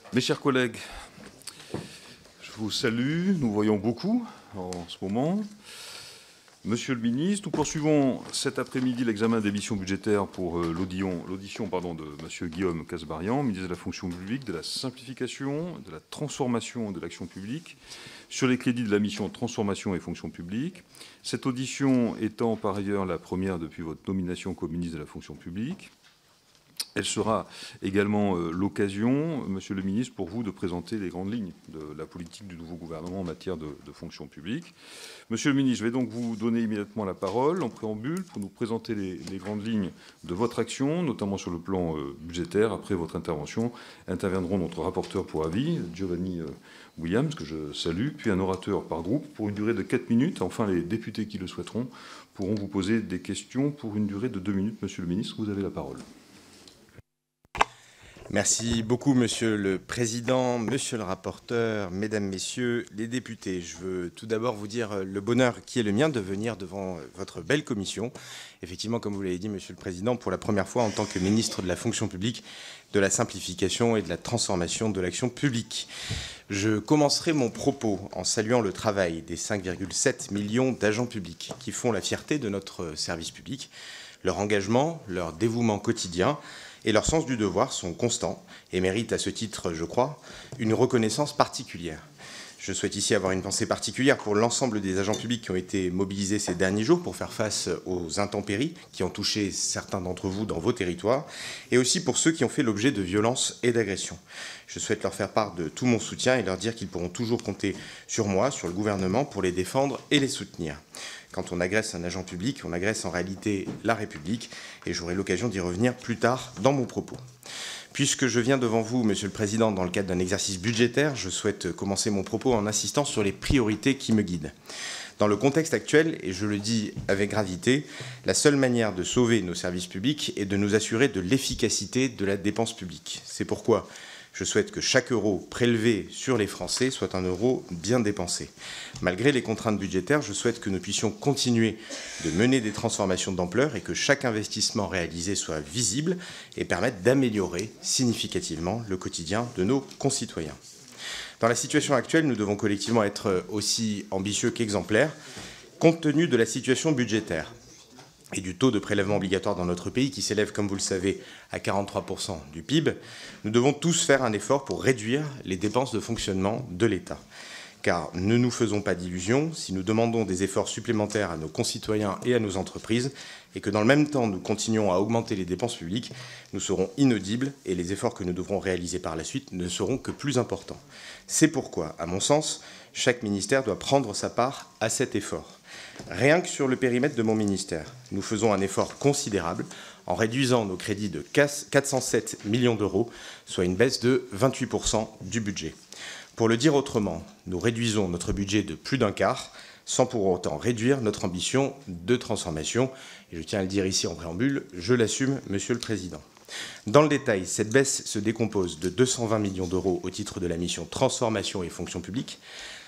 Mes chers collègues, je vous salue. Nous voyons beaucoup en ce moment. Monsieur le ministre, nous poursuivons cet après-midi l'examen des missions budgétaires pour l'audition de Monsieur Guillaume Kasbarian, ministre de la fonction publique, de la simplification, de la transformation et de l'action publique, sur les crédits de la mission transformation et fonction publique. Cette audition étant par ailleurs la première depuis votre nomination comme ministre de la fonction publique. Elle sera également l'occasion, Monsieur le ministre, pour vous de présenter les grandes lignes de la politique du nouveau gouvernement en matière de fonction publique. Monsieur le ministre, je vais donc vous donner immédiatement la parole en préambule pour nous présenter les grandes lignes de votre action, notamment sur le plan budgétaire. Après votre intervention, interviendront notre rapporteur pour avis, Giovanni Williams, que je salue, puis un orateur par groupe pour une durée de 4 minutes. Enfin, les députés qui le souhaiteront pourront vous poser des questions pour une durée de 2 minutes. Monsieur le ministre, vous avez la parole. Merci beaucoup, Monsieur le Président, Monsieur le rapporteur, Mesdames, Messieurs les députés. Je veux tout d'abord vous dire le bonheur qui est le mien de venir devant votre belle commission. Effectivement, comme vous l'avez dit, Monsieur le Président, pour la première fois en tant que ministre de la fonction publique, de la simplification et de la transformation de l'action publique. Je commencerai mon propos en saluant le travail des 5,7 millions d'agents publics qui font la fierté de notre service public. Leur engagement, leur dévouement quotidien et leur sens du devoir sont constants et méritent à ce titre, je crois, une reconnaissance particulière. Je souhaite ici avoir une pensée particulière pour l'ensemble des agents publics qui ont été mobilisés ces derniers jours pour faire face aux intempéries qui ont touché certains d'entre vous dans vos territoires, et aussi pour ceux qui ont fait l'objet de violences et d'agressions. Je souhaite leur faire part de tout mon soutien et leur dire qu'ils pourront toujours compter sur moi, sur le gouvernement, pour les défendre et les soutenir. Quand on agresse un agent public, on agresse en réalité la République, et j'aurai l'occasion d'y revenir plus tard dans mon propos. Puisque je viens devant vous, Monsieur le Président, dans le cadre d'un exercice budgétaire, je souhaite commencer mon propos en insistant sur les priorités qui me guident. Dans le contexte actuel, et je le dis avec gravité, la seule manière de sauver nos services publics est de nous assurer de l'efficacité de la dépense publique. C'est pourquoi je souhaite que chaque euro prélevé sur les Français soit un euro bien dépensé. Malgré les contraintes budgétaires, je souhaite que nous puissions continuer de mener des transformations d'ampleur et que chaque investissement réalisé soit visible et permette d'améliorer significativement le quotidien de nos concitoyens. Dans la situation actuelle, nous devons collectivement être aussi ambitieux qu'exemplaires, compte tenu de la situation budgétaire et du taux de prélèvement obligatoire dans notre pays qui s'élève, comme vous le savez, à 43% du PIB, nous devons tous faire un effort pour réduire les dépenses de fonctionnement de l'État. Car ne nous faisons pas d'illusions, si nous demandons des efforts supplémentaires à nos concitoyens et à nos entreprises, et que dans le même temps nous continuons à augmenter les dépenses publiques, nous serons inaudibles et les efforts que nous devrons réaliser par la suite ne seront que plus importants. C'est pourquoi, à mon sens, chaque ministère doit prendre sa part à cet effort. Rien que sur le périmètre de mon ministère, nous faisons un effort considérable en réduisant nos crédits de 407 millions d'euros, soit une baisse de 28% du budget. Pour le dire autrement, nous réduisons notre budget de plus d'un quart, sans pour autant réduire notre ambition de transformation. Et je tiens à le dire ici en préambule, je l'assume, Monsieur le Président. Dans le détail, cette baisse se décompose de 220 millions d'euros au titre de la mission Transformation et Fonction publique,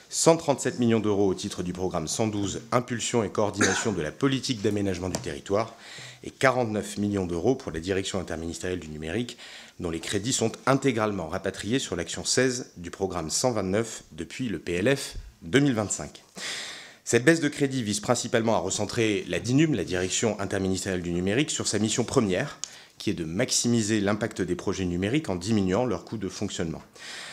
137 millions d'euros au titre du programme 112 Impulsion et coordination de la politique d'aménagement du territoire et 49 millions d'euros pour la direction interministérielle du numérique, dont les crédits sont intégralement rapatriés sur l'action 16 du programme 129 depuis le PLF 2025. Cette baisse de crédit vise principalement à recentrer la DINUM, la direction interministérielle du numérique, sur sa mission première, qui est de maximiser l'impact des projets numériques en diminuant leur coût de fonctionnement.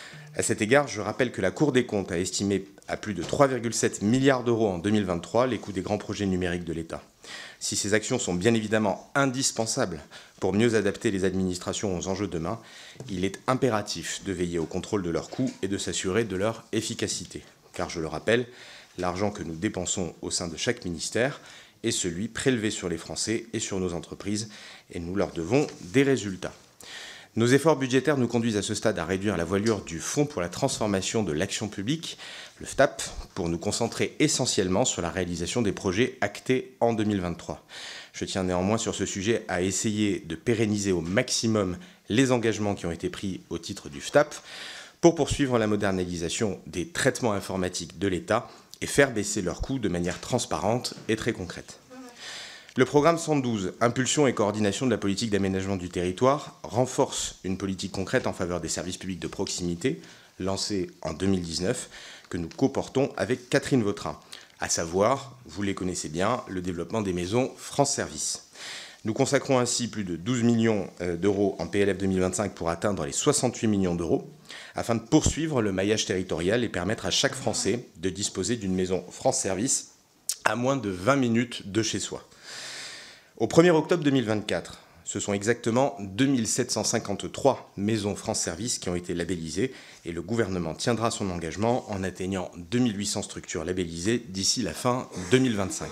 À cet égard, je rappelle que la Cour des comptes a estimé à plus de 3,7 milliards d'euros en 2023 les coûts des grands projets numériques de l'État. Si ces actions sont bien évidemment indispensables pour mieux adapter les administrations aux enjeux de demain, il est impératif de veiller au contrôle de leurs coûts et de s'assurer de leur efficacité. Car, je le rappelle, l'argent que nous dépensons au sein de chaque ministère est celui prélevé sur les Français et sur nos entreprises, et nous leur devons des résultats. Nos efforts budgétaires nous conduisent à ce stade à réduire la voilure du Fonds pour la transformation de l'action publique, le FTAP, pour nous concentrer essentiellement sur la réalisation des projets actés en 2023. Je tiens néanmoins sur ce sujet à essayer de pérenniser au maximum les engagements qui ont été pris au titre du FTAP pour poursuivre la modernisation des traitements informatiques de l'État et faire baisser leurs coûts de manière transparente et très concrète. Le programme 112, Impulsion et coordination de la politique d'aménagement du territoire, renforce une politique concrète en faveur des services publics de proximité, lancée en 2019, que nous coportons avec Catherine Vautrin, à savoir, vous les connaissez bien, le développement des maisons France Service. Nous consacrons ainsi plus de 12 millions d'euros en PLF 2025 pour atteindre les 68 millions d'euros, afin de poursuivre le maillage territorial et permettre à chaque Français de disposer d'une maison France Service à moins de 20 minutes de chez soi. Au 1er octobre 2024, ce sont exactement 2753 maisons France Service qui ont été labellisées et le gouvernement tiendra son engagement en atteignant 2800 structures labellisées d'ici la fin 2025.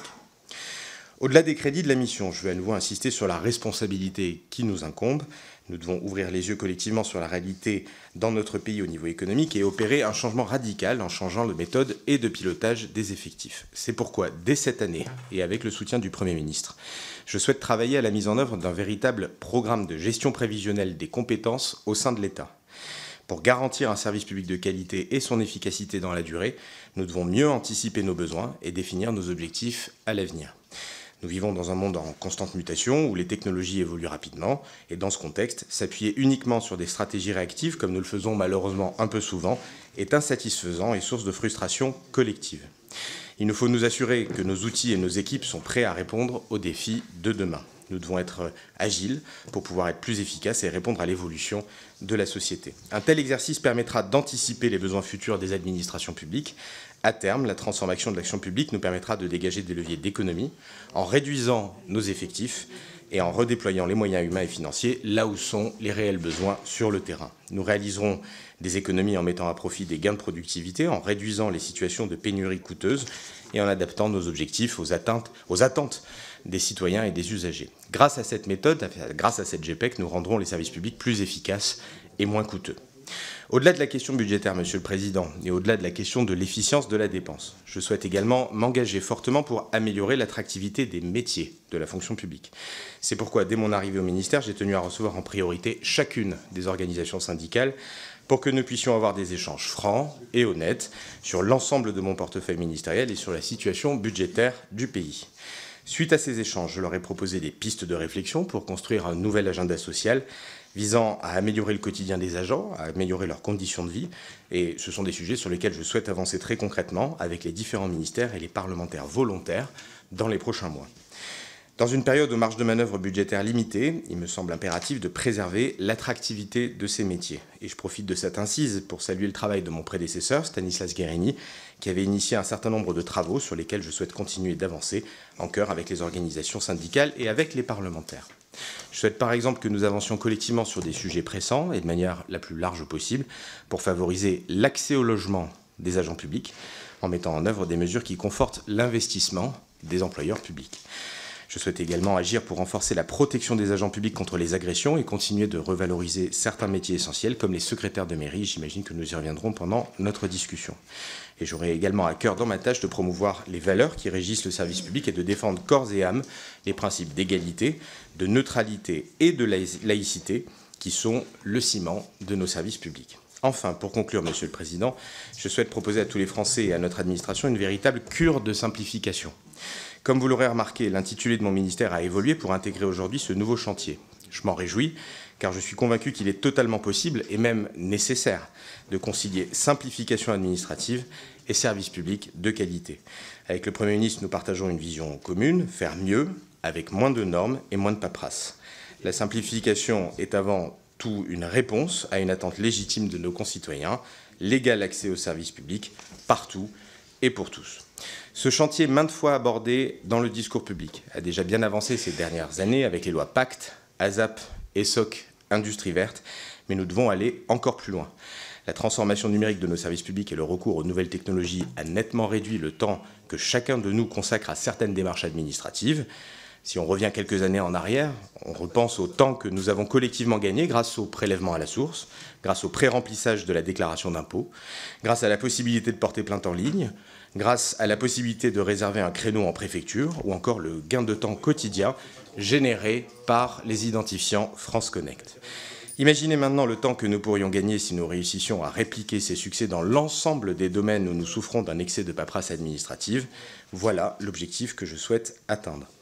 Au-delà des crédits de la mission, je veux à nouveau insister sur la responsabilité qui nous incombe. Nous devons ouvrir les yeux collectivement sur la réalité dans notre pays au niveau économique et opérer un changement radical en changeant de méthode et de pilotage des effectifs. C'est pourquoi, dès cette année, et avec le soutien du Premier ministre, je souhaite travailler à la mise en œuvre d'un véritable programme de gestion prévisionnelle des compétences au sein de l'État. Pour garantir un service public de qualité et son efficacité dans la durée, nous devons mieux anticiper nos besoins et définir nos objectifs à l'avenir. Nous vivons dans un monde en constante mutation où les technologies évoluent rapidement et dans ce contexte, s'appuyer uniquement sur des stratégies réactives comme nous le faisons malheureusement un peu souvent est insatisfaisant et source de frustration collective. Il nous faut nous assurer que nos outils et nos équipes sont prêts à répondre aux défis de demain. Nous devons être agiles pour pouvoir être plus efficaces et répondre à l'évolution de la société. Un tel exercice permettra d'anticiper les besoins futurs des administrations publiques. À terme, la transformation de l'action publique nous permettra de dégager des leviers d'économie en réduisant nos effectifs et en redéployant les moyens humains et financiers là où sont les réels besoins sur le terrain. Nous réaliserons des économies en mettant à profit des gains de productivité, en réduisant les situations de pénurie coûteuse et en adaptant nos objectifs aux attentes des citoyens et des usagers. Grâce à cette méthode, grâce à cette GPEC, nous rendrons les services publics plus efficaces et moins coûteux. Au-delà de la question budgétaire, Monsieur le Président, et au-delà de la question de l'efficience de la dépense, je souhaite également m'engager fortement pour améliorer l'attractivité des métiers de la fonction publique. C'est pourquoi, dès mon arrivée au ministère, j'ai tenu à recevoir en priorité chacune des organisations syndicales pour que nous puissions avoir des échanges francs et honnêtes sur l'ensemble de mon portefeuille ministériel et sur la situation budgétaire du pays. Suite à ces échanges, je leur ai proposé des pistes de réflexion pour construire un nouvel agenda social visant à améliorer le quotidien des agents, à améliorer leurs conditions de vie. Et ce sont des sujets sur lesquels je souhaite avancer très concrètement avec les différents ministères et les parlementaires volontaires dans les prochains mois. Dans une période aux marges de manœuvre budgétaires limitées, il me semble impératif de préserver l'attractivité de ces métiers. Et je profite de cette incise pour saluer le travail de mon prédécesseur, Stanislas Guérini, qui avait initié un certain nombre de travaux sur lesquels je souhaite continuer d'avancer en chœur avec les organisations syndicales et avec les parlementaires. Je souhaite par exemple que nous avancions collectivement sur des sujets pressants et de manière la plus large possible pour favoriser l'accès au logement des agents publics en mettant en œuvre des mesures qui confortent l'investissement des employeurs publics. Je souhaite également agir pour renforcer la protection des agents publics contre les agressions et continuer de revaloriser certains métiers essentiels comme les secrétaires de mairie. J'imagine que nous y reviendrons pendant notre discussion. Et j'aurai également à cœur dans ma tâche de promouvoir les valeurs qui régissent le service public et de défendre corps et âme les principes d'égalité, de neutralité et de laïcité qui sont le ciment de nos services publics. Enfin, pour conclure, Monsieur le Président, je souhaite proposer à tous les Français et à notre administration une véritable cure de simplification. Comme vous l'aurez remarqué, l'intitulé de mon ministère a évolué pour intégrer aujourd'hui ce nouveau chantier. Je m'en réjouis, car je suis convaincu qu'il est totalement possible et même nécessaire de concilier simplification administrative et services publics de qualité. Avec le Premier ministre, nous partageons une vision commune, faire mieux, avec moins de normes et moins de paperasse. La simplification est avant tout une réponse à une attente légitime de nos concitoyens, l'égal accès aux services publics, partout et pour tous. Ce chantier, maintes fois abordé dans le discours public, a déjà bien avancé ces dernières années avec les lois Pacte, ASAP, ESSOC, Industrie verte, mais nous devons aller encore plus loin. La transformation numérique de nos services publics et le recours aux nouvelles technologies a nettement réduit le temps que chacun de nous consacre à certaines démarches administratives. Si on revient quelques années en arrière, on repense au temps que nous avons collectivement gagné grâce au prélèvement à la source, grâce au pré-remplissage de la déclaration d'impôt, grâce à la possibilité de porter plainte en ligne, grâce à la possibilité de réserver un créneau en préfecture ou encore le gain de temps quotidien généré par les identifiants France Connect. Imaginez maintenant le temps que nous pourrions gagner si nous réussissions à répliquer ces succès dans l'ensemble des domaines où nous souffrons d'un excès de paperasse administrative. Voilà l'objectif que je souhaite atteindre.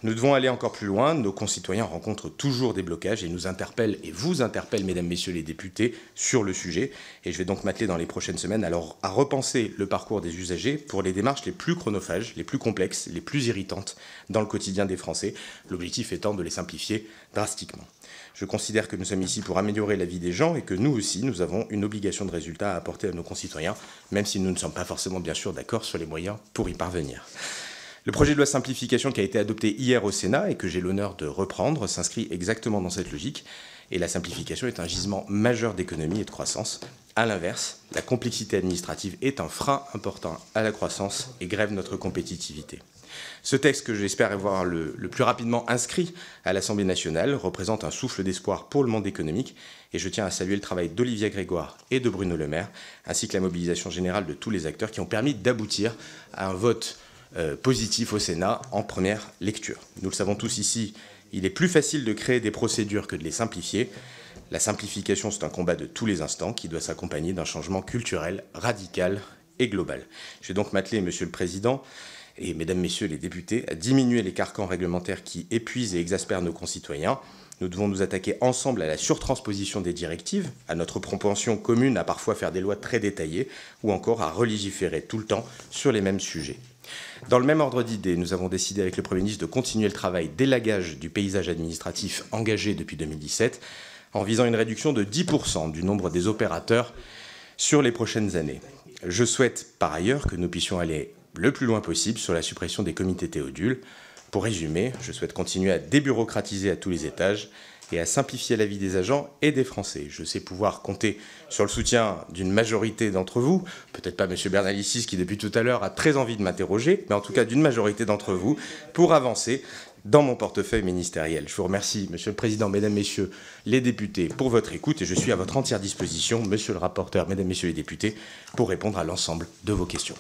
Nous devons aller encore plus loin. Nos concitoyens rencontrent toujours des blocages et nous interpellent et vous interpellent, mesdames, messieurs les députés, sur le sujet. Et je vais donc m'atteler dans les prochaines semaines alors à repenser le parcours des usagers pour les démarches les plus chronophages, les plus complexes, les plus irritantes dans le quotidien des Français. L'objectif étant de les simplifier drastiquement. Je considère que nous sommes ici pour améliorer la vie des gens et que nous aussi, nous avons une obligation de résultat à apporter à nos concitoyens, même si nous ne sommes pas forcément bien sûr d'accord sur les moyens pour y parvenir. Le projet de loi simplification qui a été adopté hier au Sénat et que j'ai l'honneur de reprendre s'inscrit exactement dans cette logique. Et la simplification est un gisement majeur d'économie et de croissance. À l'inverse, la complexité administrative est un frein important à la croissance et grève notre compétitivité. Ce texte, que j'espère voir le plus rapidement inscrit à l'Assemblée nationale, représente un souffle d'espoir pour le monde économique. Et je tiens à saluer le travail d'Olivia Grégoire et de Bruno Le Maire, ainsi que la mobilisation générale de tous les acteurs qui ont permis d'aboutir à un vote positif au Sénat en première lecture. Nous le savons tous ici, il est plus facile de créer des procédures que de les simplifier. La simplification, c'est un combat de tous les instants qui doit s'accompagner d'un changement culturel radical et global. Je vais donc m'atteler, Monsieur le Président, et mesdames, messieurs les députés, à diminuer les carcans réglementaires qui épuisent et exaspèrent nos concitoyens. Nous devons nous attaquer ensemble à la surtransposition des directives, à notre propension commune à parfois faire des lois très détaillées, ou encore à relégiférer tout le temps sur les mêmes sujets. Dans le même ordre d'idées, nous avons décidé avec le Premier ministre de continuer le travail d'élagage du paysage administratif engagé depuis 2017, en visant une réduction de 10% du nombre des opérateurs sur les prochaines années. Je souhaite par ailleurs que nous puissions aller le plus loin possible sur la suppression des comités Théodule. Pour résumer, je souhaite continuer à débureaucratiser à tous les étages et à simplifier la vie des agents et des Français. Je sais pouvoir compter sur le soutien d'une majorité d'entre vous, peut-être pas M. Bernalicis qui depuis tout à l'heure a très envie de m'interroger, mais en tout cas d'une majorité d'entre vous, pour avancer dans mon portefeuille ministériel. Je vous remercie, Monsieur le Président, Mesdames, Messieurs les députés, pour votre écoute et je suis à votre entière disposition, Monsieur le rapporteur, Mesdames, Messieurs les députés, pour répondre à l'ensemble de vos questions.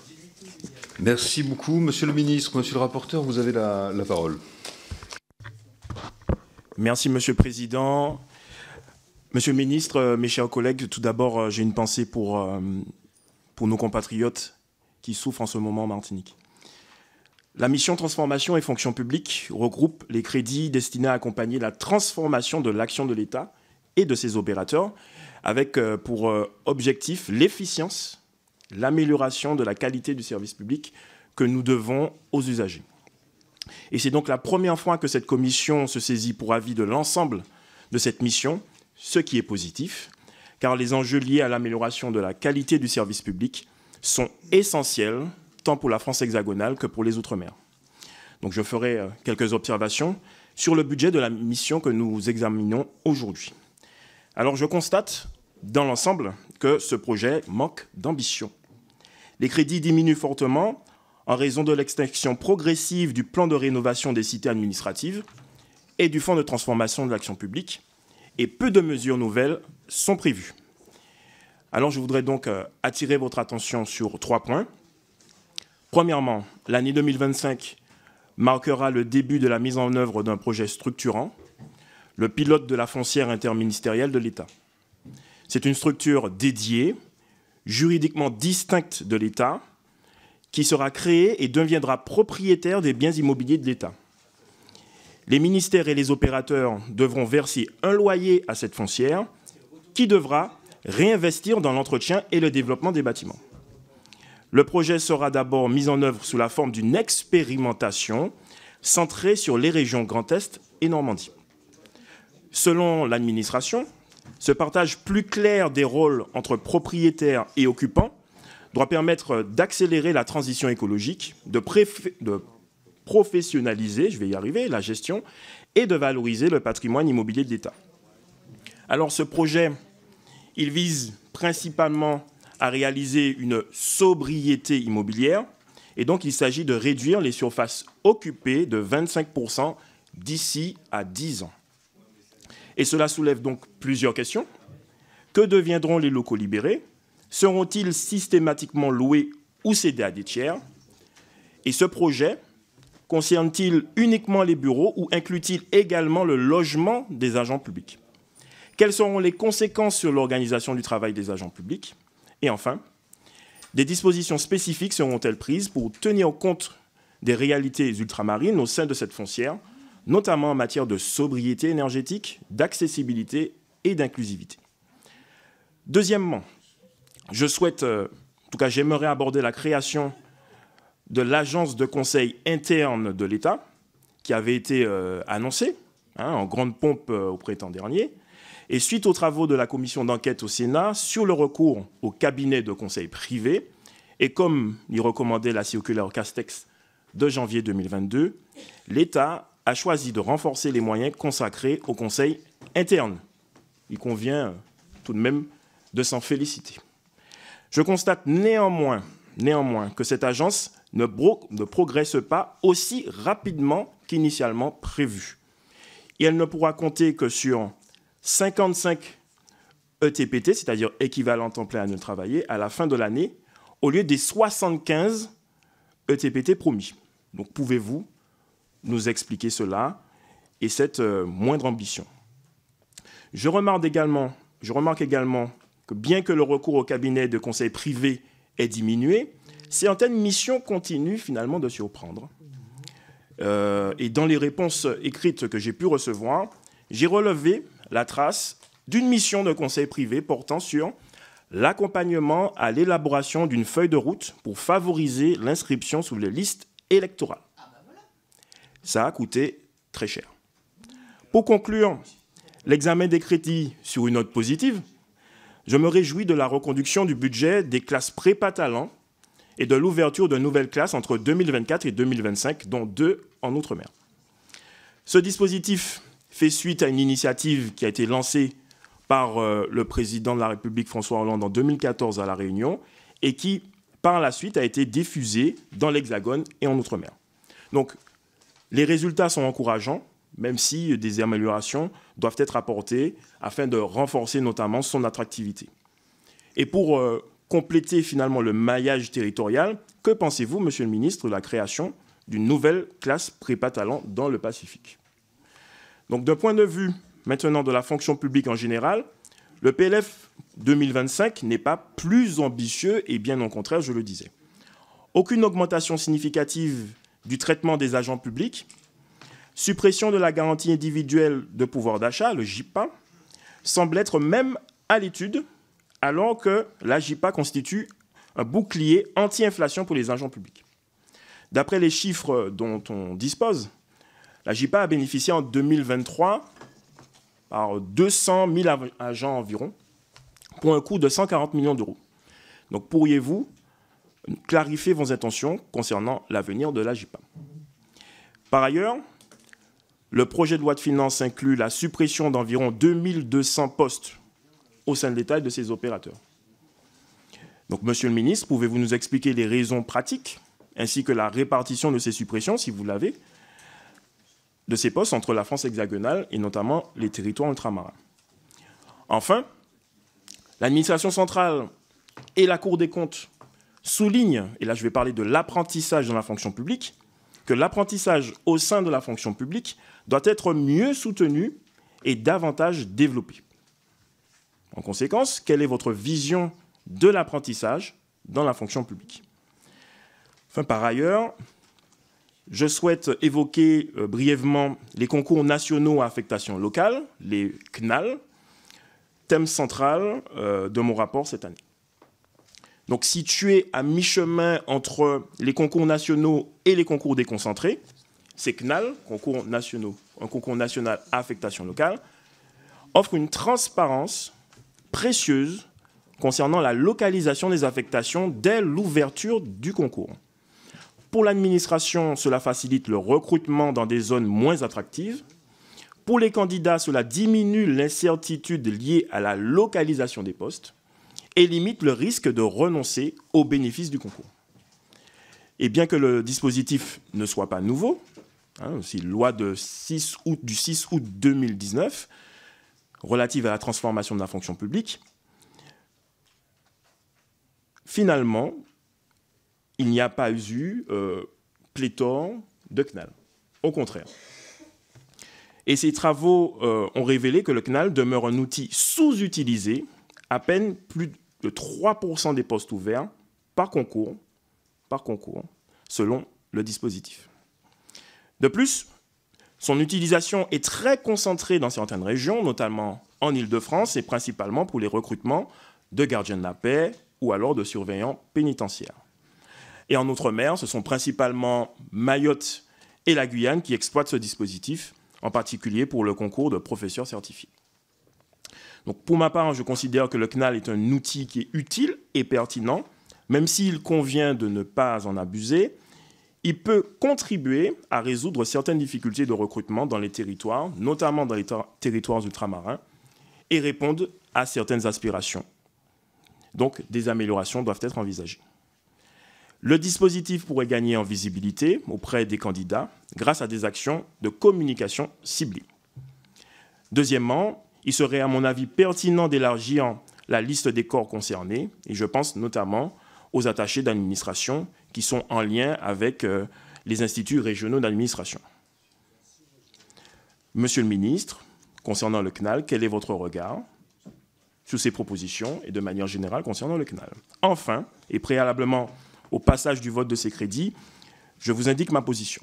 Merci beaucoup. Monsieur le ministre, monsieur le rapporteur, vous avez la parole. Merci, Monsieur le Président. Monsieur le ministre, mes chers collègues, tout d'abord, j'ai une pensée pour nos compatriotes qui souffrent en ce moment en Martinique. La mission Transformation et Fonction publique regroupe les crédits destinés à accompagner la transformation de l'action de l'État et de ses opérateurs, avec pour objectif l'efficience, l'amélioration de la qualité du service public que nous devons aux usagers. Et c'est donc la première fois que cette commission se saisit pour avis de l'ensemble de cette mission, ce qui est positif, car les enjeux liés à l'amélioration de la qualité du service public sont essentiels, tant pour la France hexagonale que pour les Outre-mer. Donc je ferai quelques observations sur le budget de la mission que nous examinons aujourd'hui. Alors je constate, dans l'ensemble, que ce projet manque d'ambition. Les crédits diminuent fortement en raison de l'extinction progressive du plan de rénovation des cités administratives et du fonds de transformation de l'action publique, et peu de mesures nouvelles sont prévues. Alors je voudrais donc attirer votre attention sur 3 points. Premièrement, l'année 2025 marquera le début de la mise en œuvre d'un projet structurant, le pilote de la foncière interministérielle de l'État. C'est une structure dédiée, juridiquement distincte de l'État, qui sera créée et deviendra propriétaire des biens immobiliers de l'État. Les ministères et les opérateurs devront verser un loyer à cette foncière qui devra réinvestir dans l'entretien et le développement des bâtiments. Le projet sera d'abord mis en œuvre sous la forme d'une expérimentation centrée sur les régions Grand Est et Normandie. Selon l'administration, ce partage plus clair des rôles entre propriétaires et occupants doit permettre d'accélérer la transition écologique, de professionnaliser, je vais y arriver, la gestion et de valoriser le patrimoine immobilier de l'État. Alors ce projet, il vise principalement à réaliser une sobriété immobilière et donc il s'agit de réduire les surfaces occupées de 25% d'ici à 10 ans. Et cela soulève donc plusieurs questions. Que deviendront les locaux libérés? Seront-ils systématiquement loués ou cédés à des tiers? Et ce projet concerne-t-il uniquement les bureaux ou inclut-il également le logement des agents publics? Quelles seront les conséquences sur l'organisation du travail des agents publics? Et enfin, des dispositions spécifiques seront-elles prises pour tenir compte des réalités ultramarines au sein de cette foncière, notamment en matière de sobriété énergétique, d'accessibilité et d'inclusivité. Deuxièmement, je souhaite, en tout cas j'aimerais aborder la création de l'agence de conseil interne de l'État, qui avait été annoncée en grande pompe au printemps dernier, et suite aux travaux de la commission d'enquête au Sénat sur le recours au cabinet de conseil privé, et comme l'y recommandait la circulaire Castex de janvier 2022, l'État a choisi de renforcer les moyens consacrés au conseil interne. Il convient tout de même de s'en féliciter. Je constate néanmoins que cette agence ne progresse pas aussi rapidement qu'initialement prévu. Et elle ne pourra compter que sur 55 ETPT, c'est-à-dire équivalent temps plein annuel travaillé, à la fin de l'année, au lieu des 75 ETPT promis. Donc pouvez-vous nous expliquer cela et cette moindre ambition? Je remarque également que bien que le recours au cabinet de conseil privé ait diminué, certaines missions continuent finalement de surprendre. Et dans les réponses écrites que j'ai pu recevoir, j'ai relevé la trace d'une mission de conseil privé portant sur l'accompagnement à l'élaboration d'une feuille de route pour favoriser l'inscription sur les listes électorales. Ça a coûté très cher. Pour conclure l'examen des crédits sur une note positive, je me réjouis de la reconduction du budget des classes prépa talent et de l'ouverture de nouvelles classes entre 2024 et 2025, dont 2 en Outre-mer. Ce dispositif fait suite à une initiative qui a été lancée par le président de la République François Hollande en 2014 à La Réunion et qui, par la suite, a été diffusée dans l'Hexagone et en Outre-mer. Donc, les résultats sont encourageants, même si des améliorations doivent être apportées afin de renforcer notamment son attractivité. Et pour compléter finalement le maillage territorial, que pensez-vous, Monsieur le Ministre, de la création d'une nouvelle classe prépa talent dans le Pacifique? Donc, d'un point de vue maintenant de la fonction publique en général, le PLF 2025 n'est pas plus ambitieux et bien au contraire, je le disais. Aucune augmentation significative du traitement des agents publics, suppression de la garantie individuelle de pouvoir d'achat, le JIPA, semble être même à l'étude, alors que la JIPA constitue un bouclier anti-inflation pour les agents publics. D'après les chiffres dont on dispose, la JIPA a bénéficié en 2023 par 200 000 agents environ, pour un coût de 140 millions d'euros. Donc pourriez-vous clarifier vos intentions concernant l'avenir de la JIPA? Par ailleurs, le projet de loi de finances inclut la suppression d'environ 2200 postes au sein de l'État et de ses opérateurs. Donc, Monsieur le Ministre, pouvez-vous nous expliquer les raisons pratiques ainsi que la répartition de ces suppressions, si vous l'avez, de ces postes entre la France hexagonale et notamment les territoires ultramarins? Enfin, l'administration centrale et la Cour des comptes soulignent, et là je vais parler de l'apprentissage dans la fonction publique, que l'apprentissage au sein de la fonction publique doit être mieux soutenu et davantage développé. En conséquence, quelle est votre vision de l'apprentissage dans la fonction publique? Enfin, par ailleurs, je souhaite évoquer brièvement les concours nationaux à affectation locale, les CNAL, thème central de mon rapport cette année. Donc, situé à mi-chemin entre les concours nationaux et les concours déconcentrés, ces CNAL, concours nationaux, un concours national à affectation locale, offrent une transparence précieuse concernant la localisation des affectations dès l'ouverture du concours. Pour l'administration, cela facilite le recrutement dans des zones moins attractives. Pour les candidats, cela diminue l'incertitude liée à la localisation des postes et limite le risque de renoncer aux bénéfices du concours. Et bien que le dispositif ne soit pas nouveau, c'est une loi du 6 août 2019 relative à la transformation de la fonction publique, finalement, il n'y a pas eu pléthore de CNAL. Au contraire. Et ces travaux ont révélé que le CNAL demeure un outil sous-utilisé, à peine plus de 3% des postes ouverts par concours, selon le dispositif. De plus, Son utilisation est très concentrée dans certaines régions, notamment en Île-de-France et principalement pour les recrutements de gardiens de la paix ou alors de surveillants pénitentiaires. Et en Outre-mer, ce sont principalement Mayotte et la Guyane qui exploitent ce dispositif, en particulier pour le concours de professeurs certifiés. Donc, pour ma part, je considère que le CNAL est un outil qui est utile et pertinent, même s'il convient de ne pas en abuser. Il peut contribuer à résoudre certaines difficultés de recrutement dans les territoires, notamment dans les territoires ultramarins, et répondre à certaines aspirations. Donc, des améliorations doivent être envisagées. Le dispositif pourrait gagner en visibilité auprès des candidats grâce à des actions de communication ciblées. Deuxièmement, il serait à mon avis pertinent d'élargir la liste des corps concernés, et je pense notamment aux attachés d'administration qui sont en lien avec les instituts régionaux d'administration. Monsieur le ministre, concernant le CNAL, quel est votre regard sur ces propositions et de manière générale concernant le CNAL? Enfin, et préalablement au passage du vote de ces crédits, je vous indique ma position.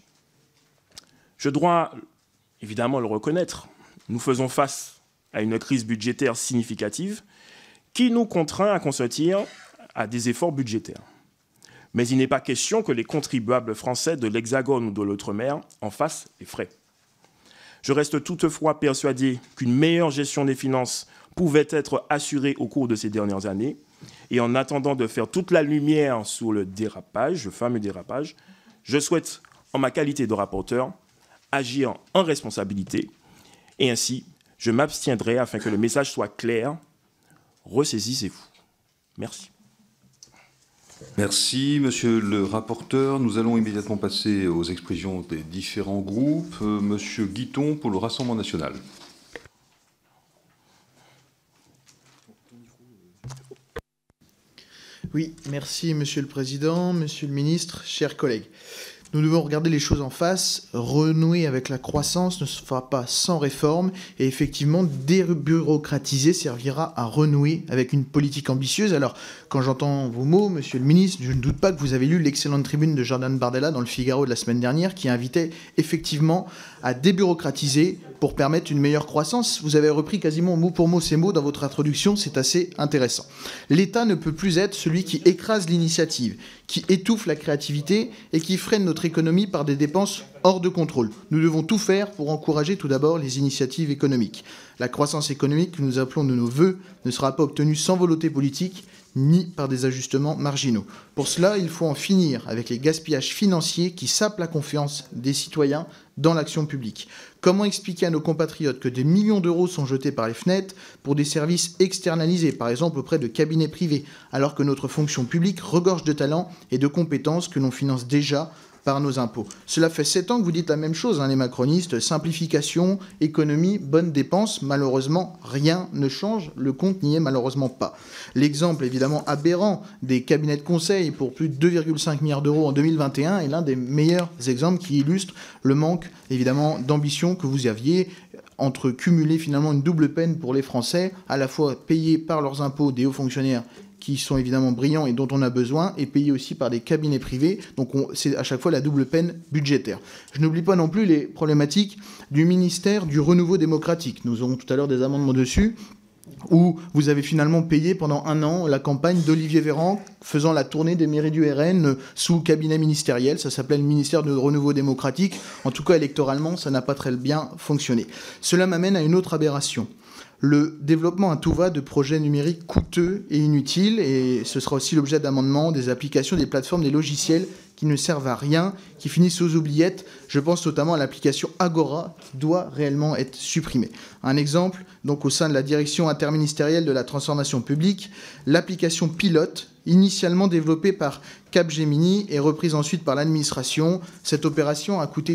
Je dois évidemment le reconnaître, nous faisons face à une crise budgétaire significative qui nous contraint à consentir à des efforts budgétaires. Mais il n'est pas question que les contribuables français de l'Hexagone ou de l'Outre-mer en fassent les frais. Je reste toutefois persuadé qu'une meilleure gestion des finances pouvait être assurée au cours de ces dernières années. Et en attendant de faire toute la lumière sur le dérapage, le fameux dérapage, je souhaite, en ma qualité de rapporteur, agir en responsabilité. Et ainsi, je m'abstiendrai afin que le message soit clair. Ressaisissez-vous. Merci. Merci, monsieur le rapporteur. Nous allons immédiatement passer aux expressions des différents groupes. Monsieur Guiton pour le Rassemblement national. Oui, merci Monsieur le Président, Monsieur le Ministre, chers collègues. Nous devons regarder les choses en face. Renouer avec la croissance ne se fera pas sans réforme. Et effectivement, débureaucratiser servira à renouer avec une politique ambitieuse. Alors, quand j'entends vos mots, Monsieur le Ministre, je ne doute pas que vous avez lu l'excellente tribune de Jordan Bardella dans le Figaro de la semaine dernière qui invitait effectivement à débureaucratiser pour permettre une meilleure croissance. Vous avez repris quasiment mot pour mot ces mots dans votre introduction, c'est assez intéressant. L'État ne peut plus être celui qui écrase l'initiative, qui étouffe la créativité et qui freine notre économie par des dépenses hors de contrôle. Nous devons tout faire pour encourager tout d'abord les initiatives économiques. La croissance économique que nous appelons de nos vœux ne sera pas obtenue sans volonté politique, ni par des ajustements marginaux. Pour cela, il faut en finir avec les gaspillages financiers qui sapent la confiance des citoyens dans l'action publique. Comment expliquer à nos compatriotes que des millions d'euros sont jetés par les fenêtres pour des services externalisés, par exemple auprès de cabinets privés, alors que notre fonction publique regorge de talents et de compétences que l'on finance déjà par nos impôts. Cela fait 7 ans que vous dites la même chose, les macronistes, simplification, économie, bonnes dépenses. Malheureusement, rien ne change, le compte n'y est malheureusement pas. L'exemple évidemment aberrant des cabinets de conseil pour plus de 2,5 milliards d'euros en 2021 est l'un des meilleurs exemples qui illustre le manque évidemment d'ambition que vous aviez entre cumuler finalement une double peine pour les Français, à la fois payés par leurs impôts des hauts fonctionnaires qui sont évidemment brillants et dont on a besoin, et payés aussi par des cabinets privés. Donc c'est à chaque fois la double peine budgétaire. Je n'oublie pas non plus les problématiques du ministère du renouveau démocratique. Nous aurons tout à l'heure des amendements dessus, où vous avez finalement payé pendant 1 an la campagne d'Olivier Véran, faisant la tournée des mairies du RN sous cabinet ministériel. Ça s'appelait le ministère du renouveau démocratique. En tout cas, électoralement, ça n'a pas très bien fonctionné. Cela m'amène à une autre aberration. Le développement à tout va de projets numériques coûteux et inutiles, et ce sera aussi l'objet d'amendements, des applications, des plateformes, des logiciels qui ne servent à rien, qui finissent aux oubliettes. Je pense notamment à l'application Agora, qui doit réellement être supprimée. Un exemple, donc au sein de la direction interministérielle de la transformation publique, l'application Pilote, initialement développée par Capgemini et reprise ensuite par l'administration. Cette opération a coûté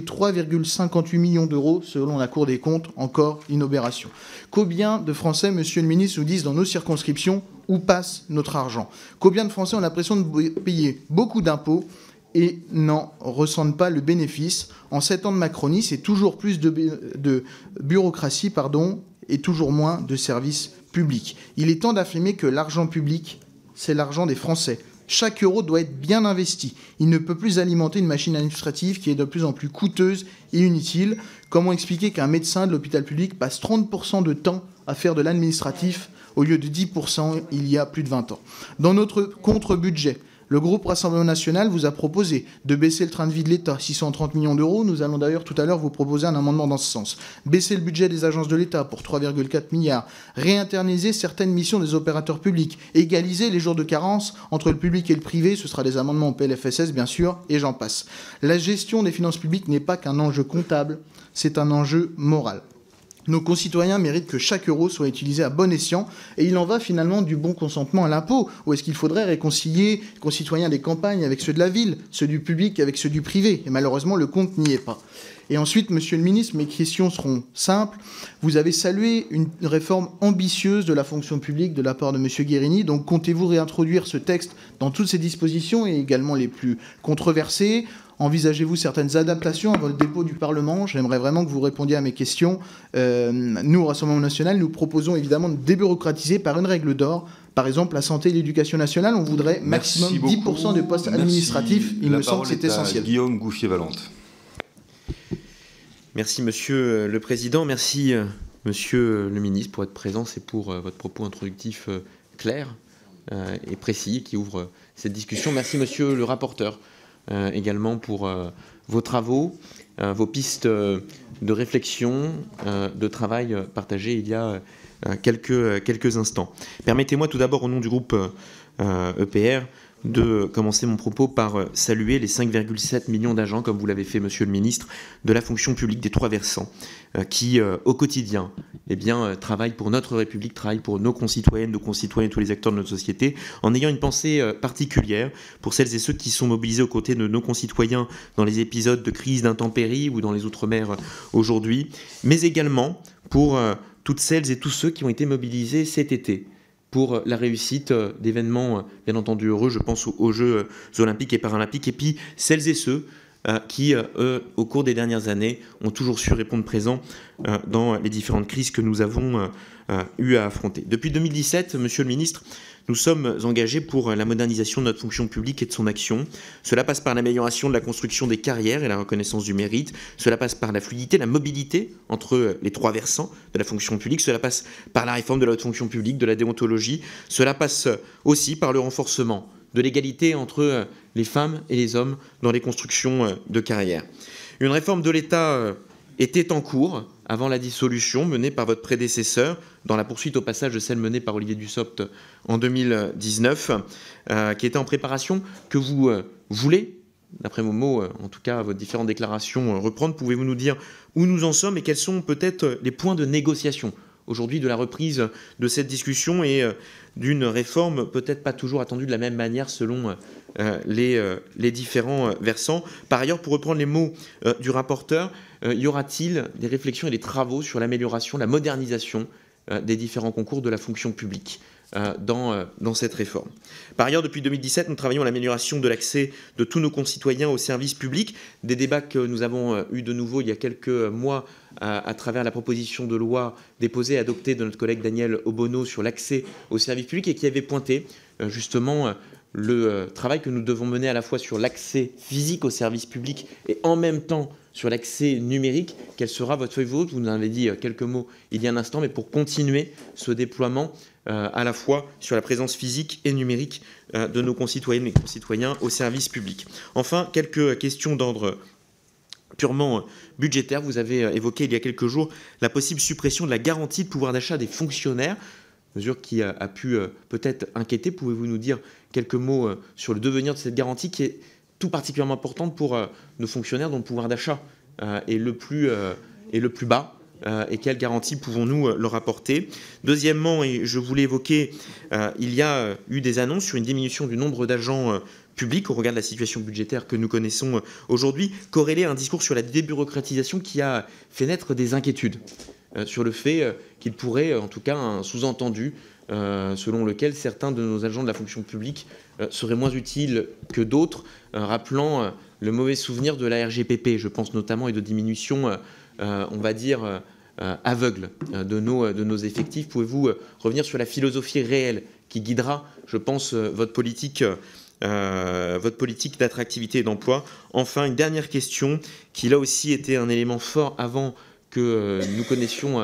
3,58 millions d'euros selon la Cour des comptes, encore une opération. Combien de Français, Monsieur le Ministre, nous disent dans nos circonscriptions où passe notre argent? Combien de Français ont l'impression de payer beaucoup d'impôts et n'en ressentent pas le bénéfice? En 7 ans de Macronie, c'est toujours plus de bureaucratie, et toujours moins de services publics. Il est temps d'affirmer que l'argent public, c'est l'argent des Français, Chaque euro doit être bien investi. Il ne peut plus alimenter une machine administrative qui est de plus en plus coûteuse et inutile. Comment expliquer qu'un médecin de l'hôpital public passe 30% de temps à faire de l'administratif au lieu de 10% il y a plus de 20 ans? Dans notre contre-budget, le groupe Rassemblement National vous a proposé de baisser le train de vie de l'État, 630 millions d'euros. Nous allons d'ailleurs tout à l'heure vous proposer un amendement dans ce sens. Baisser le budget des agences de l'État pour 3,4 milliards. Réinterniser certaines missions des opérateurs publics. Égaliser les jours de carence entre le public et le privé. Ce sera des amendements au PLFSS, bien sûr, et j'en passe. La gestion des finances publiques n'est pas qu'un enjeu comptable, c'est un enjeu moral. Nos concitoyens méritent que chaque euro soit utilisé à bon escient, et il en va finalement du bon consentement à l'impôt, ou est-ce qu'il faudrait réconcilier les concitoyens des campagnes avec ceux de la ville, ceux du public avec ceux du privé? Et malheureusement, le compte n'y est pas. Et ensuite, Monsieur le Ministre, mes questions seront simples. Vous avez salué une réforme ambitieuse de la fonction publique de la part de Monsieur Guérini, donc comptez-vous réintroduire ce texte dans toutes ses dispositions, et également les plus controversées? Envisagez-vous certaines adaptations avant le dépôt du Parlement? J'aimerais vraiment que vous répondiez à mes questions. Nous, au Rassemblement National, nous proposons évidemment de débureaucratiser par une règle d'or. Par exemple, la santé et l'éducation nationale, on voudrait maximum 10% des postes administratifs. Il me semble que c'est essentiel. Guillaume Gouffier-Valente. Merci Monsieur le Président, merci Monsieur le Ministre pour votre présence et pour votre propos introductif clair et précis qui ouvre cette discussion. Merci Monsieur le rapporteur également pour vos travaux, vos pistes de réflexion, de travail partagées il y a quelques instants. Permettez-moi tout d'abord au nom du groupe EPR de commencer mon propos par saluer les 5,7 millions d'agents, comme vous l'avez fait, Monsieur le Ministre, de la fonction publique des trois versants, qui, au quotidien, travaillent pour notre République, travaillent pour nos concitoyennes, nos concitoyens et tous les acteurs de notre société, en ayant une pensée particulière pour celles et ceux qui sont mobilisés aux côtés de nos concitoyens dans les épisodes de crise, d'intempéries ou dans les Outre-mer aujourd'hui, mais également pour toutes celles et tous ceux qui ont été mobilisés cet été pour la réussite d'événements, bien entendu heureux, je pense aux Jeux olympiques et paralympiques, et puis celles et ceux qui, au cours des dernières années, ont toujours su répondre présent dans les différentes crises que nous avons eu à affronter. Depuis 2017, Monsieur le Ministre, nous sommes engagés pour la modernisation de notre fonction publique et de son action. Cela passe par l'amélioration de la construction des carrières et la reconnaissance du mérite. Cela passe par la fluidité, la mobilité entre les trois versants de la fonction publique. Cela passe par la réforme de la haute fonction publique, de la déontologie. Cela passe aussi par le renforcement de l'égalité entre les femmes et les hommes dans les constructions de carrière. Une réforme de l'État était en cours avant la dissolution menée par votre prédécesseur, dans la poursuite au passage de celle menée par Olivier Dussopt en 2019, qui était en préparation, que vous voulez, d'après vos mots, en tout cas votre différentes déclarations, reprendre. Pouvez-vous nous dire où nous en sommes et quels sont peut-être les points de négociation aujourd'hui de la reprise de cette discussion et d'une réforme peut-être pas toujours attendue de la même manière selon les différents versants. Par ailleurs, pour reprendre les mots du rapporteur, y aura-t-il des réflexions et des travaux sur l'amélioration, la modernisation des différents concours de la fonction publique dans cette réforme? Par ailleurs, depuis 2017, nous travaillons à l'amélioration de l'accès de tous nos concitoyens aux services publics. Des débats que nous avons eus de nouveau il y a quelques mois à travers la proposition de loi déposée et adoptée de notre collègue Daniel Obono sur l'accès aux services publics et qui avait pointé justement le travail que nous devons mener à la fois sur l'accès physique aux services publics et en même temps sur l'accès numérique. Quelle sera votre feuille de route? Vous nous en avez dit quelques mots il y a un instant, mais pour continuer ce déploiement à la fois sur la présence physique et numérique de nos concitoyennes et concitoyens au service public. Enfin, quelques questions d'ordre purement budgétaire. Vous avez évoqué il y a quelques jours la possible suppression de la garantie de pouvoir d'achat des fonctionnaires, mesure qui a pu peut-être inquiéter. Pouvez-vous nous dire quelques mots sur le devenir de cette garantie qui est tout particulièrement importante pour nos fonctionnaires dont le pouvoir d'achat est le plus bas et quelles garanties pouvons-nous leur apporter? Deuxièmement, et je voulais évoquer, il y a eu des annonces sur une diminution du nombre d'agents publics au regard de la situation budgétaire que nous connaissons aujourd'hui, corrélée à un discours sur la débureaucratisation qui a fait naître des inquiétudes sur le fait qu'il pourrait, en tout cas un sous-entendu, selon lequel certains de nos agents de la fonction publique seraient moins utiles que d'autres, rappelant le mauvais souvenir de la RGPP, je pense notamment, et de diminution, on va dire, aveugle de nos effectifs. Pouvez-vous revenir sur la philosophie réelle qui guidera, je pense, votre politique votre politique d'attractivité et d'emploi. Enfin, une dernière question qui là aussi était un élément fort avant que nous connaissions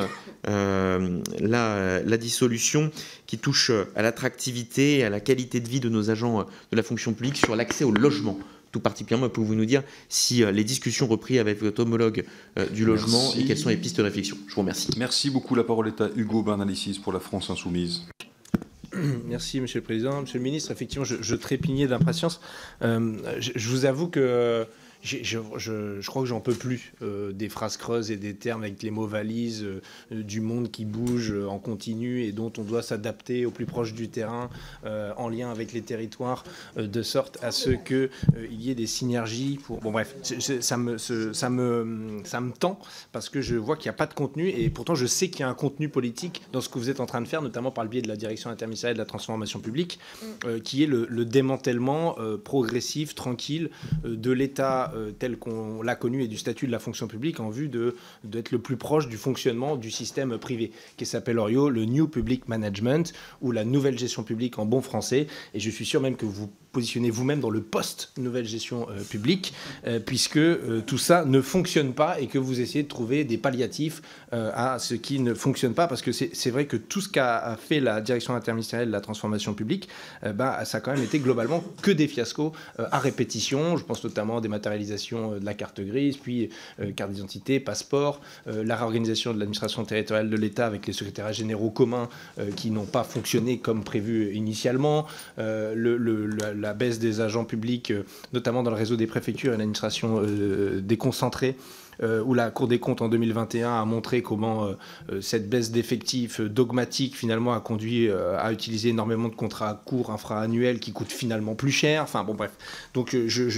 la dissolution, qui touche à l'attractivité et à la qualité de vie de nos agents de la fonction publique sur l'accès au logement. Tout particulièrement, pouvez-vous nous dire si les discussions reprises avec votre homologue du logement et quelles sont les pistes de réflexion? Je vous remercie. Merci beaucoup. La parole est à Hugo Bernalicis pour la France Insoumise. Merci, Monsieur le Président. Monsieur le Ministre, effectivement, je trépignais d'impatience. Je vous avoue que je crois que j'en peux plus des phrases creuses et des termes avec les mots valises, du monde qui bouge en continu et dont on doit s'adapter au plus proche du terrain en lien avec les territoires, de sorte à ce qu'il y ait des synergies. Bon bref, ça me tend parce que je vois qu'il n'y a pas de contenu et pourtant je sais qu'il y a un contenu politique dans ce que vous êtes en train de faire, notamment par le biais de la direction interministérielle de la transformation publique, qui est le démantèlement progressif, tranquille de l'État tel qu'on l'a connu et du statut de la fonction publique en vue d'être le plus proche du fonctionnement du système privé, qui s'appelle Orio, le New Public Management, ou la nouvelle gestion publique en bon français. Et je suis sûr même que vous positionnez vous-même dans le post-nouvelle gestion publique, puisque tout ça ne fonctionne pas et que vous essayez de trouver des palliatifs à ce qui ne fonctionne pas, parce que c'est vrai que tout ce qu'a fait la direction interministérielle de la transformation publique, ça a quand même été globalement que des fiascos à répétition. Je pense notamment à des matérialisations de la carte grise, puis carte d'identité, passeport, la réorganisation de l'administration territoriale de l'État avec les secrétariats généraux communs qui n'ont pas fonctionné comme prévu initialement, la baisse des agents publics, notamment dans le réseau des préfectures et l'administration déconcentrée, où la Cour des comptes en 2021 a montré comment cette baisse d'effectifs dogmatique finalement a conduit à utiliser énormément de contrats courts infra-annuels qui coûtent finalement plus cher. Enfin bon bref. Donc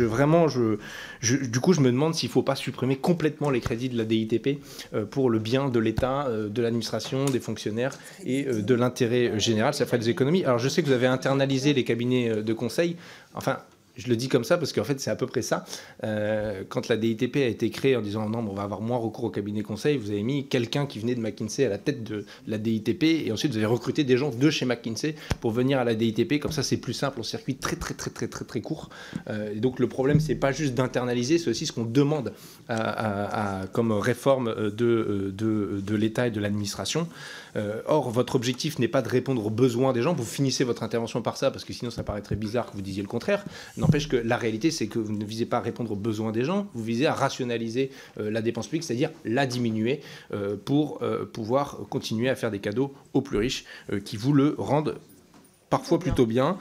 du coup je me demande s'il ne faut pas supprimer complètement les crédits de la DITP pour le bien de l'État, de l'administration, des fonctionnaires et de l'intérêt général. Ça ferait des économies. Alors je sais que vous avez internalisé les cabinets de conseil. Enfin, je le dis comme ça parce qu'en fait, c'est à peu près ça. Quand la DITP a été créée en disant non, on va avoir moins recours au cabinet conseil, vous avez mis quelqu'un qui venait de McKinsey à la tête de la DITP et ensuite vous avez recruté des gens de chez McKinsey pour venir à la DITP. Comme ça, c'est plus simple, on circuit très court. Et donc le problème, c'est pas juste d'internaliser, c'est aussi ce qu'on demande comme réforme de l'État et de l'administration. Or, votre objectif n'est pas de répondre aux besoins des gens. Vous finissez votre intervention par ça, parce que sinon ça paraîtrait bizarre que vous disiez le contraire. N'empêche que la réalité, c'est que vous ne visez pas à répondre aux besoins des gens, vous visez à rationaliser la dépense publique, c'est-à-dire la diminuer pour pouvoir continuer à faire des cadeaux aux plus riches qui vous le rendent parfois plutôt bien.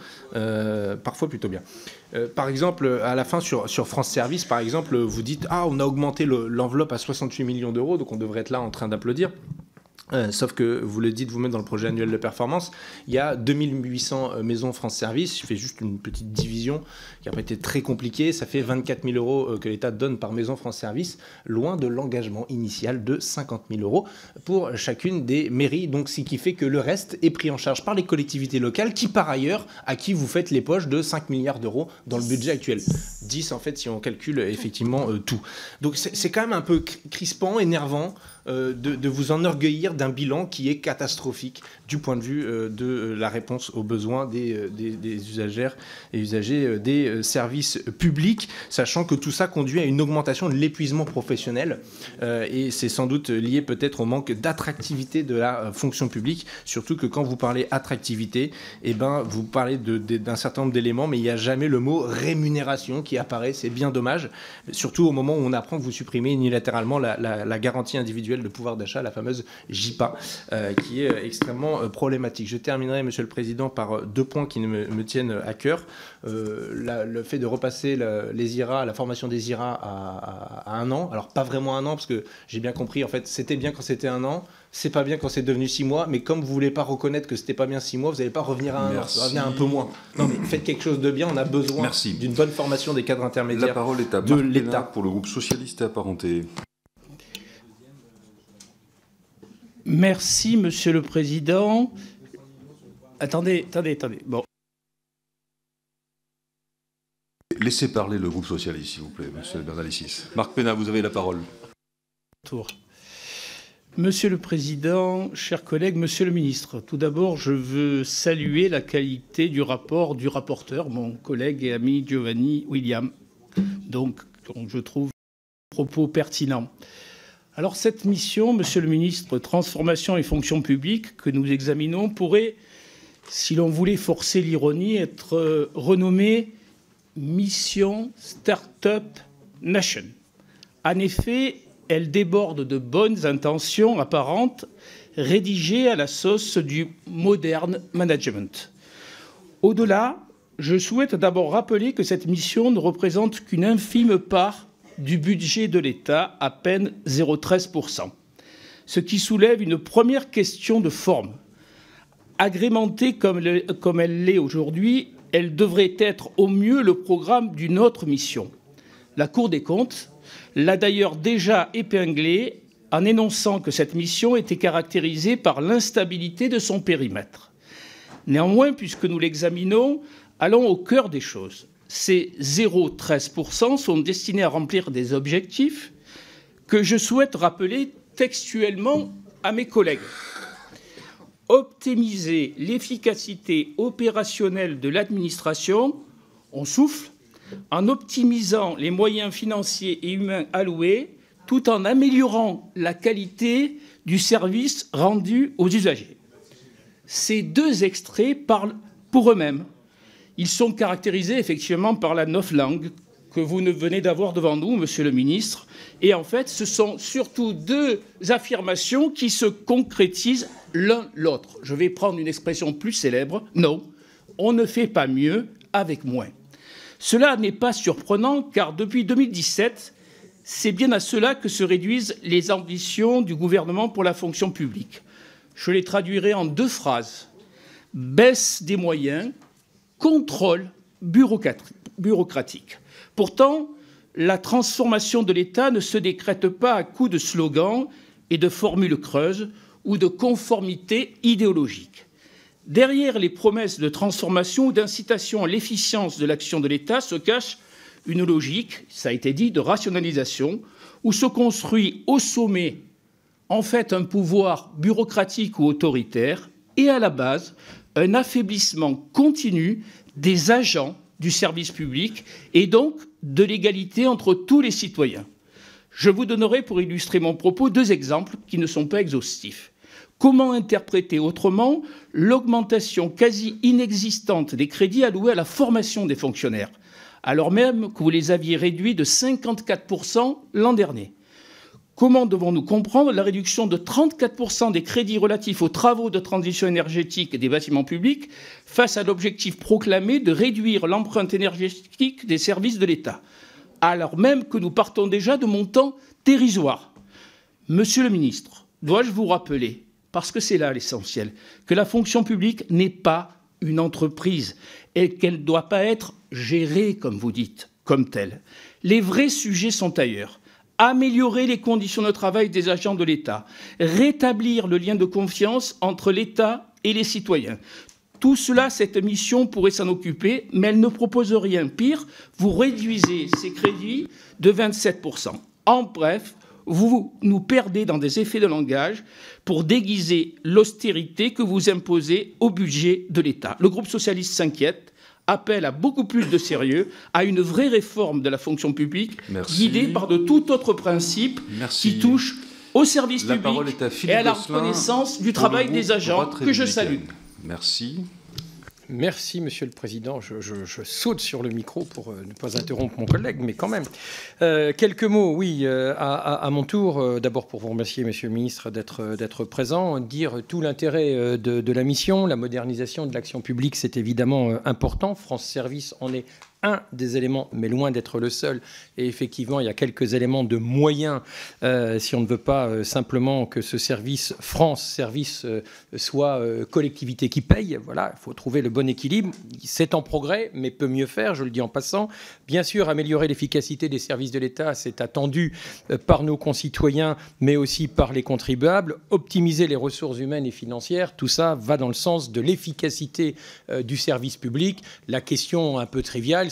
Par exemple, à la fin, sur France Service, par exemple, vous dites « Ah, on a augmenté l'enveloppe à 68 millions d'euros, donc on devrait être là en train d'applaudir ». Sauf que vous le dites vous-même dans le projet annuel de performance, il y a 2800 maisons France Service. Je fais juste une petite division qui n'a pas été très compliquée. Ça fait 24 000 euros que l'État donne par maison France Service, loin de l'engagement initial de 50 000 euros pour chacune des mairies. Donc, ce qui fait que le reste est pris en charge par les collectivités locales qui, par ailleurs, à qui vous faites les poches de 5 milliards d'euros dans le budget actuel. 10, en fait, si on calcule effectivement tout. Donc, c'est quand même un peu crispant, énervant de vous enorgueillir d'un bilan qui est catastrophique du point de vue de la réponse aux besoins des usagères et usagers des services publics, sachant que tout ça conduit à une augmentation de l'épuisement professionnel et c'est sans doute lié peut-être au manque d'attractivité de la fonction publique, surtout que quand vous parlez attractivité, vous parlez d'un certain nombre d'éléments, mais il n'y a jamais le mot rémunération qui apparaît, c'est bien dommage, surtout au moment où on apprend que vous supprimez unilatéralement la garantie individuelle de pouvoir d'achat, la fameuse JPA, qui est extrêmement problématique. Je terminerai, Monsieur le Président, par deux points qui me tiennent à cœur. Le fait de repasser les IRA, la formation des IRA à 1 an. Alors, pas vraiment 1 an, parce que j'ai bien compris, en fait, c'était bien quand c'était 1 an, c'est pas bien quand c'est devenu 6 mois, mais comme vous voulez pas reconnaître que c'était pas bien 6 mois, vous n'allez pas revenir à 1 an, vous allez revenir un peu moins. Non, mais faites quelque chose de bien, on a besoin d'une bonne formation des cadres intermédiaires. La parole est à de Marc l'État. Pénard pour le groupe socialiste et apparenté. Merci, Monsieur le Président. Attendez. Bon. Laissez parler le groupe socialiste, s'il vous plaît, Monsieur Bernalicis. Marc Pénard, vous avez la parole. Monsieur le Président, chers collègues, Monsieur le Ministre, tout d'abord, je veux saluer la qualité du rapport du rapporteur, mon collègue et ami Giovanni William, donc je trouve les propos pertinents. Alors cette mission, Monsieur le Ministre, Transformation et fonction publique, que nous examinons, pourrait, si l'on voulait forcer l'ironie, être renommée Mission Startup Nation. En effet, elle déborde de bonnes intentions apparentes, rédigées à la sauce du modern management. Au-delà, je souhaite d'abord rappeler que cette mission ne représente qu'une infime part du budget de l'État, à peine 0,13%, ce qui soulève une première question de forme. Agrémentée comme elle l'est aujourd'hui, elle devrait être au mieux le programme d'une autre mission. La Cour des comptes l'a d'ailleurs déjà épinglé en énonçant que cette mission était caractérisée par l'instabilité de son périmètre. Néanmoins, puisque nous l'examinons, allons au cœur des choses. Ces 0,13% sont destinés à remplir des objectifs que je souhaite rappeler textuellement à mes collègues. Optimiser l'efficacité opérationnelle de l'administration, on souffle, en optimisant les moyens financiers et humains alloués, tout en améliorant la qualité du service rendu aux usagers. Ces deux extraits parlent pour eux-mêmes. Ils sont caractérisés effectivement par la novlangue que vous venez d'avoir devant nous, Monsieur le Ministre. Et en fait, ce sont surtout deux affirmations qui se concrétisent l'un l'autre. Je vais prendre une expression plus célèbre. Non, on ne fait pas mieux avec moins. Cela n'est pas surprenant car depuis 2017, c'est bien à cela que se réduisent les ambitions du gouvernement pour la fonction publique. Je les traduirai en deux phrases. Baisse des moyens, contrôle bureaucratique. Pourtant, la transformation de l'État ne se décrète pas à coups de slogans et de formules creuses ou de conformité idéologique. Derrière les promesses de transformation ou d'incitation à l'efficience de l'action de l'État se cache une logique, ça a été dit, de rationalisation, où se construit au sommet, en fait, un pouvoir bureaucratique ou autoritaire, et à la base, un affaiblissement continu des agents du service public et donc de l'égalité entre tous les citoyens. Je vous donnerai pour illustrer mon propos deux exemples qui ne sont pas exhaustifs. Comment interpréter autrement l'augmentation quasi inexistante des crédits alloués à la formation des fonctionnaires, alors même que vous les aviez réduits de 54% l'an dernier? Comment devons-nous comprendre la réduction de 34% des crédits relatifs aux travaux de transition énergétique des bâtiments publics face à l'objectif proclamé de réduire l'empreinte énergétique des services de l'État, alors même que nous partons déjà de montants dérisoires? Monsieur le ministre, dois-je vous rappeler, parce que c'est là l'essentiel, que la fonction publique n'est pas une entreprise et qu'elle ne doit pas être gérée, comme vous dites, comme telle. Les vrais sujets sont ailleurs. Améliorer les conditions de travail des agents de l'État, rétablir le lien de confiance entre l'État et les citoyens. Tout cela, cette mission pourrait s'en occuper, mais elle ne propose rien. Pire, vous réduisez ces crédits de 27%. En bref, vous nous perdez dans des effets de langage pour déguiser l'austérité que vous imposez au budget de l'État. Le groupe socialiste s'inquiète, appelle à beaucoup plus de sérieux, à une vraie réforme de la fonction publique, guidée par de tout autre principe qui touche au service public et à la reconnaissance du travail des agents que je salue. Merci. Merci, Monsieur le Président. Je saute sur le micro pour ne pas interrompre mon collègue, mais quand même. Quelques mots, oui, à mon tour. D'abord pour vous remercier, Monsieur le Ministre, d'être présent. Dire tout l'intérêt de la mission, la modernisation de l'action publique, c'est évidemment important. France Service en est un des éléments, mais loin d'être le seul. Et effectivement, il y a quelques éléments de moyens, si on ne veut pas simplement que ce service, France Service, soit collectivité qui paye. Voilà, il faut trouver le bon équilibre. C'est en progrès, mais peut mieux faire, je le dis en passant. Bien sûr, améliorer l'efficacité des services de l'État, c'est attendu par nos concitoyens, mais aussi par les contribuables. Optimiser les ressources humaines et financières, tout ça va dans le sens de l'efficacité du service public. La question un peu triviale,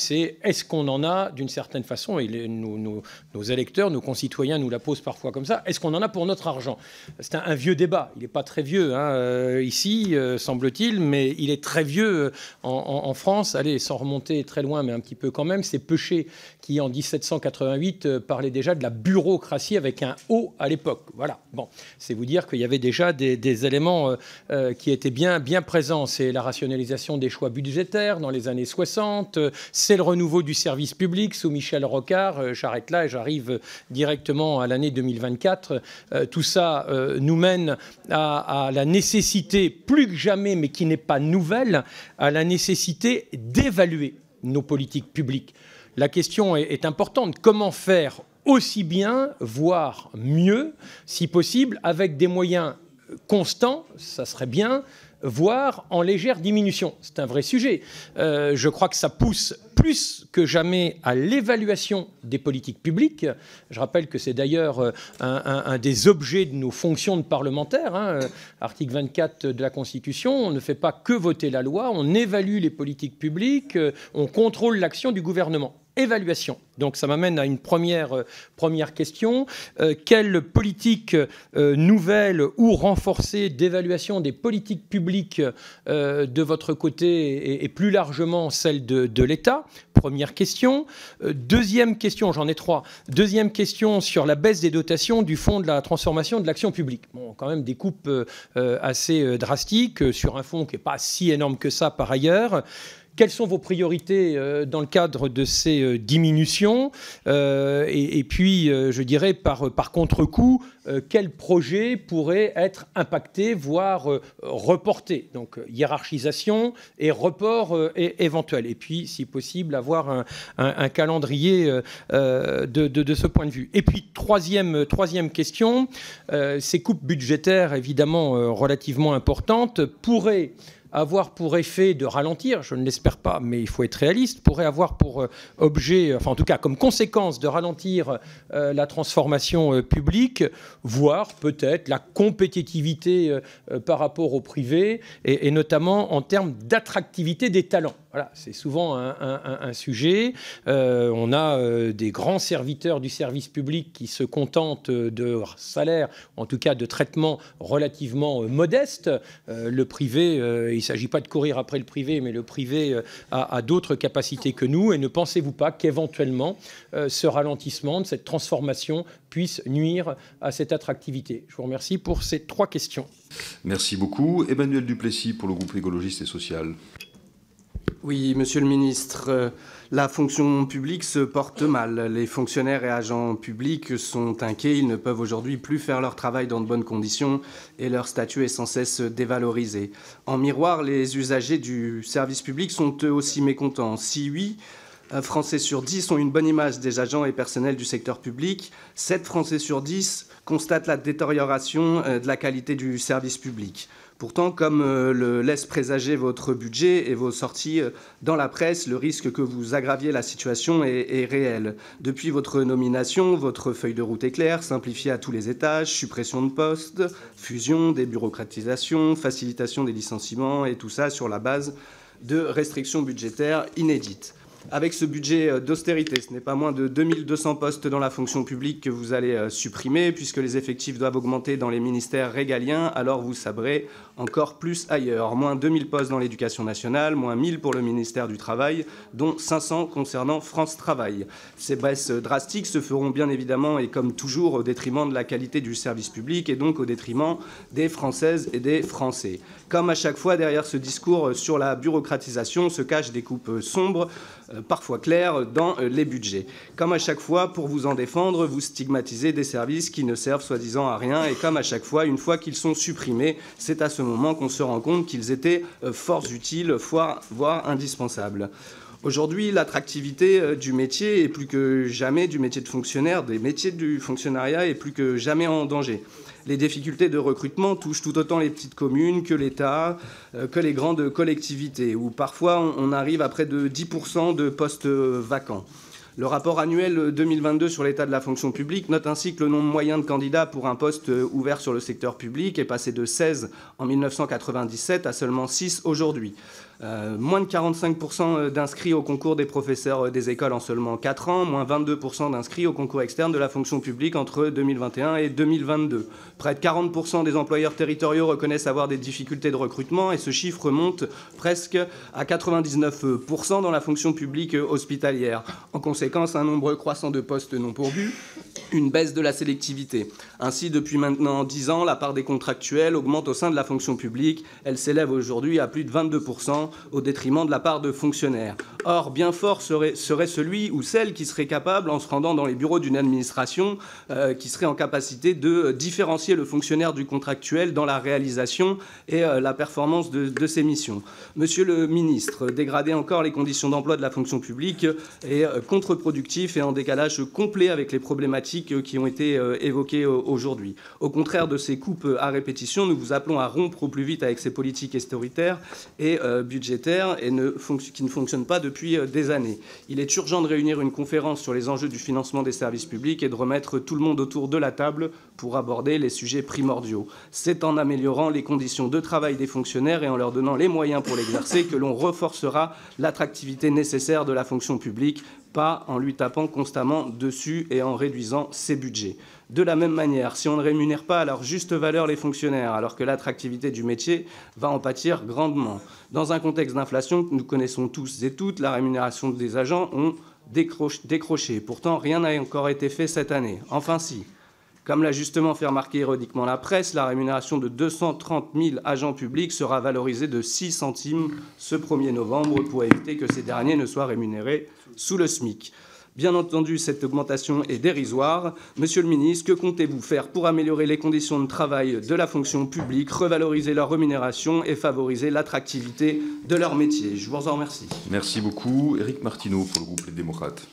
c'est est-ce qu'on en a d'une certaine façon, et nos électeurs, nos concitoyens nous la posent parfois comme ça, est-ce qu'on en a pour notre argent? C'est un vieux débat, il n'est pas très vieux ici, semble-t-il, mais il est très vieux en France. Allez, sans remonter très loin, mais un petit peu quand même, c'est Peuchet qui, en 1788, parlait déjà de la bureaucratie avec un O à l'époque. Voilà, bon, c'est vous dire qu'il y avait déjà des éléments qui étaient bien présents. C'est la rationalisation des choix budgétaires dans les années 60, c'est le renouveau du service public sous Michel Rocard. J'arrête là et j'arrive directement à l'année 2024. Tout ça nous mène à la nécessité, plus que jamais, mais qui n'est pas nouvelle, à la nécessité d'évaluer nos politiques publiques. La question est importante. Comment faire aussi bien, voire mieux, si possible, avec des moyens constants, ça serait bien, voire en légère diminution. C'est un vrai sujet. Je crois que ça pousse plus que jamais à l'évaluation des politiques publiques. Je rappelle que c'est d'ailleurs un des objets de nos fonctions de parlementaires. Article 24 de la Constitution, on ne fait pas que voter la loi, on évalue les politiques publiques, on contrôle l'action du gouvernement. Évaluation. Donc ça m'amène à une première question. Quelle politique nouvelle ou renforcée d'évaluation des politiques publiques de votre côté et plus largement celle de l'État? Première question. Deuxième question, j'en ai trois. Deuxième question sur la baisse des dotations du Fonds de la transformation de l'action publique. Bon, quand même des coupes assez drastiques sur un fonds qui n'est pas si énorme que ça par ailleurs. Quelles sont vos priorités dans le cadre de ces diminutions et puis, je dirais, par contre-coup, quels projets pourraient être impactés, voire reportés? Donc, hiérarchisation et report éventuel. Et puis, si possible, avoir un calendrier de ce point de vue. Et puis, troisième question, ces coupes budgétaires, évidemment, relativement importantes, pourraient avoir pour effet de ralentir, je ne l'espère pas, mais il faut être réaliste, pourrait avoir pour objet, enfin en tout cas comme conséquence de ralentir la transformation publique, voire peut-être la compétitivité par rapport au privé, et notamment en termes d'attractivité des talents. Voilà, c'est souvent un sujet. On a des grands serviteurs du service public qui se contentent de salaires, en tout cas de traitements relativement modestes. Le privé, il ne s'agit pas de courir après le privé, mais le privé a d'autres capacités que nous. Et ne pensez-vous pas qu'éventuellement, ce ralentissement de cette transformation puisse nuire à cette attractivité? Je vous remercie pour ces trois questions. Merci beaucoup. Emmanuel Duplessis pour le groupe écologiste et social. Oui, monsieur le ministre, la fonction publique se porte mal. Les fonctionnaires et agents publics sont inquiets. Ils ne peuvent aujourd'hui plus faire leur travail dans de bonnes conditions et leur statut est sans cesse dévalorisé. En miroir, les usagers du service public sont eux aussi mécontents. Si 8 Français sur 10 ont une bonne image des agents et personnels du secteur public, 7 Français sur 10 constatent la détérioration de la qualité du service public. Pourtant, comme le laisse présager votre budget et vos sorties dans la presse, le risque que vous aggraviez la situation est réel. Depuis votre nomination, votre feuille de route est claire, simplifiée à tous les étages, suppression de postes, fusion, débureaucratisation, facilitation des licenciements, et tout ça sur la base de restrictions budgétaires inédites. Avec ce budget d'austérité, ce n'est pas moins de 2200 postes dans la fonction publique que vous allez supprimer, puisque les effectifs doivent augmenter dans les ministères régaliens, alors vous sabrez encore plus ailleurs. Moins 2000 postes dans l'éducation nationale, moins 1000 pour le ministère du Travail, dont 500 concernant France Travail. Ces baisses drastiques se feront bien évidemment, et comme toujours, au détriment de la qualité du service public, et donc au détriment des Françaises et des Français. Comme à chaque fois, derrière ce discours sur la bureaucratisation se cachent des coupes sombres, parfois claires, dans les budgets. Comme à chaque fois, pour vous en défendre, vous stigmatisez des services qui ne servent soi-disant à rien, et comme à chaque fois, une fois qu'ils sont supprimés, c'est à ce moment qu'on se rend compte qu'ils étaient fort utiles, voire indispensables. Aujourd'hui, l'attractivité du métier est plus que jamais, du métier de fonctionnaire, des métiers du fonctionnariat est plus que jamais en danger. Les difficultés de recrutement touchent tout autant les petites communes que l'État, que les grandes collectivités, où parfois on arrive à près de 10% de postes vacants. Le rapport annuel 2022 sur l'état de la fonction publique note ainsi que le nombre moyen de candidats pour un poste ouvert sur le secteur public est passé de 16 en 1997 à seulement 6 aujourd'hui. Moins de 45% d'inscrits au concours des professeurs des écoles en seulement 4 ans, moins 22% d'inscrits au concours externe de la fonction publique entre 2021 et 2022. Près de 40% des employeurs territoriaux reconnaissent avoir des difficultés de recrutement et ce chiffre remonte presque à 99% dans la fonction publique hospitalière. En conséquence, un nombre croissant de postes non pourvus, une baisse de la sélectivité. Ainsi, depuis maintenant 10 ans, la part des contractuels augmente au sein de la fonction publique. Elle s'élève aujourd'hui à plus de 22%, au détriment de la part de fonctionnaires. Or, bien fort serait celui ou celle qui serait capable, en se rendant dans les bureaux d'une administration, qui serait en capacité de différencier le fonctionnaire du contractuel dans la réalisation et la performance de ses missions. Monsieur le ministre, dégrader encore les conditions d'emploi de la fonction publique est contre-productif et en décalage complet avec les problématiques qui ont été évoquées aujourd'hui. Au contraire de ces coupes à répétition, nous vous appelons à rompre au plus vite avec ces politiques autoritaires et budgétaires et qui ne fonctionnent pas depuis des années. Il est urgent de réunir une conférence sur les enjeux du financement des services publics et de remettre tout le monde autour de la table pour aborder les sujets primordiaux. C'est en améliorant les conditions de travail des fonctionnaires et en leur donnant les moyens pour l'exercer que l'on renforcera l'attractivité nécessaire de la fonction publique, pas en lui tapant constamment dessus et en réduisant ses budgets. De la même manière, si on ne rémunère pas à leur juste valeur les fonctionnaires, alors que l'attractivité du métier va en pâtir grandement. Dans un contexte d'inflation que nous connaissons tous et toutes, la rémunération des agents ont décroché. Pourtant, rien n'a encore été fait cette année. Enfin si. Comme l'a justement fait remarquer ironiquement la presse, la rémunération de 230 000 agents publics sera valorisée de 6 centimes ce 1er novembre pour éviter que ces derniers ne soient rémunérés sous le SMIC. Bien entendu, cette augmentation est dérisoire. Monsieur le ministre, que comptez-vous faire pour améliorer les conditions de travail de la fonction publique, revaloriser leur rémunération et favoriser l'attractivité de leur métier? Je vous en remercie. Merci beaucoup. Éric Martineau pour le groupe Les Démocrates.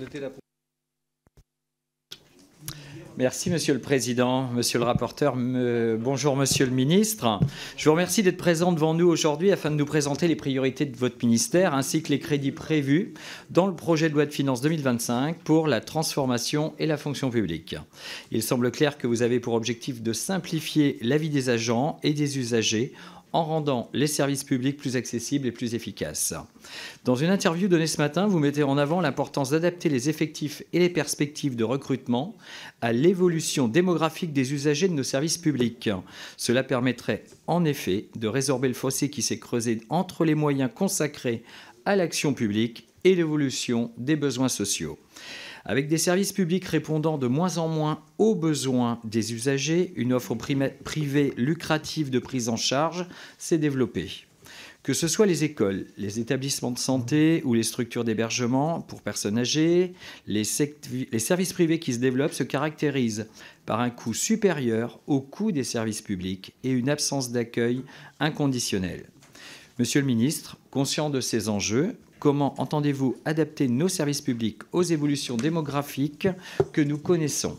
Merci, Monsieur le Président, Monsieur le rapporteur. Bonjour, Monsieur le Ministre. Je vous remercie d'être présent devant nous aujourd'hui afin de nous présenter les priorités de votre ministère ainsi que les crédits prévus dans le projet de loi de finances 2025 pour la transformation et la fonction publique. Il semble clair que vous avez pour objectif de simplifier la vie des agents et des usagers en rendant les services publics plus accessibles et plus efficaces. Dans une interview donnée ce matin, vous mettez en avant l'importance d'adapter les effectifs et les perspectives de recrutement à l'évolution démographique des usagers de nos services publics. Cela permettrait en effet de résorber le fossé qui s'est creusé entre les moyens consacrés à l'action publique et l'évolution des besoins sociaux. Avec des services publics répondant de moins en moins aux besoins des usagers, une offre privée lucrative de prise en charge s'est développée. Que ce soit les écoles, les établissements de santé ou les structures d'hébergement pour personnes âgées, les services privés qui se développent se caractérisent par un coût supérieur au coût des services publics et une absence d'accueil inconditionnelle. Monsieur le ministre, conscient de ces enjeux, comment entendez-vous adapter nos services publics aux évolutions démographiques que nous connaissons?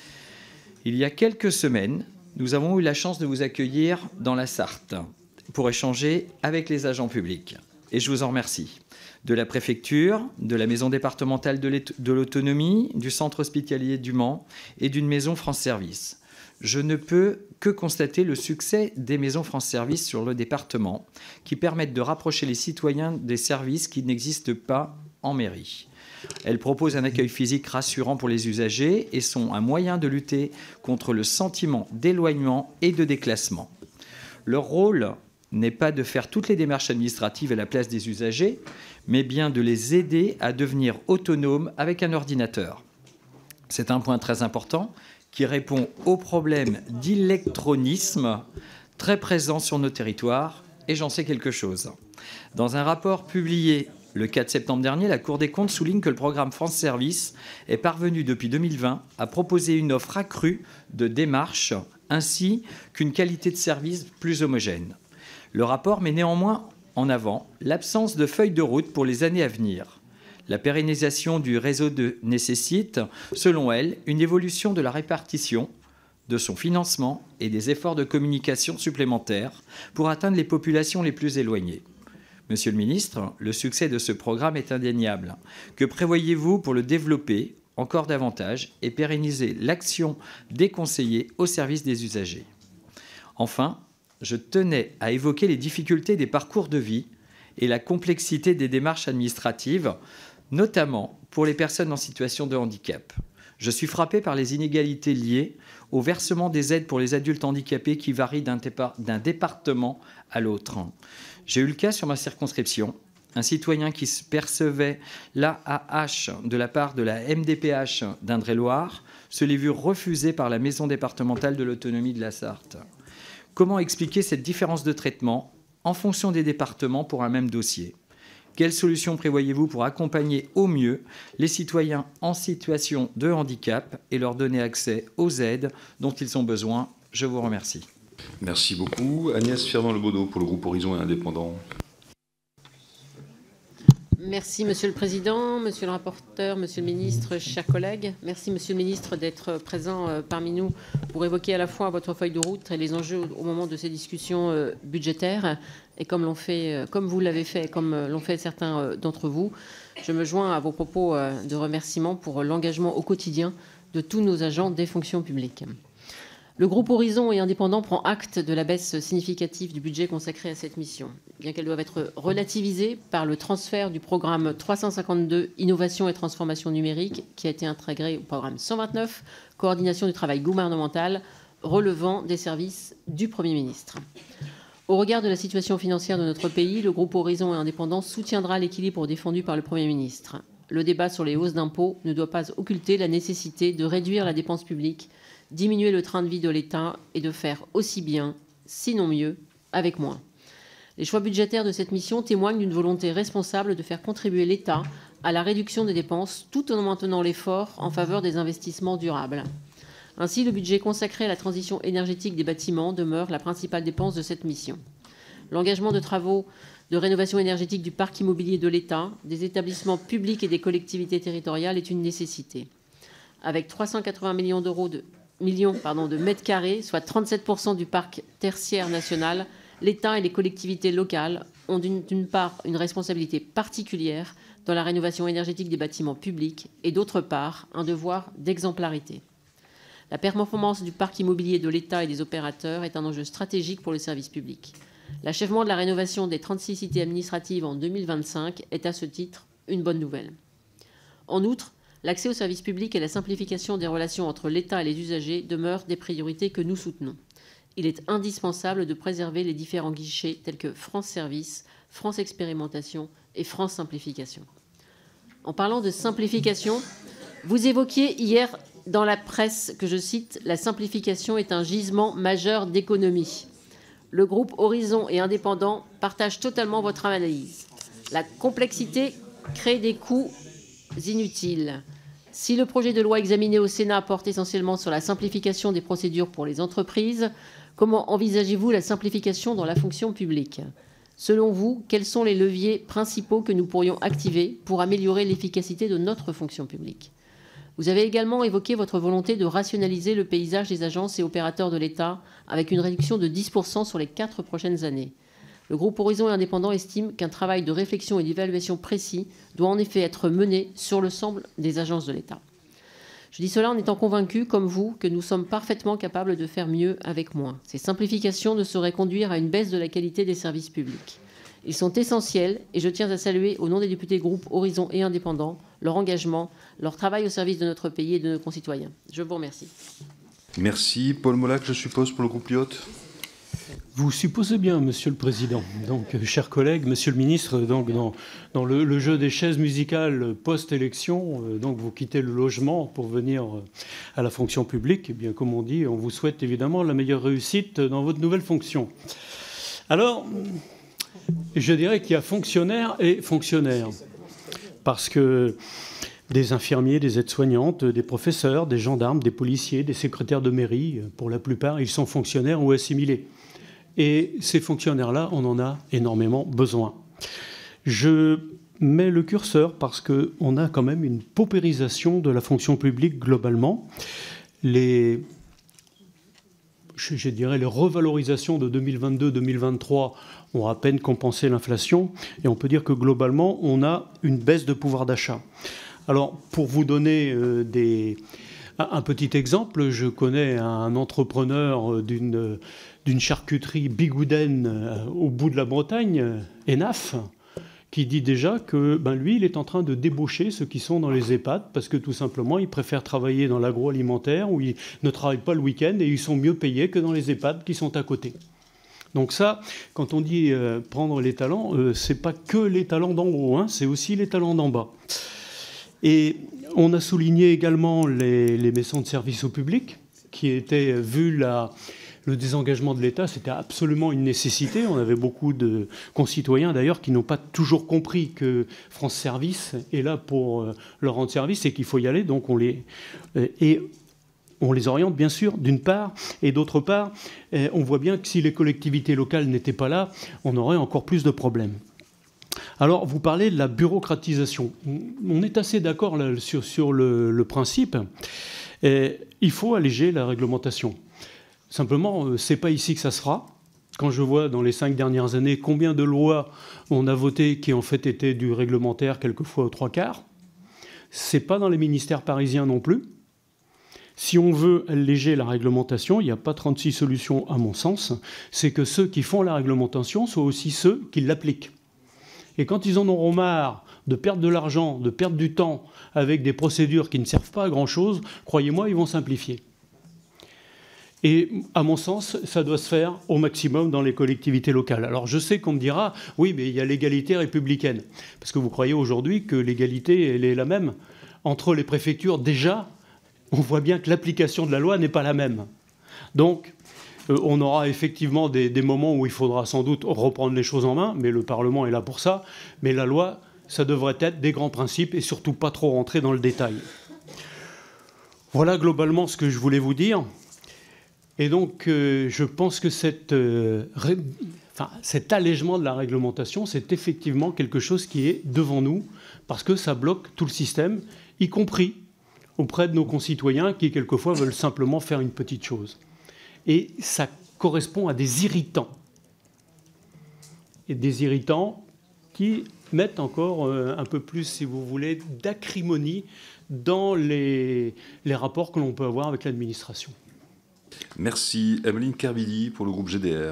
Il y a quelques semaines, nous avons eu la chance de vous accueillir dans la Sarthe pour échanger avec les agents publics. Et je vous en remercie. De la préfecture, de la maison départementale de l'autonomie, du centre hospitalier du Mans et d'une maison France Service. Je ne peux que constater le succès des maisons France Service sur le département, qui permettent de rapprocher les citoyens des services qui n'existent pas en mairie. Elles proposent un accueil physique rassurant pour les usagers et sont un moyen de lutter contre le sentiment d'éloignement et de déclassement. Leur rôle n'est pas de faire toutes les démarches administratives à la place des usagers, mais bien de les aider à devenir autonomes avec un ordinateur. C'est un point très important qui répond au problème d'électronisme très présent sur nos territoires, et j'en sais quelque chose. Dans un rapport publié le 4 septembre dernier, la Cour des comptes souligne que le programme France Service est parvenu depuis 2020 à proposer une offre accrue de démarches ainsi qu'une qualité de service plus homogène. Le rapport met néanmoins en avant l'absence de feuille de route pour les années à venir. La pérennisation du réseau nécessite, selon elle, une évolution de la répartition, de son financement et des efforts de communication supplémentaires pour atteindre les populations les plus éloignées. Monsieur le ministre, le succès de ce programme est indéniable. Que prévoyez-vous pour le développer encore davantage et pérenniser l'action des conseillers au service des usagers? Enfin, je tenais à évoquer les difficultés des parcours de vie et la complexité des démarches administratives, notamment pour les personnes en situation de handicap. Je suis frappé par les inégalités liées au versement des aides pour les adultes handicapés qui varient d'un département à l'autre. J'ai eu le cas sur ma circonscription. Un citoyen qui percevait l'AAH de la part de la MDPH d'Indre-et-Loire se l'est vu refuser par la Maison départementale de l'autonomie de la Sarthe. Comment expliquer cette différence de traitement en fonction des départements pour un même dossier? Quelles solutions prévoyez-vous pour accompagner au mieux les citoyens en situation de handicap et leur donner accès aux aides dont ils ont besoin? Je vous remercie. Merci beaucoup. Agnès Firmin-Lebaudot pour le groupe Horizon et Indépendants. Merci Monsieur le Président, Monsieur le rapporteur, Monsieur le Ministre, chers collègues. Merci Monsieur le Ministre d'être présent parmi nous pour évoquer à la fois votre feuille de route et les enjeux au moment de ces discussions budgétaires. Et comme vous l'avez fait, comme l'ont fait certains d'entre vous, je me joins à vos propos de remerciement pour l'engagement au quotidien de tous nos agents des fonctions publiques. Le groupe Horizon et Indépendants prend acte de la baisse significative du budget consacré à cette mission, bien qu'elle doive être relativisée par le transfert du programme 352 Innovation et transformation numérique qui a été intégré au programme 129 Coordination du travail gouvernemental relevant des services du Premier ministre. Au regard de la situation financière de notre pays, le groupe Horizon et Indépendants soutiendra l'équilibre défendu par le Premier ministre. Le débat sur les hausses d'impôts ne doit pas occulter la nécessité de réduire la dépense publique, diminuer le train de vie de l'État et de faire aussi bien, sinon mieux, avec moins. Les choix budgétaires de cette mission témoignent d'une volonté responsable de faire contribuer l'État à la réduction des dépenses tout en maintenant l'effort en faveur des investissements durables. Ainsi, le budget consacré à la transition énergétique des bâtiments demeure la principale dépense de cette mission. L'engagement de travaux de rénovation énergétique du parc immobilier de l'État, des établissements publics et des collectivités territoriales est une nécessité. Avec 380 millions de mètres carrés, soit 37% du parc tertiaire national, l'État et les collectivités locales ont d'une part une responsabilité particulière dans la rénovation énergétique des bâtiments publics et d'autre part un devoir d'exemplarité. La performance du parc immobilier de l'État et des opérateurs est un enjeu stratégique pour le service public. L'achèvement de la rénovation des 36 cités administratives en 2025 est à ce titre une bonne nouvelle. En outre, l'accès aux services publics et la simplification des relations entre l'État et les usagers demeurent des priorités que nous soutenons. Il est indispensable de préserver les différents guichets tels que France Service, France Expérimentation et France Simplification. En parlant de simplification, vous évoquiez hier dans la presse que je cite « La simplification est un gisement majeur d'économie ». Le groupe Horizon et Indépendants partage totalement votre analyse. La complexité crée des coûts inutiles. Si le projet de loi examiné au Sénat porte essentiellement sur la simplification des procédures pour les entreprises, comment envisagez-vous la simplification dans la fonction publique? Selon vous, quels sont les leviers principaux que nous pourrions activer pour améliorer l'efficacité de notre fonction publique? Vous avez également évoqué votre volonté de rationaliser le paysage des agences et opérateurs de l'État avec une réduction de 10% sur les 4 prochaines années. Le groupe Horizon et Indépendants estime qu'un travail de réflexion et d'évaluation précis doit en effet être mené sur l'ensemble des agences de l'État. Je dis cela en étant convaincu, comme vous, que nous sommes parfaitement capables de faire mieux avec moins. Ces simplifications ne sauraient conduire à une baisse de la qualité des services publics. Ils sont essentiels et je tiens à saluer, au nom des députés groupe Horizon et Indépendants, leur engagement, leur travail au service de notre pays et de nos concitoyens. Je vous remercie. Merci. Paul Molac, je suppose, pour le groupe Lyot. Vous supposez bien, Monsieur le Président. Donc, chers collègues, Monsieur le Ministre, donc dans le jeu des chaises musicales post-élection, donc vous quittez le logement pour venir à la fonction publique. Eh bien, comme on dit, on vous souhaite évidemment la meilleure réussite dans votre nouvelle fonction. Alors, je dirais qu'il y a fonctionnaires et fonctionnaires, parce que des infirmiers, des aides-soignantes, des professeurs, des gendarmes, des policiers, des secrétaires de mairie, pour la plupart, ils sont fonctionnaires ou assimilés. Et ces fonctionnaires-là, on en a énormément besoin. Je mets le curseur parce qu'on a quand même une paupérisation de la fonction publique globalement. Je dirais les revalorisations de 2022-2023 ont à peine compensé l'inflation. Et on peut dire que globalement, on a une baisse de pouvoir d'achat. Alors, pour vous donner un petit exemple, je connais un entrepreneur d'une charcuterie bigoudaine au bout de la Bretagne, Enaf. qui dit déjà que lui, il est en train de débaucher ceux qui sont dans les EHPAD parce que tout simplement, ils préfèrent travailler dans l'agroalimentaire où ils ne travaillent pas le week-end et ils sont mieux payés que dans les EHPAD qui sont à côté. Donc ça, quand on dit prendre les talents, c'est pas que les talents d'en haut, hein, c'est aussi les talents d'en bas. Et on a souligné également les maisons de service au public qui étaient, vu le désengagement de l'État, c'était absolument une nécessité. On avait beaucoup de concitoyens d'ailleurs qui n'ont pas toujours compris que France Service est là pour leur rendre service et qu'il faut y aller. Donc on les oriente bien sûr d'une part, et d'autre part, on voit bien que si les collectivités locales n'étaient pas là, on aurait encore plus de problèmes. Alors vous parlez de la bureaucratisation. On est assez d'accord sur le principe. Il faut alléger la réglementation. Simplement, ce n'est pas ici que ça se fera. Quand je vois dans les 5 dernières années combien de lois on a votées qui en fait étaient du réglementaire, quelquefois aux 3/4, ce n'est pas dans les ministères parisiens non plus. Si on veut alléger la réglementation, il n'y a pas 36 solutions à mon sens, c'est que ceux qui font la réglementation soient aussi ceux qui l'appliquent. Et quand ils en auront marre de perdre de l'argent, de perdre du temps avec des procédures qui ne servent pas à grand-chose, croyez-moi, ils vont simplifier. Et à mon sens, ça doit se faire au maximum dans les collectivités locales. Alors je sais qu'on me dira, oui, mais il y a l'égalité républicaine. Parce que vous croyez aujourd'hui que l'égalité, elle est la même. Entre les préfectures, déjà, on voit bien que l'application de la loi n'est pas la même. Donc, on aura effectivement des moments où il faudra sans doute reprendre les choses en main, mais le Parlement est là pour ça. Mais la loi, ça devrait être des grands principes et surtout pas trop rentrer dans le détail. Voilà globalement ce que je voulais vous dire. Et donc, je pense que cet allègement de la réglementation, c'est effectivement quelque chose qui est devant nous, parce que ça bloque tout le système, y compris auprès de nos concitoyens qui, quelquefois, veulent simplement faire une petite chose. Et ça correspond à des irritants. Et des irritants qui mettent encore un peu plus, si vous voulez, d'acrimonie dans les rapports que l'on peut avoir avec l'administration. Merci. Emeline Kerbidi pour le groupe GDR.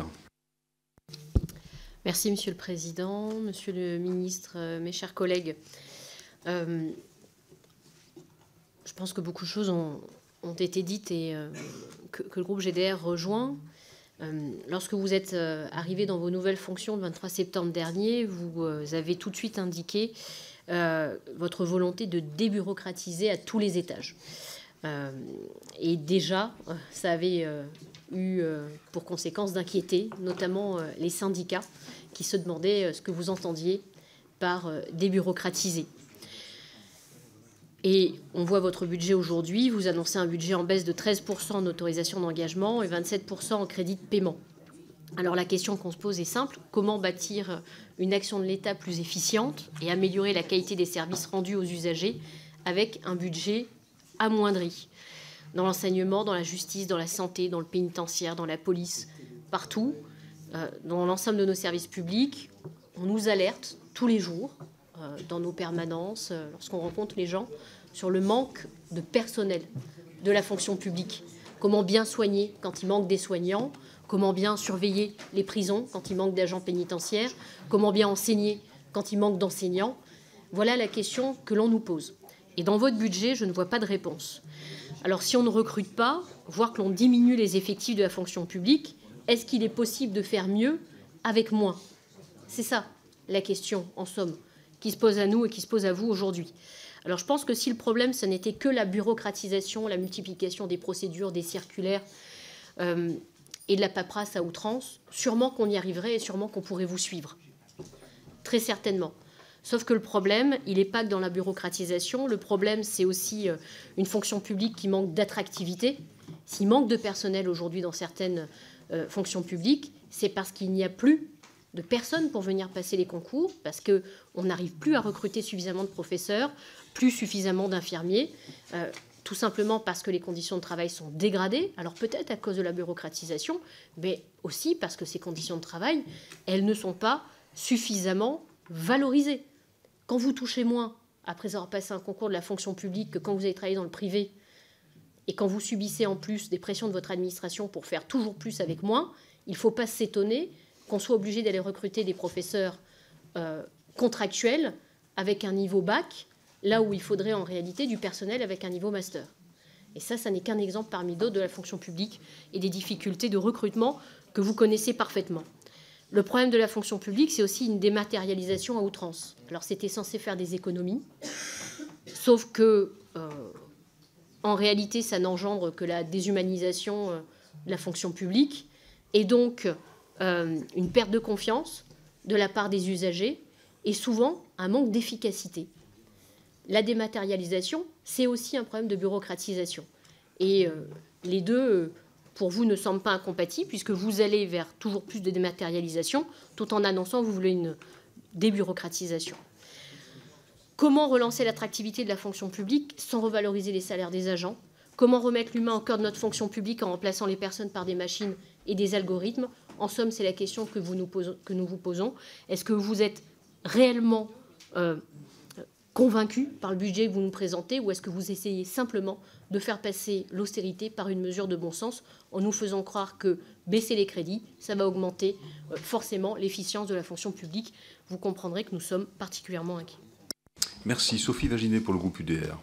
Merci, Monsieur le Président, Monsieur le Ministre, mes chers collègues. Je pense que beaucoup de choses ont été dites et que le groupe GDR rejoint. Lorsque vous êtes arrivé dans vos nouvelles fonctions le 23 septembre dernier, vous avez tout de suite indiqué votre volonté de débureaucratiser à tous les étages. Et déjà, ça avait eu pour conséquence d'inquiéter notamment les syndicats qui se demandaient ce que vous entendiez par débureaucratiser. Et on voit votre budget aujourd'hui, vous annoncez un budget en baisse de 13% en autorisation d'engagement et 27% en crédit de paiement. Alors la question qu'on se pose est simple, comment bâtir une action de l'État plus efficiente et améliorer la qualité des services rendus aux usagers avec un budget amoindri dans l'enseignement, dans la justice, dans la santé, dans le pénitentiaire, dans la police, partout, dans l'ensemble de nos services publics. On nous alerte tous les jours dans nos permanences, lorsqu'on rencontre les gens, sur le manque de personnel de la fonction publique. Comment bien soigner quand il manque des soignants, comment bien surveiller les prisons quand il manque d'agents pénitentiaires, comment bien enseigner quand il manque d'enseignants. Voilà la question que l'on nous pose. Et dans votre budget, je ne vois pas de réponse. Alors si on ne recrute pas, voire que l'on diminue les effectifs de la fonction publique, est-ce qu'il est possible de faire mieux avec moins? C'est ça la question, en somme, qui se pose à nous et qui se pose à vous aujourd'hui. Alors je pense que si le problème, ce n'était que la bureaucratisation, la multiplication des procédures, des circulaires et de la paperasse à outrance, sûrement qu'on y arriverait et sûrement qu'on pourrait vous suivre. Très certainement. Sauf que le problème, il n'est pas que dans la bureaucratisation. Le problème, c'est aussi une fonction publique qui manque d'attractivité. S'il manque de personnel aujourd'hui dans certaines fonctions publiques, c'est parce qu'il n'y a plus de personnes pour venir passer les concours, parce qu'on n'arrive plus à recruter suffisamment de professeurs, plus suffisamment d'infirmiers, tout simplement parce que les conditions de travail sont dégradées, alors peut-être à cause de la bureaucratisation, mais aussi parce que ces conditions de travail, elles ne sont pas suffisamment valorisées. Quand vous touchez moins, après avoir passé un concours de la fonction publique, que quand vous avez travaillé dans le privé, et quand vous subissez en plus des pressions de votre administration pour faire toujours plus avec moins, il ne faut pas s'étonner qu'on soit obligé d'aller recruter des professeurs contractuels avec un niveau bac, là où il faudrait en réalité du personnel avec un niveau master. Et ça n'est qu'un exemple parmi d'autres de la fonction publique et des difficultés de recrutement que vous connaissez parfaitement. Le problème de la fonction publique, c'est aussi une dématérialisation à outrance. Alors, c'était censé faire des économies, sauf que, en réalité, ça n'engendre que la déshumanisation de la fonction publique et donc une perte de confiance de la part des usagers et souvent un manque d'efficacité. La dématérialisation, c'est aussi un problème de bureaucratisation. Et les deux, pour vous, ne semblent pas incompatibles, puisque vous allez vers toujours plus de dématérialisation, tout en annonçant que vous voulez une débureaucratisation. Comment relancer l'attractivité de la fonction publique sans revaloriser les salaires des agents? Comment remettre l'humain au cœur de notre fonction publique en remplaçant les personnes par des machines et des algorithmes? En somme, c'est la question que nous vous posons. Est-ce que vous êtes réellement convaincu par le budget que vous nous présentez, ou est-ce que vous essayez simplement de faire passer l'austérité par une mesure de bon sens en nous faisant croire que baisser les crédits, ça va augmenter forcément l'efficience de la fonction publique? Vous comprendrez que nous sommes particulièrement inquiets. Merci. Sophie Vaginet pour le groupe UDR.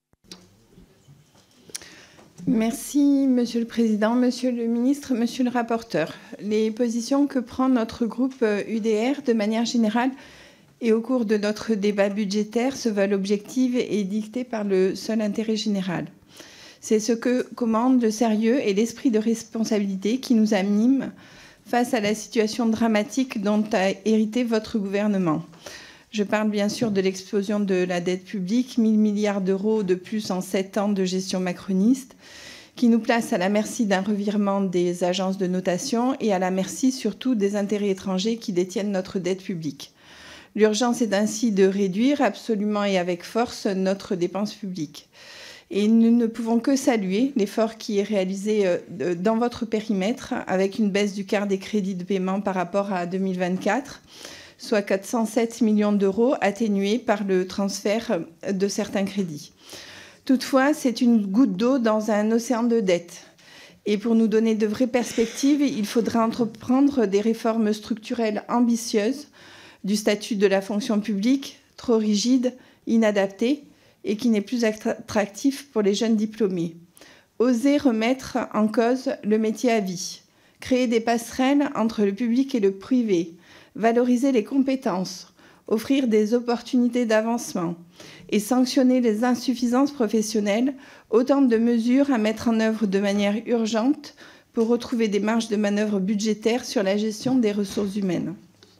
Merci, Monsieur le Président, Monsieur le Ministre, Monsieur le Rapporteur. Les positions que prend notre groupe UDR, de manière générale, et au cours de notre débat budgétaire, se veulent objectives et dictées par le seul intérêt général. C'est ce que commandent le sérieux et l'esprit de responsabilité qui nous animent face à la situation dramatique dont a hérité votre gouvernement. Je parle bien sûr de l'explosion de la dette publique, 1 000 milliards d'euros de plus en 7 ans de gestion macroniste, qui nous place à la merci d'un revirement des agences de notation et à la merci surtout des intérêts étrangers qui détiennent notre dette publique. L'urgence est ainsi de réduire absolument et avec force notre dépense publique. Et nous ne pouvons que saluer l'effort qui est réalisé dans votre périmètre avec une baisse du quart des crédits de paiement par rapport à 2024, soit 407 millions d'euros atténués par le transfert de certains crédits. Toutefois, c'est une goutte d'eau dans un océan de dettes. Et pour nous donner de vraies perspectives, il faudra entreprendre des réformes structurelles ambitieuses du statut de la fonction publique, trop rigide, inadapté et qui n'est plus attractif pour les jeunes diplômés. Oser remettre en cause le métier à vie, créer des passerelles entre le public et le privé, valoriser les compétences, offrir des opportunités d'avancement et sanctionner les insuffisances professionnelles, autant de mesures à mettre en œuvre de manière urgente pour retrouver des marges de manœuvre budgétaires sur la gestion des ressources humaines.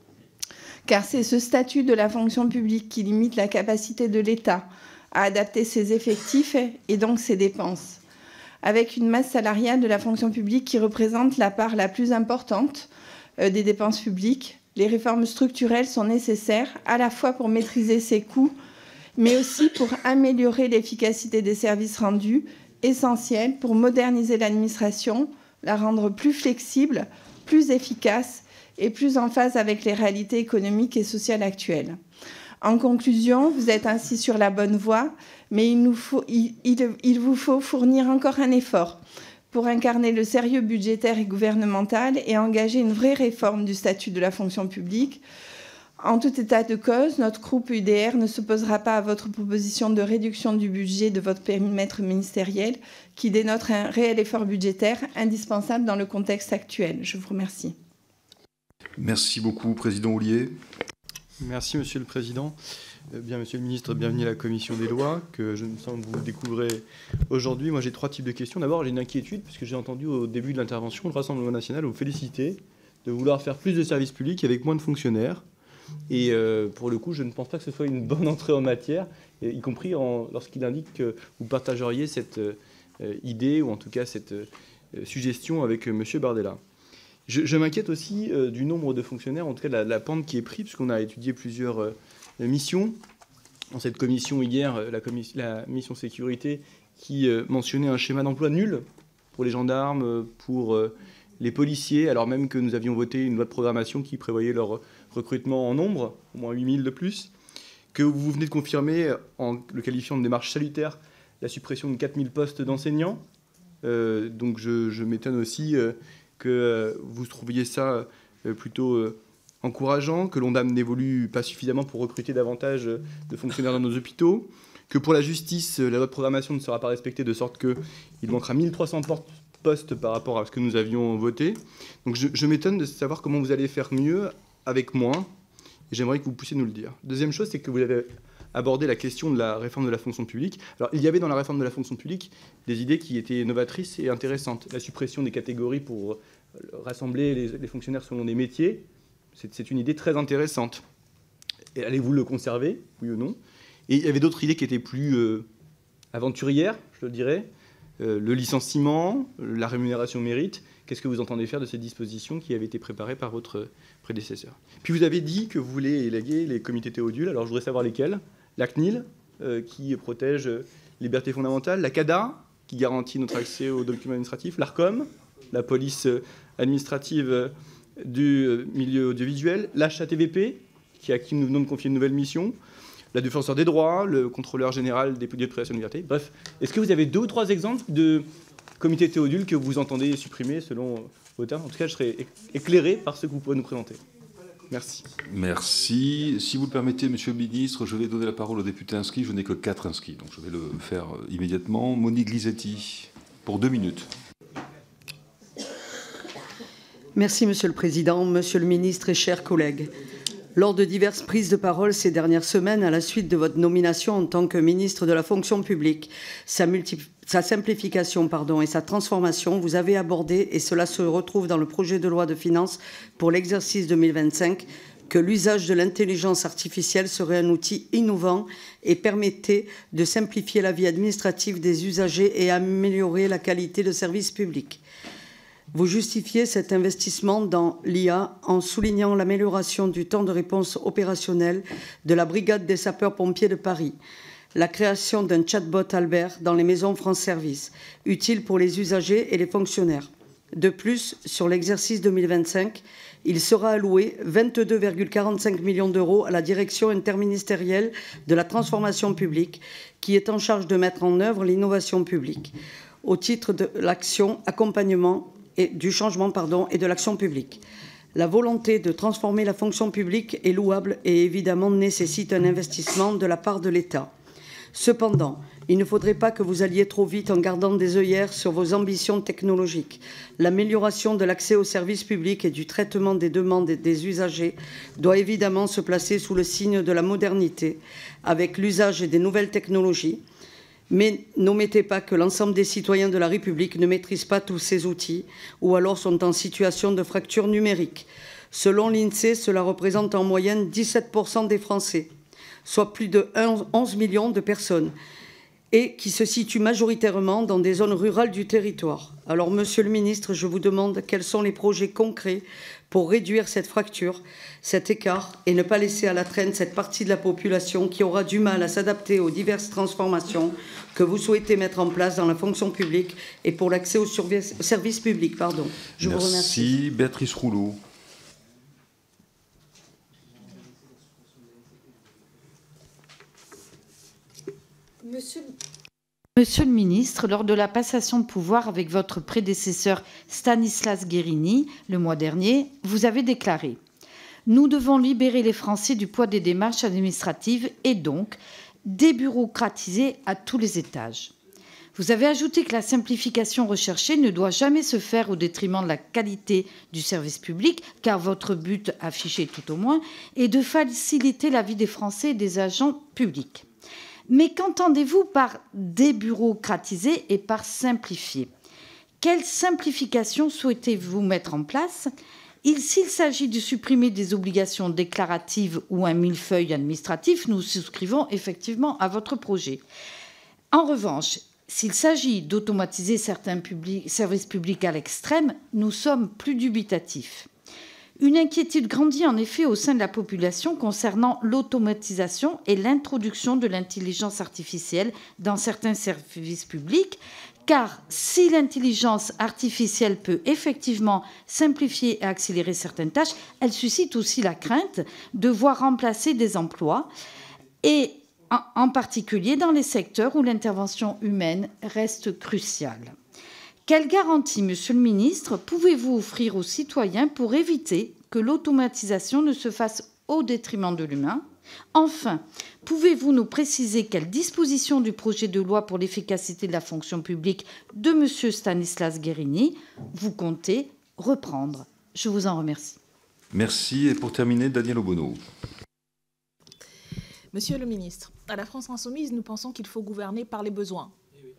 Car c'est ce statut de la fonction publique qui limite la capacité de l'État à adapter ses effectifs et donc ses dépenses. Avec une masse salariale de la fonction publique qui représente la part la plus importante des dépenses publiques, les réformes structurelles sont nécessaires à la fois pour maîtriser ses coûts, mais aussi pour améliorer l'efficacité des services rendus, essentiels pour moderniser l'administration, la rendre plus flexible, plus efficace et plus en phase avec les réalités économiques et sociales actuelles. En conclusion, vous êtes ainsi sur la bonne voie, mais il vous faut fournir encore un effort pour incarner le sérieux budgétaire et gouvernemental et engager une vraie réforme du statut de la fonction publique. En tout état de cause, notre groupe UDR ne s'opposera pas à votre proposition de réduction du budget de votre périmètre ministériel qui dénote un réel effort budgétaire indispensable dans le contexte actuel. Je vous remercie. Merci beaucoup, Président Houllier. Merci, Monsieur le Président. Bien, Monsieur le Ministre, bienvenue à la Commission des lois, que je me semble vous découvrez aujourd'hui. Moi, j'ai 3 types de questions. D'abord, j'ai une inquiétude, puisque j'ai entendu au début de l'intervention le Rassemblement national vous féliciter de vouloir faire plus de services publics avec moins de fonctionnaires. Et pour le coup, je ne pense pas que ce soit une bonne entrée en matière, y compris lorsqu'il indique que vous partageriez cette idée, ou en tout cas cette suggestion avec M. Bardella. Je m'inquiète aussi du nombre de fonctionnaires, en tout cas de la pente qui est prise, puisqu'on a étudié plusieurs missions. Dans cette commission hier, la mission sécurité, qui mentionnait un schéma d'emploi nul pour les gendarmes, pour les policiers, alors même que nous avions voté une loi de programmation qui prévoyait leur recrutement en nombre, au moins 8000 de plus, que vous venez de confirmer, en le qualifiant de démarche salutaire, la suppression de 4000 postes d'enseignants. Donc je m'étonne aussi que vous trouviez ça plutôt encourageant, que l'ONDAM n'évolue pas suffisamment pour recruter davantage de fonctionnaires dans nos hôpitaux, que pour la justice, la loi de programmation ne sera pas respectée de sorte qu'il manquera 1300 postes par rapport à ce que nous avions voté. Donc je m'étonne de savoir comment vous allez faire mieux avec moins, et j'aimerais que vous puissiez nous le dire. Deuxième chose, c'est que vous avez abordé la question de la réforme de la fonction publique. Alors, il y avait dans la réforme de la fonction publique des idées qui étaient novatrices et intéressantes. La suppression des catégories pour rassembler les fonctionnaires selon des métiers, c'est une idée très intéressante. Et allez-vous le conserver, oui ou non? Et il y avait d'autres idées qui étaient plus aventurières, je le dirais. Le licenciement, la rémunération mérite. Qu'est-ce que vous entendez faire de ces dispositions qui avaient été préparées par votre prédécesseur? Puis vous avez dit que vous voulez élaguer les comités Théodule. Alors je voudrais savoir lesquels. La CNIL, qui protège les libertés fondamentales. La CADA, qui garantit notre accès aux documents administratifs. L'ARCOM, la police administrative du milieu audiovisuel. l'HATVP, à qui nous venons de confier une nouvelle mission. La défenseur des droits, le contrôleur général des lieux de privation de liberté. Bref, est-ce que vous avez 2 ou 3 exemples de comités Théodule que vous entendez supprimer selon vos termes? En tout cas, je serai éclairé par ce que vous pouvez nous présenter. Merci. Merci. Si vous le permettez, Monsieur le Ministre, je vais donner la parole aux députés inscrits. Je n'ai que 4 inscrits, donc je vais le faire immédiatement. Monique Lisetti, pour 2 minutes. Merci, Monsieur le Président, Monsieur le Ministre et chers collègues. Lors de diverses prises de parole ces dernières semaines, à la suite de votre nomination en tant que ministre de la fonction publique, sa simplification et sa transformation, vous avez abordé, et cela se retrouve dans le projet de loi de finances pour l'exercice 2025, que l'usage de l'intelligence artificielle serait un outil innovant et permettait de simplifier la vie administrative des usagers et améliorer la qualité de service public. Vous justifiez cet investissement dans l'IA en soulignant l'amélioration du temps de réponse opérationnel de la brigade des sapeurs-pompiers de Paris, la création d'un chatbot Albert dans les maisons France Service, utile pour les usagers et les fonctionnaires. De plus, sur l'exercice 2025, il sera alloué 22,45 millions d'euros à la direction interministérielle de la transformation publique, qui est en charge de mettre en œuvre l'innovation publique, au titre de l'action accompagnement et du changement et de l'action publique. La volonté de transformer la fonction publique est louable et évidemment nécessite un investissement de la part de l'État. Cependant, il ne faudrait pas que vous alliez trop vite en gardant des œillères sur vos ambitions technologiques. L'amélioration de l'accès aux services publics et du traitement des demandes des usagers doit évidemment se placer sous le signe de la modernité, avec l'usage des nouvelles technologies. Mais n'omettez pas que l'ensemble des citoyens de la République ne maîtrisent pas tous ces outils ou alors sont en situation de fracture numérique. Selon l'INSEE, cela représente en moyenne 17% des Français, soit plus de 11 millions de personnes, et qui se situent majoritairement dans des zones rurales du territoire. Alors, Monsieur le Ministre, je vous demande quels sont les projets concrets pour réduire cette fracture, cet écart, et ne pas laisser à la traîne cette partie de la population qui aura du mal à s'adapter aux diverses transformations que vous souhaitez mettre en place dans la fonction publique et pour l'accès aux services publics. Je vous remercie. Merci. Béatrice Rouleau. Monsieur le ministre, lors de la passation de pouvoir avec votre prédécesseur Stanislas Guerini le mois dernier, vous avez déclaré « Nous devons libérer les Français du poids des démarches administratives et donc débureaucratiser à tous les étages ». Vous avez ajouté que la simplification recherchée ne doit jamais se faire au détriment de la qualité du service public, car votre but affiché tout au moins est de faciliter la vie des Français et des agents publics. Mais qu'entendez-vous par débureaucratiser et par simplifier? Quelle simplification souhaitez-vous mettre en place? S'il s'agit de supprimer des obligations déclaratives ou un millefeuille administratif, nous souscrivons effectivement à votre projet. En revanche, s'il s'agit d'automatiser certains services publics à l'extrême, nous sommes plus dubitatifs. Une inquiétude grandit en effet au sein de la population concernant l'automatisation et l'introduction de l'intelligence artificielle dans certains services publics, car si l'intelligence artificielle peut effectivement simplifier et accélérer certaines tâches, elle suscite aussi la crainte de voir remplacer des emplois, et en particulier dans les secteurs où l'intervention humaine reste cruciale. Quelle garantie, Monsieur le Ministre, pouvez-vous offrir aux citoyens pour éviter que l'automatisation ne se fasse au détriment de l'humain? Enfin, pouvez-vous nous préciser quelles dispositions du projet de loi pour l'efficacité de la fonction publique de M. Stanislas Guerini vous comptez reprendre? Je vous en remercie. Merci. Et pour terminer, Daniel Obono. Monsieur le ministre, à la France Insoumise, nous pensons qu'il faut gouverner par les besoins.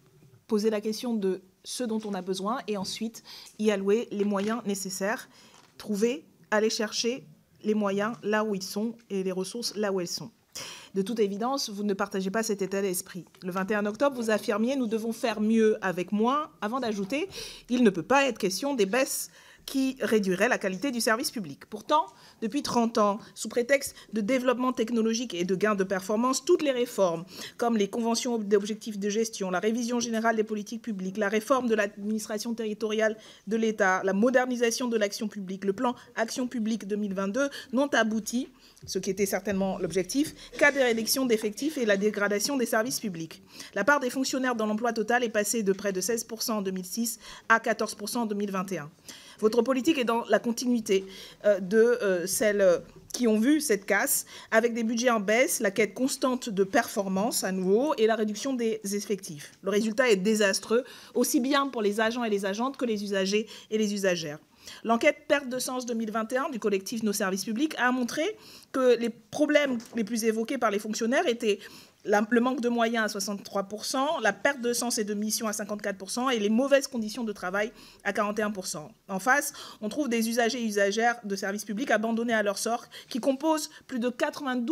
Poser la question de ce dont on a besoin et ensuite y allouer les moyens nécessaires. Trouver, aller chercher les moyens là où ils sont et les ressources là où elles sont. De toute évidence, vous ne partagez pas cet état d'esprit. Le 21 octobre, vous affirmiez « Nous devons faire mieux avec moins », avant d'ajouter « Il ne peut pas être question des baisses qui réduiraient la qualité du service public ». Pourtant, depuis 30 ans, sous prétexte de développement technologique et de gains de performance, toutes les réformes, comme les conventions d'objectifs de gestion, la révision générale des politiques publiques, la réforme de l'administration territoriale de l'État, la modernisation de l'action publique, le plan Action publique 2022, n'ont abouti, ce qui était certainement l'objectif, qu'à des réductions d'effectifs et la dégradation des services publics. La part des fonctionnaires dans l'emploi total est passée de près de 16% en 2006 à 14% en 2021. Votre politique est dans la continuité de celles qui ont vu cette casse, avec des budgets en baisse, la quête constante de performance à nouveau et la réduction des effectifs. Le résultat est désastreux, aussi bien pour les agents et les agentes que les usagers et les usagères. L'enquête Perte de sens 2021 du collectif Nos services publics a montré que les problèmes les plus évoqués par les fonctionnaires étaient le manque de moyens à 63%, la perte de sens et de mission à 54% et les mauvaises conditions de travail à 41%. En face, on trouve des usagers et usagères de services publics abandonnés à leur sort qui composent plus de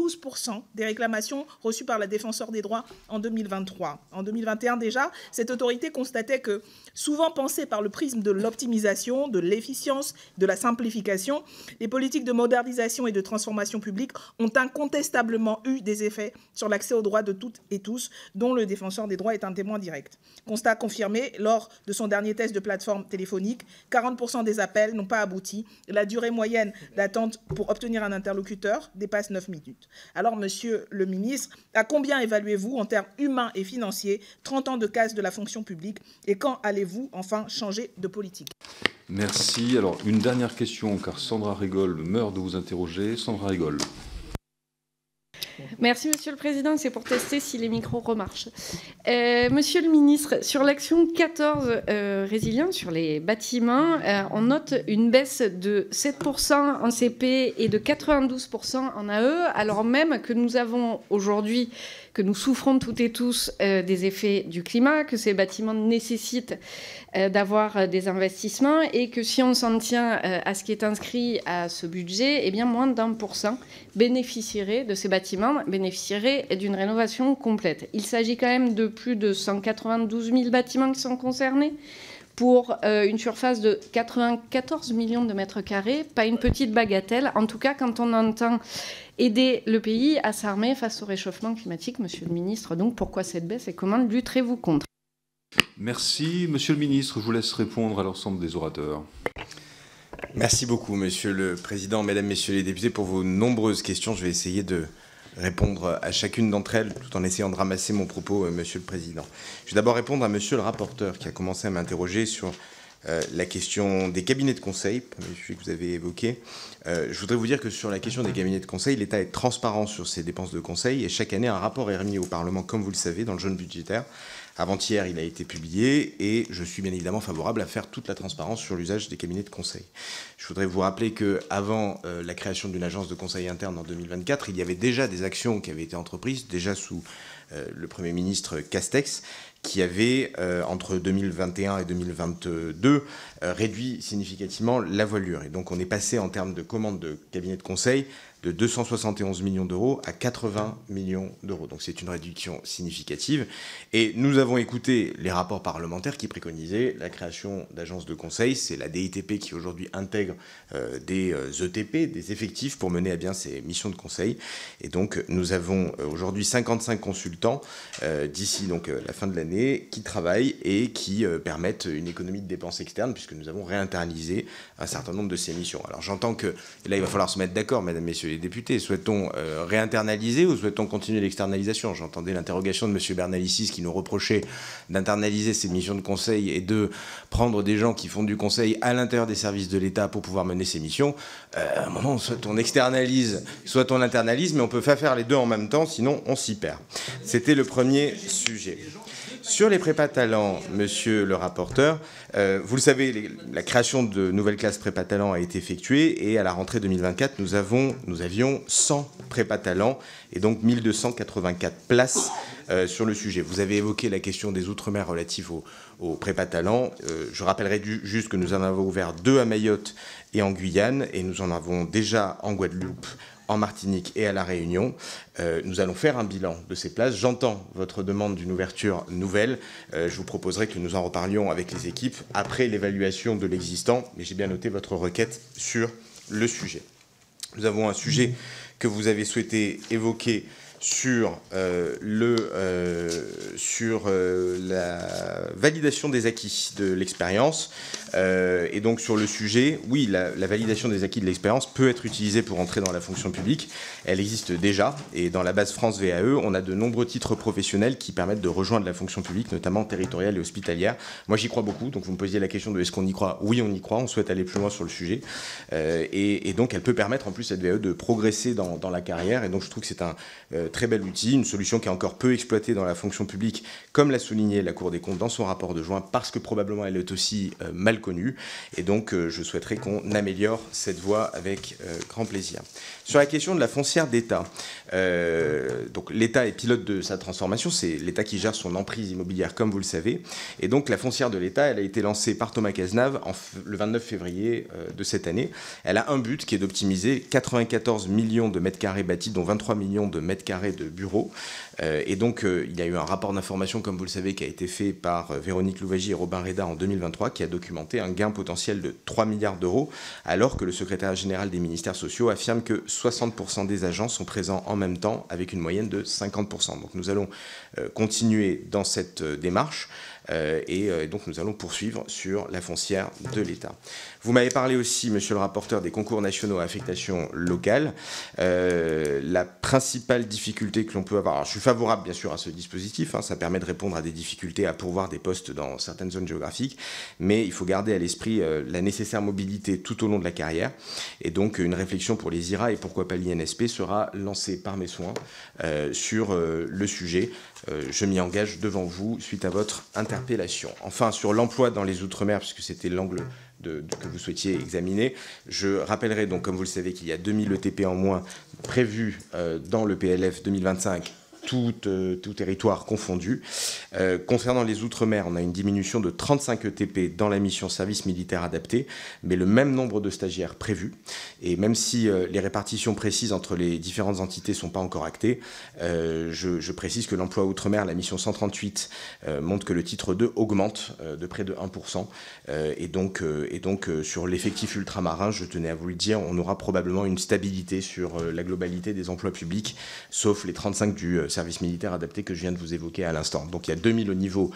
92% des réclamations reçues par la Défenseure des droits en 2023. En 2021 déjà, cette autorité constatait que, souvent pensée par le prisme de l'optimisation, de l'efficience, de la simplification, les politiques de modernisation et de transformation publique ont incontestablement eu des effets sur l'accès aux droits de toutes et tous, dont le Défenseur des droits est un témoin direct. Constat confirmé lors de son dernier test de plateforme téléphonique, 40% des appels n'ont pas abouti. La durée moyenne d'attente pour obtenir un interlocuteur dépasse 9 minutes. Alors, monsieur le ministre, à combien évaluez-vous en termes humains et financiers 30 ans de casse de la fonction publique et quand allez-vous enfin changer de politique? Merci. Alors, une dernière question, car Sandra Rigol meurt de vous interroger. Sandra Rigol. Merci, Monsieur le Président. C'est pour tester si les micros remarchent. Monsieur le ministre, sur l'action 14 résilience sur les bâtiments, on note une baisse de 7% en CP et de 92% en AE, alors même que nous avons aujourd'hui, que nous souffrons toutes et tous des effets du climat, que ces bâtiments nécessitent d'avoir des investissements et que si on s'en tient à ce qui est inscrit à ce budget, eh bien moins d'1% bénéficierait de ces bâtiments, bénéficierait d'une rénovation complète. Il s'agit quand même de plus de 192 000 bâtiments qui sont concernés pour une surface de 94 millions de mètres carrés, pas une petite bagatelle, en tout cas quand on entend aider le pays à s'armer face au réchauffement climatique. Monsieur le ministre, donc pourquoi cette baisse et comment lutterez-vous contre? Merci. Monsieur le ministre, je vous laisse répondre à l'ensemble des orateurs. Merci beaucoup, Monsieur le Président, Mesdames, Messieurs les députés, pour vos nombreuses questions. Je vais essayer de répondre à chacune d'entre elles, tout en essayant de ramasser mon propos, Monsieur le Président. Je vais d'abord répondre à Monsieur le rapporteur, qui a commencé à m'interroger sur la question des cabinets de conseil, premier sujet que vous avez évoqué. Je voudrais vous dire que sur la question des cabinets de conseil, l'État est transparent sur ses dépenses de conseil, et chaque année, un rapport est remis au Parlement, comme vous le savez, dans le jaune budgétaire. Avant-hier, il a été publié et je suis bien évidemment favorable à faire toute la transparence sur l'usage des cabinets de conseil. Je voudrais vous rappeler qu'avant la création d'une agence de conseil interne en 2024, il y avait déjà des actions qui avaient été entreprises, déjà sous le Premier ministre Castex, qui avait, entre 2021 et 2022, réduit significativement la voilure. Et donc on est passé en termes de commandes de cabinets de conseil de 271 millions d'euros à 80 millions d'euros. Donc c'est une réduction significative. Et nous avons écouté les rapports parlementaires qui préconisaient la création d'agences de conseil. C'est la DITP qui aujourd'hui intègre des ETP, des effectifs pour mener à bien ces missions de conseil. Et donc nous avons aujourd'hui 55 consultants d'ici donc la fin de l'année qui travaillent et qui permettent une économie de dépenses externes puisque nous avons réinternalisé un certain nombre de ces missions. Alors j'entends que là il va falloir se mettre d'accord, mesdames, messieurs messieurs les députés. Souhaitons réinternaliser ou souhaitons continuer l'externalisation? J'entendais l'interrogation de M. Bernalicis qui nous reprochait d'internaliser ces missions de conseil et de prendre des gens qui font du conseil à l'intérieur des services de l'État pour pouvoir mener ces missions. À un moment, soit on externalise, soit on internalise, mais on peut pas faire les deux en même temps, sinon on s'y perd. C'était le premier sujet. Sur les prépa talents, monsieur le rapporteur, vous le savez, la création de nouvelles classes prépa talents a été effectuée et à la rentrée 2024, nous avions 100 prépa talents et donc 1284 places sur le sujet. Vous avez évoqué la question des Outre-mer relative aux prépa talents. Je rappellerai juste que nous en avons ouvert 2 à Mayotte et en Guyane et nous en avons déjà en Guadeloupe, en Martinique et à La Réunion. Nous allons faire un bilan de ces places. J'entends votre demande d'une ouverture nouvelle. Je vous proposerai que nous en reparlions avec les équipes après l'évaluation de l'existant, mais j'ai bien noté votre requête sur le sujet. Nous avons un sujet que vous avez souhaité évoquer sur la validation des acquis de l'expérience. Et donc sur le sujet, oui, la validation des acquis de l'expérience peut être utilisée pour entrer dans la fonction publique. Elle existe déjà et dans la base France VAE, on a de nombreux titres professionnels qui permettent de rejoindre la fonction publique, notamment territoriale et hospitalière. Moi, j'y crois beaucoup. Donc vous me posiez la question de est-ce qu'on y croit? Oui, on y croit. On souhaite aller plus loin sur le sujet. Et donc elle peut permettre en plus cette VAE de progresser dans la carrière. Et donc je trouve que c'est un très bel outil, une solution qui est encore peu exploitée dans la fonction publique, comme l'a souligné la Cour des comptes dans son rapport de juin, parce que probablement elle est aussi mal connue. Et donc je souhaiterais qu'on améliore cette voie avec grand plaisir. Sur la question de la foncière d'État, donc l'État est pilote de sa transformation, c'est l'État qui gère son emprise immobilière, comme vous le savez. Et donc la foncière de l'État, elle a été lancée par Thomas Cazenave le 29 février de cette année. Elle a un but qui est d'optimiser 94 millions de mètres carrés bâtis, dont 23 millions de mètres carrés de bureaux. Et donc, il y a eu un rapport d'information, comme vous le savez, qui a été fait par Véronique Louwagie et Robin Reda en 2023, qui a documenté un gain potentiel de 3 milliards d'euros, alors que le secrétaire général des ministères sociaux affirme que 60% des agents sont présents en même temps, avec une moyenne de 50%. Donc nous allons continuer dans cette démarche. Et donc nous allons poursuivre sur la foncière de l'État. Vous m'avez parlé aussi, monsieur le rapporteur, des concours nationaux à affectation locale. La principale difficulté que l'on peut avoir, alors je suis favorable bien sûr à ce dispositif, hein, ça permet de répondre à des difficultés à pourvoir des postes dans certaines zones géographiques, mais il faut garder à l'esprit la nécessaire mobilité tout au long de la carrière. Et donc une réflexion pour les IRA et pourquoi pas l'INSP sera lancée par mes soins sur le sujet. Je m'y engage devant vous suite à votre interpellation. Enfin, sur l'emploi dans les Outre-mer, puisque c'était l'angle que vous souhaitiez examiner, je rappellerai donc, comme vous le savez, qu'il y a 2000 ETP en moins prévus dans le PLF 2025, tout territoire confondu. Concernant les Outre-mer, on a une diminution de 35 ETP dans la mission service militaire adapté, mais le même nombre de stagiaires prévus. Et même si les répartitions précises entre les différentes entités ne sont pas encore actées, je précise que l'emploi Outre-mer, la mission 138, montre que le titre 2 augmente de près de 1%. Et donc sur l'effectif ultramarin, je tenais à vous le dire, on aura probablement une stabilité sur la globalité des emplois publics, sauf les 35 du service militaire adapté que je viens de vous évoquer à l'instant. Donc il y a 2000 au niveau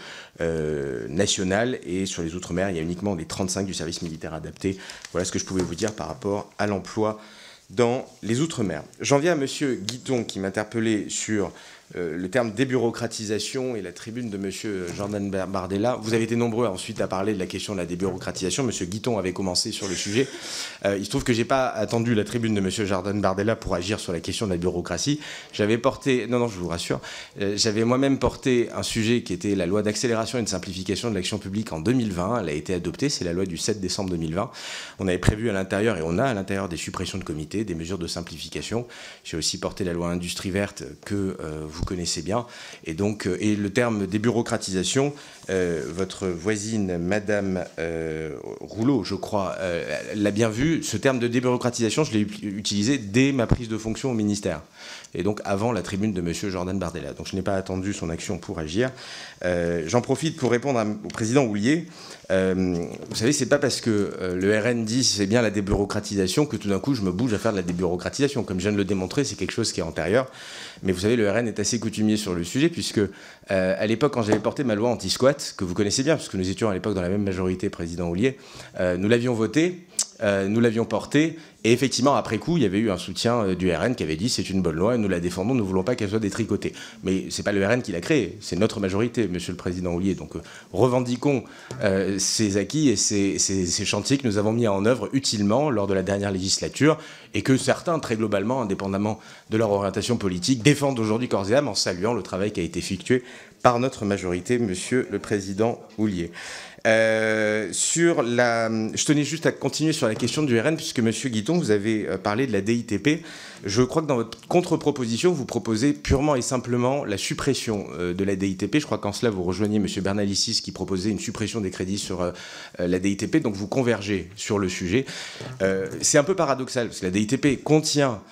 national et sur les Outre-mer, il y a uniquement les 35 du service militaire adapté. Voilà ce que je pouvais vous dire par rapport à l'emploi dans les Outre-mer. J'en viens à monsieur Guiton qui m'interpellait sur le terme débureaucratisation et la tribune de monsieur Jordan Bardella. Vous avez été nombreux ensuite à parler de la question de la débureaucratisation. Monsieur Guiton avait commencé sur le sujet. Il se trouve que j'ai pas attendu la tribune de monsieur Jordan Bardella pour agir sur la question de la bureaucratie. J'avais porté, non, je vous rassure, j'avais moi-même porté un sujet qui était la loi d'accélération et de simplification de l'action publique en 2020. Elle a été adoptée, c'est la loi du 7 décembre 2020. On avait prévu à l'intérieur, et on a à l'intérieur des suppressions de comités, des mesures de simplification. J'ai aussi porté la loi industrie verte que vous connaissez bien. Et donc, et le terme débureaucratisation, votre voisine, Madame Rouleau, je crois, l'a bien vu. Ce terme de débureaucratisation, je l'ai utilisé dès ma prise de fonction au ministère. Et donc avant la tribune de monsieur Jordan Bardella. Donc je n'ai pas attendu son action pour agir. J'en profite pour répondre au président Houllier. Vous savez, c'est pas parce que le RN dit c'est bien la débureaucratisation que tout d'un coup je me bouge à faire de la débureaucratisation. Comme je viens de le démontrer, c'est quelque chose qui est antérieur. Mais vous savez, le RN est assez coutumier sur le sujet, puisque à l'époque, quand j'avais porté ma loi anti-squat, que vous connaissez bien, puisque nous étions à l'époque dans la même majorité, président Houllier, nous l'avions votée. nous l'avions portée. Et effectivement, après coup, il y avait eu un soutien du RN qui avait dit c'est une bonne loi, nous la défendons, nous ne voulons pas qu'elle soit détricotée. Mais ce n'est pas le RN qui l'a créée, c'est notre majorité, Monsieur le Président Houllier. Donc revendiquons ces acquis et ces chantiers que nous avons mis en œuvre utilement lors de la dernière législature et que certains, très globalement, indépendamment de leur orientation politique, défendent aujourd'hui corps et âme en saluant le travail qui a été effectué par notre majorité, Monsieur le Président Houllier. Je tenais juste à continuer sur la question du RN, puisque Monsieur Guiton, vous avez parlé de la DITP. Je crois que dans votre contre-proposition, vous proposez purement et simplement la suppression de la DITP. Je crois qu'en cela, vous rejoignez Monsieur Bernalicis qui proposait une suppression des crédits sur la DITP, donc vous convergez sur le sujet. C'est un peu paradoxal, parce que la DITP contient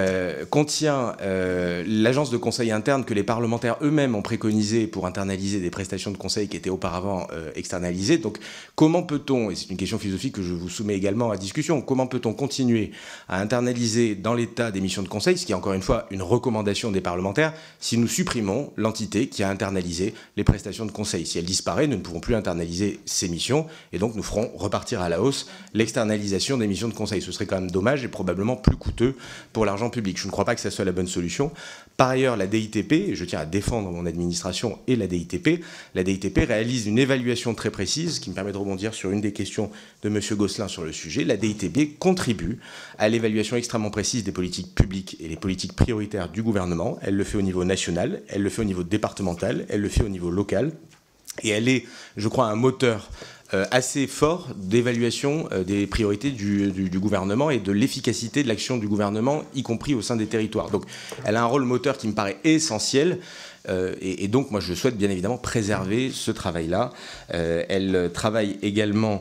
l'agence de conseil interne que les parlementaires eux-mêmes ont préconisé pour internaliser des prestations de conseil qui étaient auparavant externalisées. Donc comment peut-on, et c'est une question philosophique que je vous soumets également à discussion, comment peut-on continuer à internaliser dans l'État des missions de conseil, ce qui est encore une fois une recommandation des parlementaires, si nous supprimons l'entité qui a internalisé les prestations de conseil? Si elle disparaît, nous ne pouvons plus internaliser ces missions et donc nous ferons repartir à la hausse l'externalisation des missions de conseil. Ce serait quand même dommage et probablement plus coûteux pour l'argent public. Je ne crois pas que ça soit la bonne solution. Par ailleurs, la DITP, et je tiens à défendre mon administration et la DITP réalise une évaluation très précise qui me permet de rebondir sur une des questions de M. Gosselin sur le sujet. La DITP contribue à l'évaluation extrêmement précise des politiques publiques et les politiques prioritaires du gouvernement. Elle le fait au niveau national, elle le fait au niveau départemental, elle le fait au niveau local. Et elle est, je crois, un moteur assez fort d'évaluation des priorités du gouvernement et de l'efficacité de l'action du gouvernement, y compris au sein des territoires. Donc elle a un rôle moteur qui me paraît essentiel. Et donc moi je souhaite bien évidemment préserver ce travail-là. Elle travaille également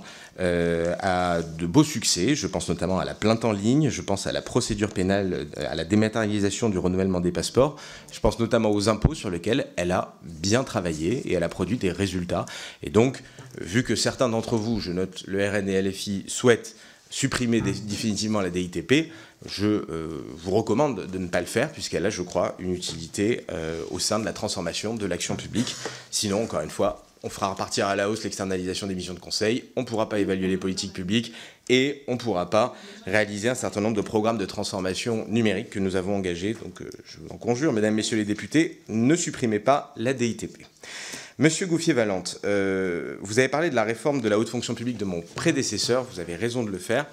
à de beaux succès. Je pense notamment à la plainte en ligne, je pense à la procédure pénale, à la dématérialisation du renouvellement des passeports. Je pense notamment aux impôts sur lesquels elle a bien travaillé et elle a produit des résultats. Et donc, vu que certains d'entre vous, je note le RN et LFI, souhaitent supprimer définitivement la DITP, je vous recommande de ne pas le faire, puisqu'elle a, je crois, une utilité au sein de la transformation de l'action publique. Sinon, encore une fois, on fera repartir à la hausse l'externalisation des missions de conseil, on ne pourra pas évaluer les politiques publiques et on ne pourra pas réaliser un certain nombre de programmes de transformation numérique que nous avons engagés. Donc je vous en conjure, mesdames, messieurs les députés, ne supprimez pas la DITP. Monsieur Gouffier-Valente, vous avez parlé de la réforme de la haute fonction publique de mon prédécesseur, vous avez raison de le faire.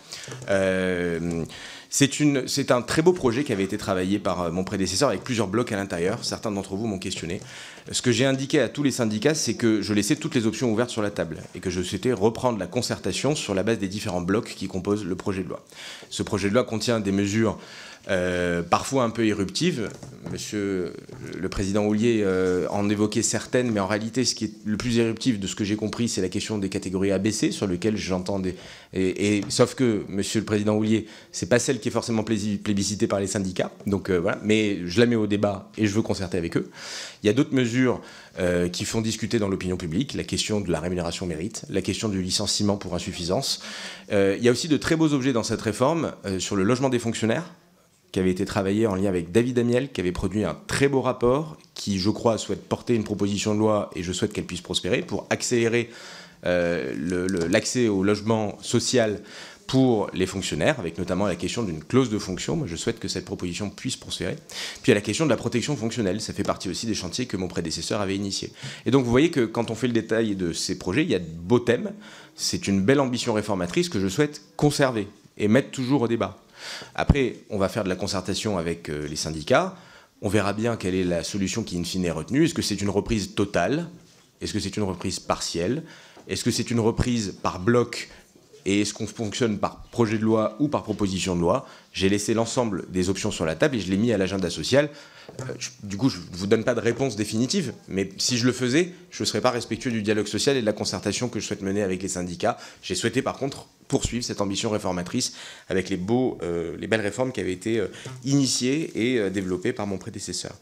C'est un très beau projet qui avait été travaillé par mon prédécesseur avec plusieurs blocs à l'intérieur. Certains d'entre vous m'ont questionné. Ce que j'ai indiqué à tous les syndicats, c'est que je laissais toutes les options ouvertes sur la table et que je souhaitais reprendre la concertation sur la base des différents blocs qui composent le projet de loi. Ce projet de loi contient des mesures parfois un peu éruptives. Monsieur le Président Houllier en évoquait certaines, mais en réalité, ce qui est le plus éruptif de ce que j'ai compris, c'est la question des catégories ABC, sur lesquelles j'entends des... sauf que, Monsieur le Président Houllier, c'est pas celle qui est forcément plébiscitée par les syndicats, donc voilà, mais je la mets au débat et je veux concerter avec eux. Il y a d'autres mesures qui font discuter dans l'opinion publique, la question de la rémunération mérite, la question du licenciement pour insuffisance. Il y a aussi de très beaux objets dans cette réforme sur le logement des fonctionnaires, qui avait été travaillé en lien avec David Amiel, qui avait produit un très beau rapport, qui, je crois, souhaite porter une proposition de loi, et je souhaite qu'elle puisse prospérer, pour accélérer l'accès au logement social pour les fonctionnaires, avec notamment la question d'une clause de fonction. Moi, je souhaite que cette proposition puisse prospérer. Puis il y a la question de la protection fonctionnelle. Ça fait partie aussi des chantiers que mon prédécesseur avait initiés. Et donc, vous voyez que quand on fait le détail de ces projets, il y a de beaux thèmes. C'est une belle ambition réformatrice que je souhaite conserver et mettre toujours au débat. Après, on va faire de la concertation avec les syndicats. On verra bien quelle est la solution qui, in fine, est retenue. Est-ce que c'est une reprise totale? Est-ce que c'est une reprise partielle? Est-ce que c'est une reprise par bloc? Et est-ce qu'on fonctionne par projet de loi ou par proposition de loi? J'ai laissé l'ensemble des options sur la table et je l'ai mis à l'agenda social. Du coup, je ne vous donne pas de réponse définitive, mais si je le faisais, je ne serais pas respectueux du dialogue social et de la concertation que je souhaite mener avec les syndicats. J'ai souhaité, par contre, poursuivre cette ambition réformatrice avec les belles réformes qui avaient été initiées et développées par mon prédécesseur.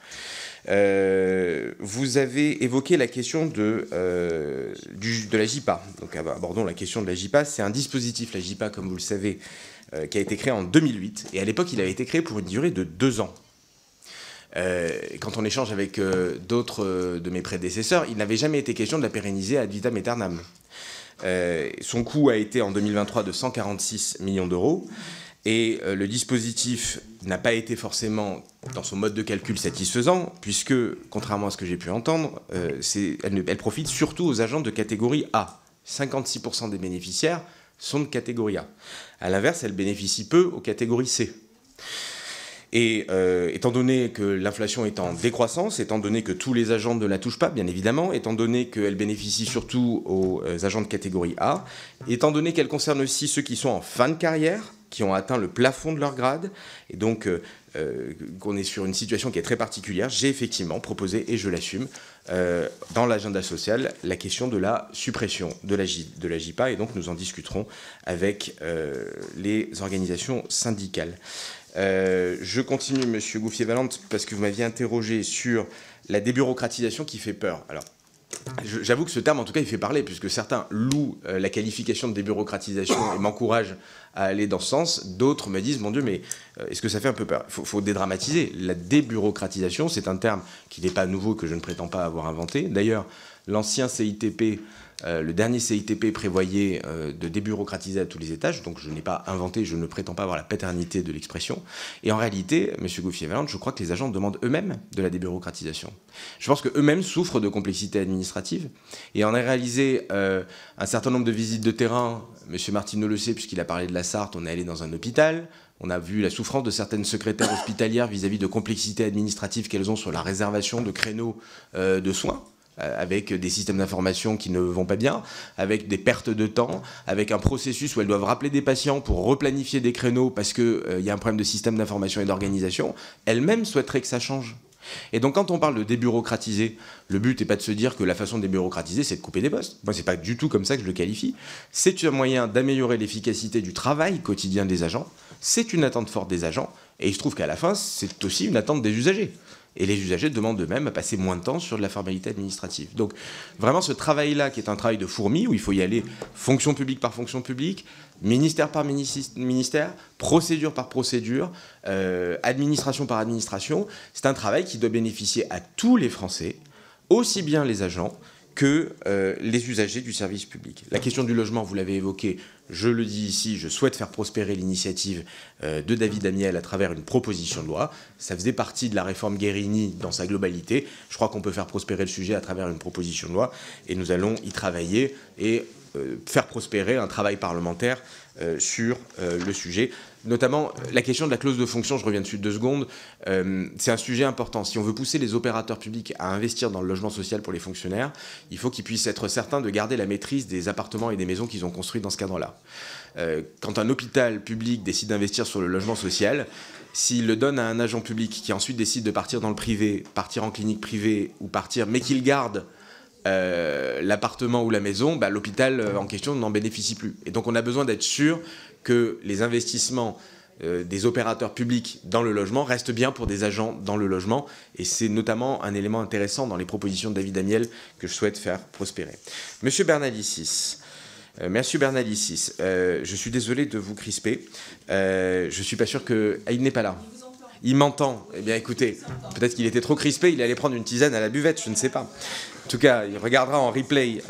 Vous avez évoqué la question de la JIPA. Donc abordons la question de la JIPA. C'est un dispositif, la JIPA, comme vous le savez, qui a été créé en 2008. Et à l'époque, il avait été créé pour une durée de 2 ans. Quand on échange avec d'autres de mes prédécesseurs, il n'avait jamais été question de la pérenniser ad vitam aeternam. Son coût a été en 2023 de 146 millions d'euros. Et le dispositif n'a pas été forcément, dans son mode de calcul, satisfaisant, puisque, contrairement à ce que j'ai pu entendre, elle profite surtout aux agents de catégorie A. 56% des bénéficiaires sont de catégorie A. À l'inverse, elle bénéficie peu aux catégories C. Et étant donné que l'inflation est en décroissance, étant donné que tous les agents ne la touchent pas, bien évidemment, étant donné qu'elle bénéficie surtout aux agents de catégorie A, étant donné qu'elle concerne aussi ceux qui sont en fin de carrière, qui ont atteint le plafond de leur grade, et donc qu'on est sur une situation qui est très particulière, j'ai effectivement proposé, et je l'assume, dans l'agenda social, la question de la suppression de la JPA, et donc nous en discuterons avec les organisations syndicales. Je continue, Monsieur Gouffier-Valente, parce que vous m'aviez interrogé sur la débureaucratisation qui fait peur. Alors, j'avoue que ce terme, en tout cas, il fait parler, puisque certains louent la qualification de débureaucratisation et m'encouragent à aller dans ce sens. D'autres me disent, mon Dieu, mais est-ce que ça fait un peu peur ? Il faut dédramatiser. La débureaucratisation, c'est un terme qui n'est pas nouveau, que je ne prétends pas avoir inventé. D'ailleurs, l'ancien CITP, le dernier CITP prévoyait de débureaucratiser à tous les étages, donc je n'ai pas inventé, je ne prétends pas avoir la paternité de l'expression. Et en réalité, M. Gouffier-Valente, je crois que les agents demandent eux-mêmes de la débureaucratisation. Je pense qu'eux-mêmes souffrent de complexité administrative. Et on a réalisé un certain nombre de visites de terrain. M. Martineau le sait, puisqu'il a parlé de la Sarthe, on est allé dans un hôpital. On a vu la souffrance de certaines secrétaires hospitalières vis-à-vis de complexité administrative qu'elles ont sur la réservation de créneaux de soins, avec des systèmes d'information qui ne vont pas bien, avec des pertes de temps, avec un processus où elles doivent rappeler des patients pour replanifier des créneaux parce qu'il y a un problème de système d'information et d'organisation. Elles-mêmes souhaiteraient que ça change. Et donc quand on parle de débureaucratiser, le but n'est pas de se dire que la façon de débureaucratiser, c'est de couper des postes. Moi, c'est pas du tout comme ça que je le qualifie. C'est un moyen d'améliorer l'efficacité du travail quotidien des agents. C'est une attente forte des agents. Et il se trouve qu'à la fin, c'est aussi une attente des usagers. Et les usagers demandent eux-mêmes à passer moins de temps sur de la formalité administrative. Donc vraiment ce travail-là, qui est un travail de fourmi, où il faut y aller fonction publique par fonction publique, ministère par ministère, procédure par procédure, administration par administration, c'est un travail qui doit bénéficier à tous les Français, aussi bien les agents que les usagers du service public. La question du logement, vous l'avez évoqué, je le dis ici, je souhaite faire prospérer l'initiative de David Amiel à travers une proposition de loi. Ça faisait partie de la réforme Guérini dans sa globalité. Je crois qu'on peut faire prospérer le sujet à travers une proposition de loi et nous allons y travailler et faire prospérer un travail parlementaire sur le sujet. Notamment la question de la clause de fonction, je reviens dessus 2 secondes, c'est un sujet important. Si on veut pousser les opérateurs publics à investir dans le logement social pour les fonctionnaires, il faut qu'ils puissent être certains de garder la maîtrise des appartements et des maisons qu'ils ont construits dans ce cadre-là. Quand un hôpital public décide d'investir sur le logement social, s'il le donne à un agent public qui ensuite décide de partir dans le privé, partir en clinique privée ou partir, mais qu'il garde l'appartement ou la maison, l'hôpital en question n'en bénéficie plus. Et donc on a besoin d'être sûr que les investissements des opérateurs publics dans le logement restent bien pour des agents dans le logement. Et c'est notamment un élément intéressant dans les propositions de David Amiel que je souhaite faire prospérer. Monsieur Bernalicis, je suis désolé de vous crisper. Je ne suis pas sûr que... Ah, il n'est pas là. Il m'entend. Eh bien, écoutez, peut-être qu'il était trop crispé, il allait prendre une tisane à la buvette, je ne sais pas. En tout cas, il regardera en replay,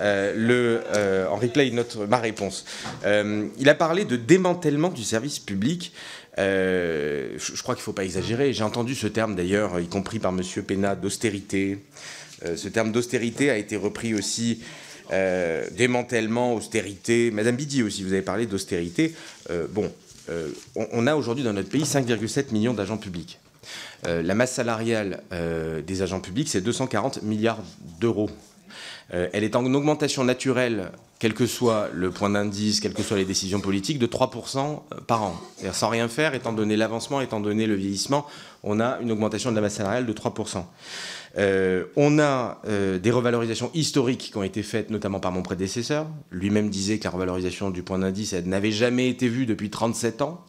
ma réponse. Il a parlé de démantèlement du service public. Je crois qu'il ne faut pas exagérer. J'ai entendu ce terme, d'ailleurs, y compris par M. Pénat, d'austérité. Ce terme d'austérité a été repris aussi... démantèlement, austérité. Madame Bidi aussi, vous avez parlé d'austérité. On a aujourd'hui dans notre pays 5,7 millions d'agents publics. La masse salariale des agents publics, c'est 240 milliards d'euros. Elle est en augmentation naturelle, quel que soit le point d'indice, quelles que soient les décisions politiques, de 3% par an. Sans rien faire, étant donné l'avancement, étant donné le vieillissement, on a une augmentation de la masse salariale de 3%. On a des revalorisations historiques qui ont été faites notamment par mon prédécesseur. Lui-même disait que la revalorisation du point d'indice n'avait jamais été vue depuis 37 ans.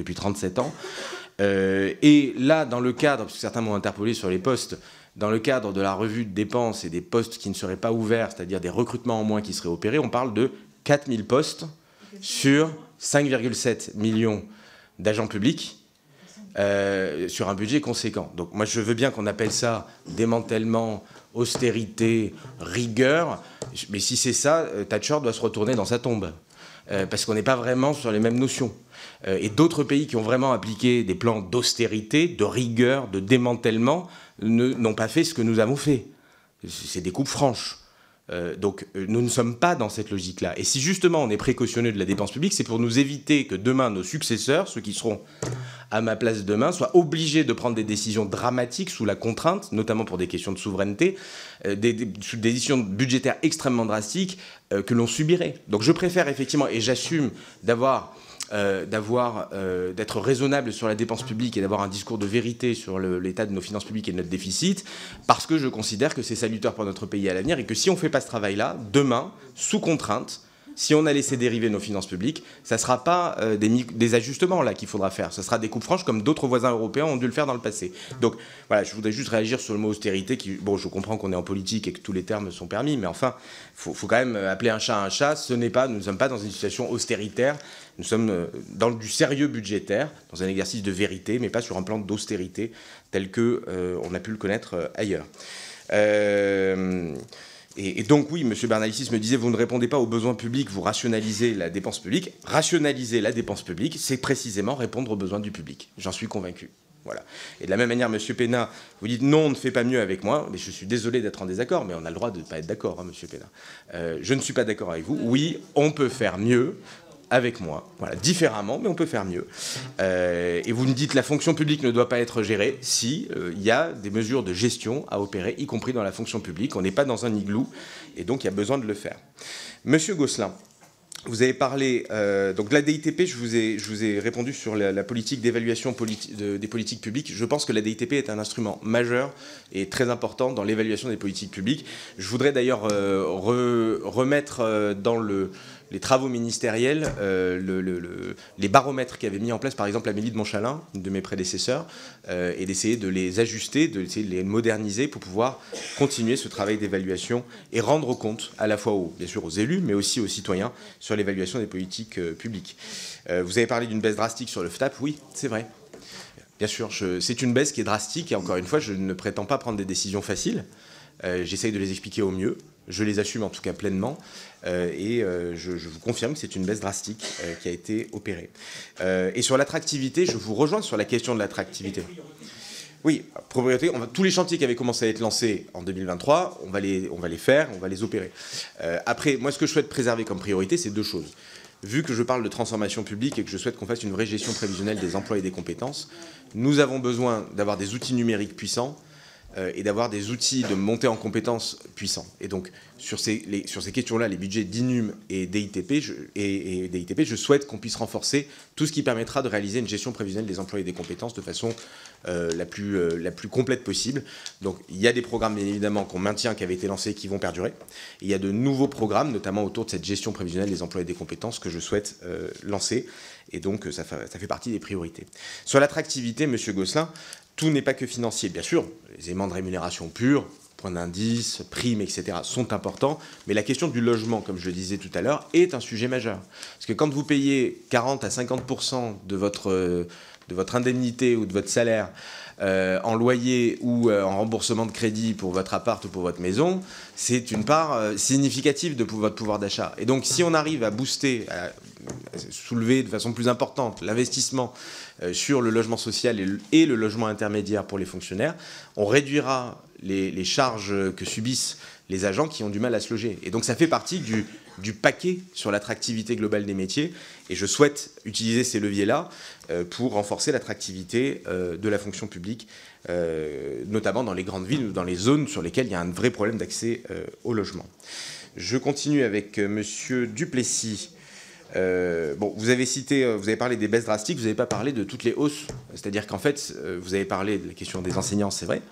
Et là, dans le cadre, parce que certains m'ont interpellé sur les postes, dans le cadre de la revue de dépenses et des postes qui ne seraient pas ouverts, c'est-à-dire des recrutements en moins qui seraient opérés, on parle de 4000 postes sur 5,7 millions d'agents publics. sur un budget conséquent. Donc moi, je veux bien qu'on appelle ça démantèlement, austérité, rigueur, mais si c'est ça, Thatcher doit se retourner dans sa tombe, parce qu'on n'est pas vraiment sur les mêmes notions. Et d'autres pays qui ont vraiment appliqué des plans d'austérité, de rigueur, de démantèlement, n'ont pas fait ce que nous avons fait. C'est des coupes franches. Donc nous ne sommes pas dans cette logique-là. Et si justement on est précautionneux de la dépense publique, c'est pour nous éviter que demain nos successeurs, ceux qui seront à ma place demain, soient obligés de prendre des décisions dramatiques sous la contrainte, notamment pour des questions de souveraineté, des décisions budgétaires extrêmement drastiques que l'on subirait. Donc je préfère effectivement, et j'assume d'être raisonnable sur la dépense publique et d'avoir un discours de vérité sur l'état de nos finances publiques et de notre déficit, parce que je considère que c'est salutaire pour notre pays à l'avenir et que si on ne fait pas ce travail-là, demain, sous contrainte, si on a laissé dériver nos finances publiques, ça ne sera pas des ajustements là qu'il faudra faire, ça sera des coupes franches comme d'autres voisins européens ont dû le faire dans le passé. Donc voilà, je voudrais juste réagir sur le mot austérité, qui, bon, je comprends qu'on est en politique et que tous les termes sont permis, mais enfin, faut quand même appeler un chat, nous ne sommes pas dans une situation austéritaire, nous sommes dans du sérieux budgétaire, dans un exercice de vérité, mais pas sur un plan d'austérité tel qu'on a pu le connaître ailleurs. Et donc oui, M. Bernalicis me disait, vous ne répondez pas aux besoins publics, vous rationalisez la dépense publique. Rationaliser la dépense publique, c'est précisément répondre aux besoins du public. J'en suis convaincu. Voilà. Et de la même manière, M. Pénat, vous dites non, on ne fait pas mieux avec moi, mais je suis désolé d'être en désaccord, mais on a le droit de ne pas être d'accord, hein, M. Pénat. Je ne suis pas d'accord avec vous. Oui, on peut faire mieux avec moi, voilà, différemment, mais on peut faire mieux. Et vous me dites la fonction publique ne doit pas être gérée. Si, il y a des mesures de gestion à opérer, y compris dans la fonction publique. On n'est pas dans un igloo, et donc il y a besoin de le faire. Monsieur Gosselin, vous avez parlé donc de la DITP, je vous ai répondu sur la politique d'évaluation des politiques publiques. Je pense que la DITP est un instrument majeur et très important dans l'évaluation des politiques publiques. Je voudrais d'ailleurs remettre dans les travaux ministériels, les baromètres qu'avait mis en place par exemple Amélie de Montchalin, une de mes prédécesseurs, et d'essayer de les ajuster, d'essayer de les moderniser pour pouvoir continuer ce travail d'évaluation et rendre compte à la fois bien sûr aux élus, mais aussi aux citoyens sur l'évaluation des politiques publiques. Vous avez parlé d'une baisse drastique sur le FTAP, oui, c'est vrai. Bien sûr, c'est une baisse qui est drastique et encore une fois, je ne prétends pas prendre des décisions faciles. J'essaye de les expliquer au mieux. Je les assume en tout cas pleinement je vous confirme que c'est une baisse drastique qui a été opérée. Et sur l'attractivité, je vous rejoins sur la question de l'attractivité. Oui, priorité, tous les chantiers qui avaient commencé à être lancés en 2023, on va les faire, on va les opérer. Après, moi ce que je souhaite préserver comme priorité, c'est deux choses. Vu que je parle de transformation publique et que je souhaite qu'on fasse une vraie gestion prévisionnelle des emplois et des compétences, nous avons besoin d'avoir des outils numériques puissants et d'avoir des outils de montée en compétences puissants. Et donc, sur ces questions-là, les budgets d'INUM et DITP, je souhaite qu'on puisse renforcer tout ce qui permettra de réaliser une gestion prévisionnelle des emplois et des compétences de façon la plus complète possible. Donc, il y a des programmes, bien évidemment, qu'on maintient, qui avaient été lancés, qui vont perdurer. Et il y a de nouveaux programmes, notamment autour de cette gestion prévisionnelle des emplois et des compétences, que je souhaite lancer. Et donc, ça fait partie des priorités. Sur l'attractivité, M. Gosselin, tout n'est pas que financier. Bien sûr, les éléments de rémunération pure, points d'indice, primes, etc. sont importants, mais la question du logement, comme je le disais tout à l'heure, est un sujet majeur. Parce que quand vous payez 40 à 50% de votre indemnité ou de votre salaire en loyer ou en remboursement de crédit pour votre appart ou pour votre maison, c'est une part significative de votre pouvoir d'achat. Et donc si on arrive à booster, à soulever de façon plus importante l'investissement sur le logement social et le logement intermédiaire pour les fonctionnaires, on réduira les charges que subissent les agents qui ont du mal à se loger. Et donc ça fait partie du paquet sur l'attractivité globale des métiers. Et je souhaite utiliser ces leviers-là pour renforcer l'attractivité de la fonction publique, notamment dans les grandes villes ou dans les zones sur lesquelles il y a un vrai problème d'accès au logement. Je continue avec Monsieur Duplessis. Vous avez parlé des baisses drastiques, vous n'avez pas parlé de toutes les hausses. C'est-à-dire qu'en fait, vous avez parlé de la question des enseignants, c'est vrai.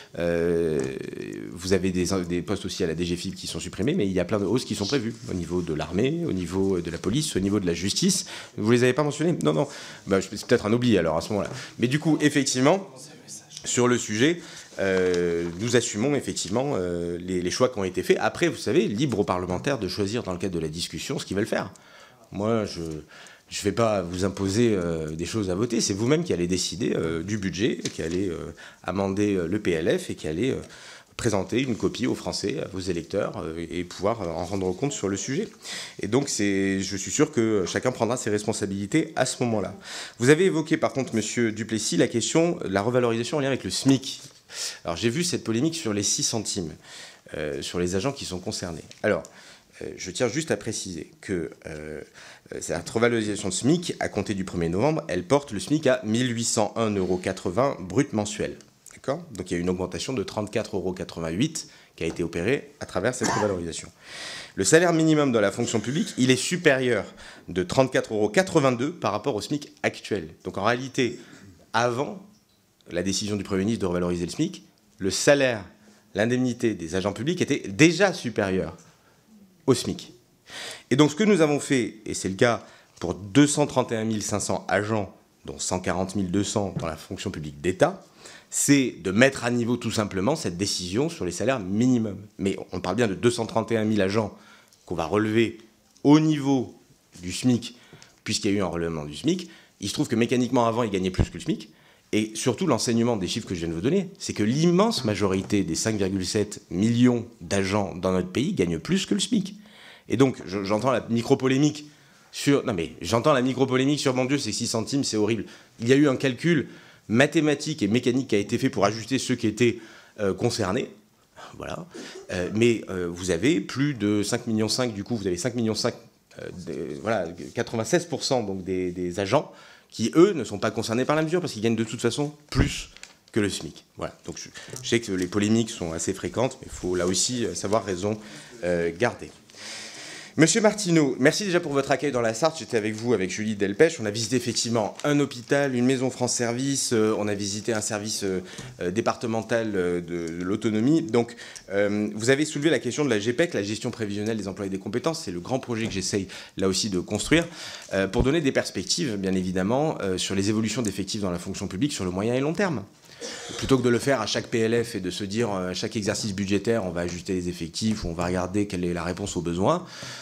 Vous avez des postes aussi à la DGFiP qui sont supprimés, mais il y a plein de hausses qui sont prévues au niveau de l'armée, au niveau de la police, au niveau de la justice. Vous ne les avez pas mentionnées? Non. C'est peut-être un oubli alors à ce moment-là. Mais du coup, effectivement, sur le sujet, nous assumons effectivement les choix qui ont été faits. Après, vous savez, libre aux parlementaires de choisir dans le cadre de la discussion ce qu'ils veulent faire. Moi, Je ne vais pas vous imposer des choses à voter, c'est vous-même qui allez décider du budget, qui allez amender le PLF et qui allez présenter une copie aux Français, à vos électeurs, et pouvoir en rendre compte sur le sujet. Et donc, je suis sûr que chacun prendra ses responsabilités à ce moment-là. Vous avez évoqué, par contre, Monsieur Duplessis, la question de la revalorisation en lien avec le SMIC. Alors, j'ai vu cette polémique sur les 6 centimes, sur les agents qui sont concernés. Alors, je tiens juste à préciser que cette revalorisation de SMIC, à compter du 1er novembre, elle porte le SMIC à 1 801,80 € brut mensuel. Donc il y a une augmentation de 34,88 € qui a été opérée à travers cette revalorisation. Le salaire minimum dans la fonction publique, il est supérieur de 34,82 € par rapport au SMIC actuel. Donc en réalité, avant la décision du Premier ministre de revaloriser le SMIC, le salaire, l'indemnité des agents publics était déjà supérieur au SMIC. Et donc ce que nous avons fait, et c'est le cas pour 231 500 agents, dont 140 200 dans la fonction publique d'État, c'est de mettre à niveau tout simplement cette décision sur les salaires minimums. Mais on parle bien de 231 000 agents qu'on va relever au niveau du SMIC, puisqu'il y a eu un relèvement du SMIC. Il se trouve que mécaniquement, avant, ils gagnaient plus que le SMIC. Et surtout, l'enseignement des chiffres que je viens de vous donner, c'est que l'immense majorité des 5,7 millions d'agents dans notre pays gagnent plus que le SMIC. Et donc, j'entends la micro-polémique sur... Non mais, j'entends la micro-polémique sur, mon Dieu, c'est 6 centimes, c'est horrible. Il y a eu un calcul mathématique et mécanique qui a été fait pour ajuster ceux qui étaient concernés. Voilà. Mais vous avez plus de 5,5 millions, du coup, vous avez 5,5 millions, voilà, 96% donc des agents qui, eux, ne sont pas concernés par la mesure parce qu'ils gagnent de toute façon plus que le SMIC. Voilà. Donc je sais que les polémiques sont assez fréquentes, mais il faut là aussi savoir raison garder. Monsieur Martineau, merci déjà pour votre accueil dans la Sarthe. J'étais avec vous, avec Julie Delpech. On a visité effectivement un hôpital, une maison France Service. On a visité un service départemental de l'autonomie. Donc, vous avez soulevé la question de la GPEC, la gestion prévisionnelle des emplois et des compétences. C'est le grand projet que j'essaye là aussi de construire pour donner des perspectives, bien évidemment, sur les évolutions d'effectifs dans la fonction publique sur le moyen et long terme. Plutôt que de le faire à chaque PLF et de se dire à chaque exercice budgétaire, on va ajuster les effectifs ou on va regarder quelle est la réponse aux besoins,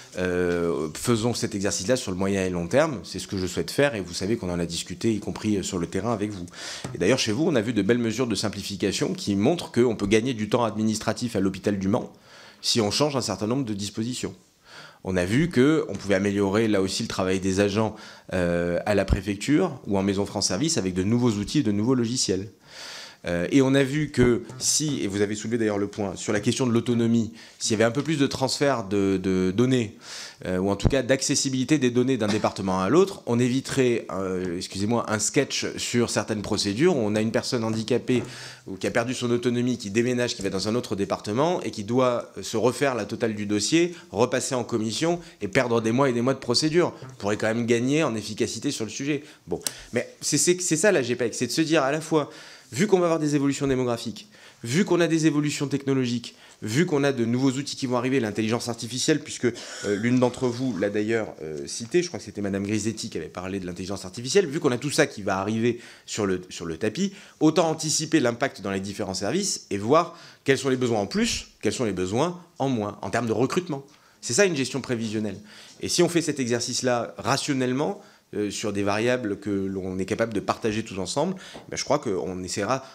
faisons cet exercice-là sur le moyen et long terme. C'est ce que je souhaite faire et vous savez qu'on en a discuté, y compris sur le terrain avec vous. Et d'ailleurs, chez vous, on a vu de belles mesures de simplification qui montrent qu'on peut gagner du temps administratif à l'hôpital du Mans si on change un certain nombre de dispositions. On a vu qu'on pouvait améliorer là aussi le travail des agents à la préfecture ou en maison France Service avec de nouveaux outils et de nouveaux logiciels. Et on a vu que si, et vous avez soulevé d'ailleurs le point, sur la question de l'autonomie, s'il y avait un peu plus de transfert de données, ou en tout cas d'accessibilité des données d'un département à l'autre, on éviterait, excusez-moi, un sketch sur certaines procédures où on a une personne handicapée ou qui a perdu son autonomie, qui déménage, qui va dans un autre département et qui doit se refaire la totale du dossier, repasser en commission et perdre des mois et des mois de procédure. On pourrait quand même gagner en efficacité sur le sujet. Bon, mais c'est ça la GPEC, c'est de se dire à la fois, vu qu'on va avoir des évolutions démographiques, vu qu'on a des évolutions technologiques, vu qu'on a de nouveaux outils qui vont arriver, l'intelligence artificielle, puisque l'une d'entre vous l'a d'ailleurs cité, je crois que c'était Madame Grisetti qui avait parlé de l'intelligence artificielle, vu qu'on a tout ça qui va arriver sur le tapis, autant anticiper l'impact dans les différents services et voir quels sont les besoins en plus, quels sont les besoins en moins, en termes de recrutement. C'est ça une gestion prévisionnelle. Et si on fait cet exercice-là rationnellement, sur des variables que l'on est capable de partager tous ensemble, ben je crois qu'on essaiera,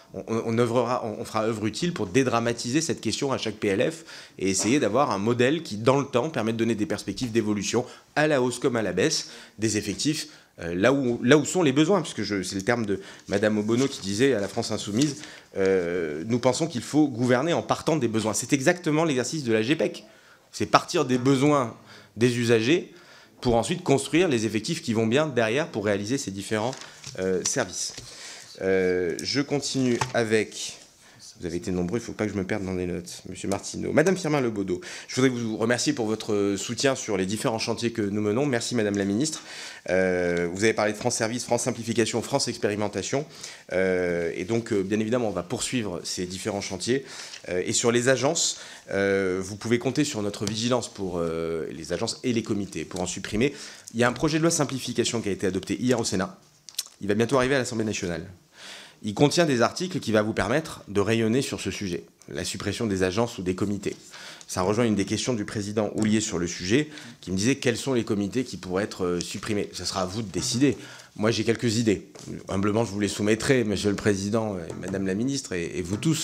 on fera œuvre utile pour dédramatiser cette question à chaque PLF et essayer d'avoir un modèle qui, dans le temps, permet de donner des perspectives d'évolution à la hausse comme à la baisse des effectifs là où sont les besoins, puisque c'est le terme de Madame Obono qui disait à la France Insoumise, nous pensons qu'il faut gouverner en partant des besoins. C'est exactement l'exercice de la GPEC. C'est partir des besoins des usagers pour ensuite construire les effectifs qui vont bien derrière pour réaliser ces différents services. Je continue avec... Vous avez été nombreux, il ne faut pas que je me perde dans les notes. Monsieur Martineau. Madame Firmin-Lebaudot, je voudrais vous remercier pour votre soutien sur les différents chantiers que nous menons. Merci Madame la Ministre. Vous avez parlé de France Service, France Simplification, France Expérimentation. Et donc, bien évidemment, on va poursuivre ces différents chantiers. Et sur les agences, vous pouvez compter sur notre vigilance pour les agences et les comités pour en supprimer. Il y a un projet de loi simplification qui a été adopté hier au Sénat. Il va bientôt arriver à l'Assemblée nationale. Il contient des articles qui vont vous permettre de rayonner sur ce sujet. la suppression des agences ou des comités. Ça rejoint une des questions du président Houllier sur le sujet, qui me disait quels sont les comités qui pourraient être supprimés. Ce sera à vous de décider. Moi, j'ai quelques idées. Humblement, je vous les soumettrai, Monsieur le Président, et Madame la Ministre, et vous tous.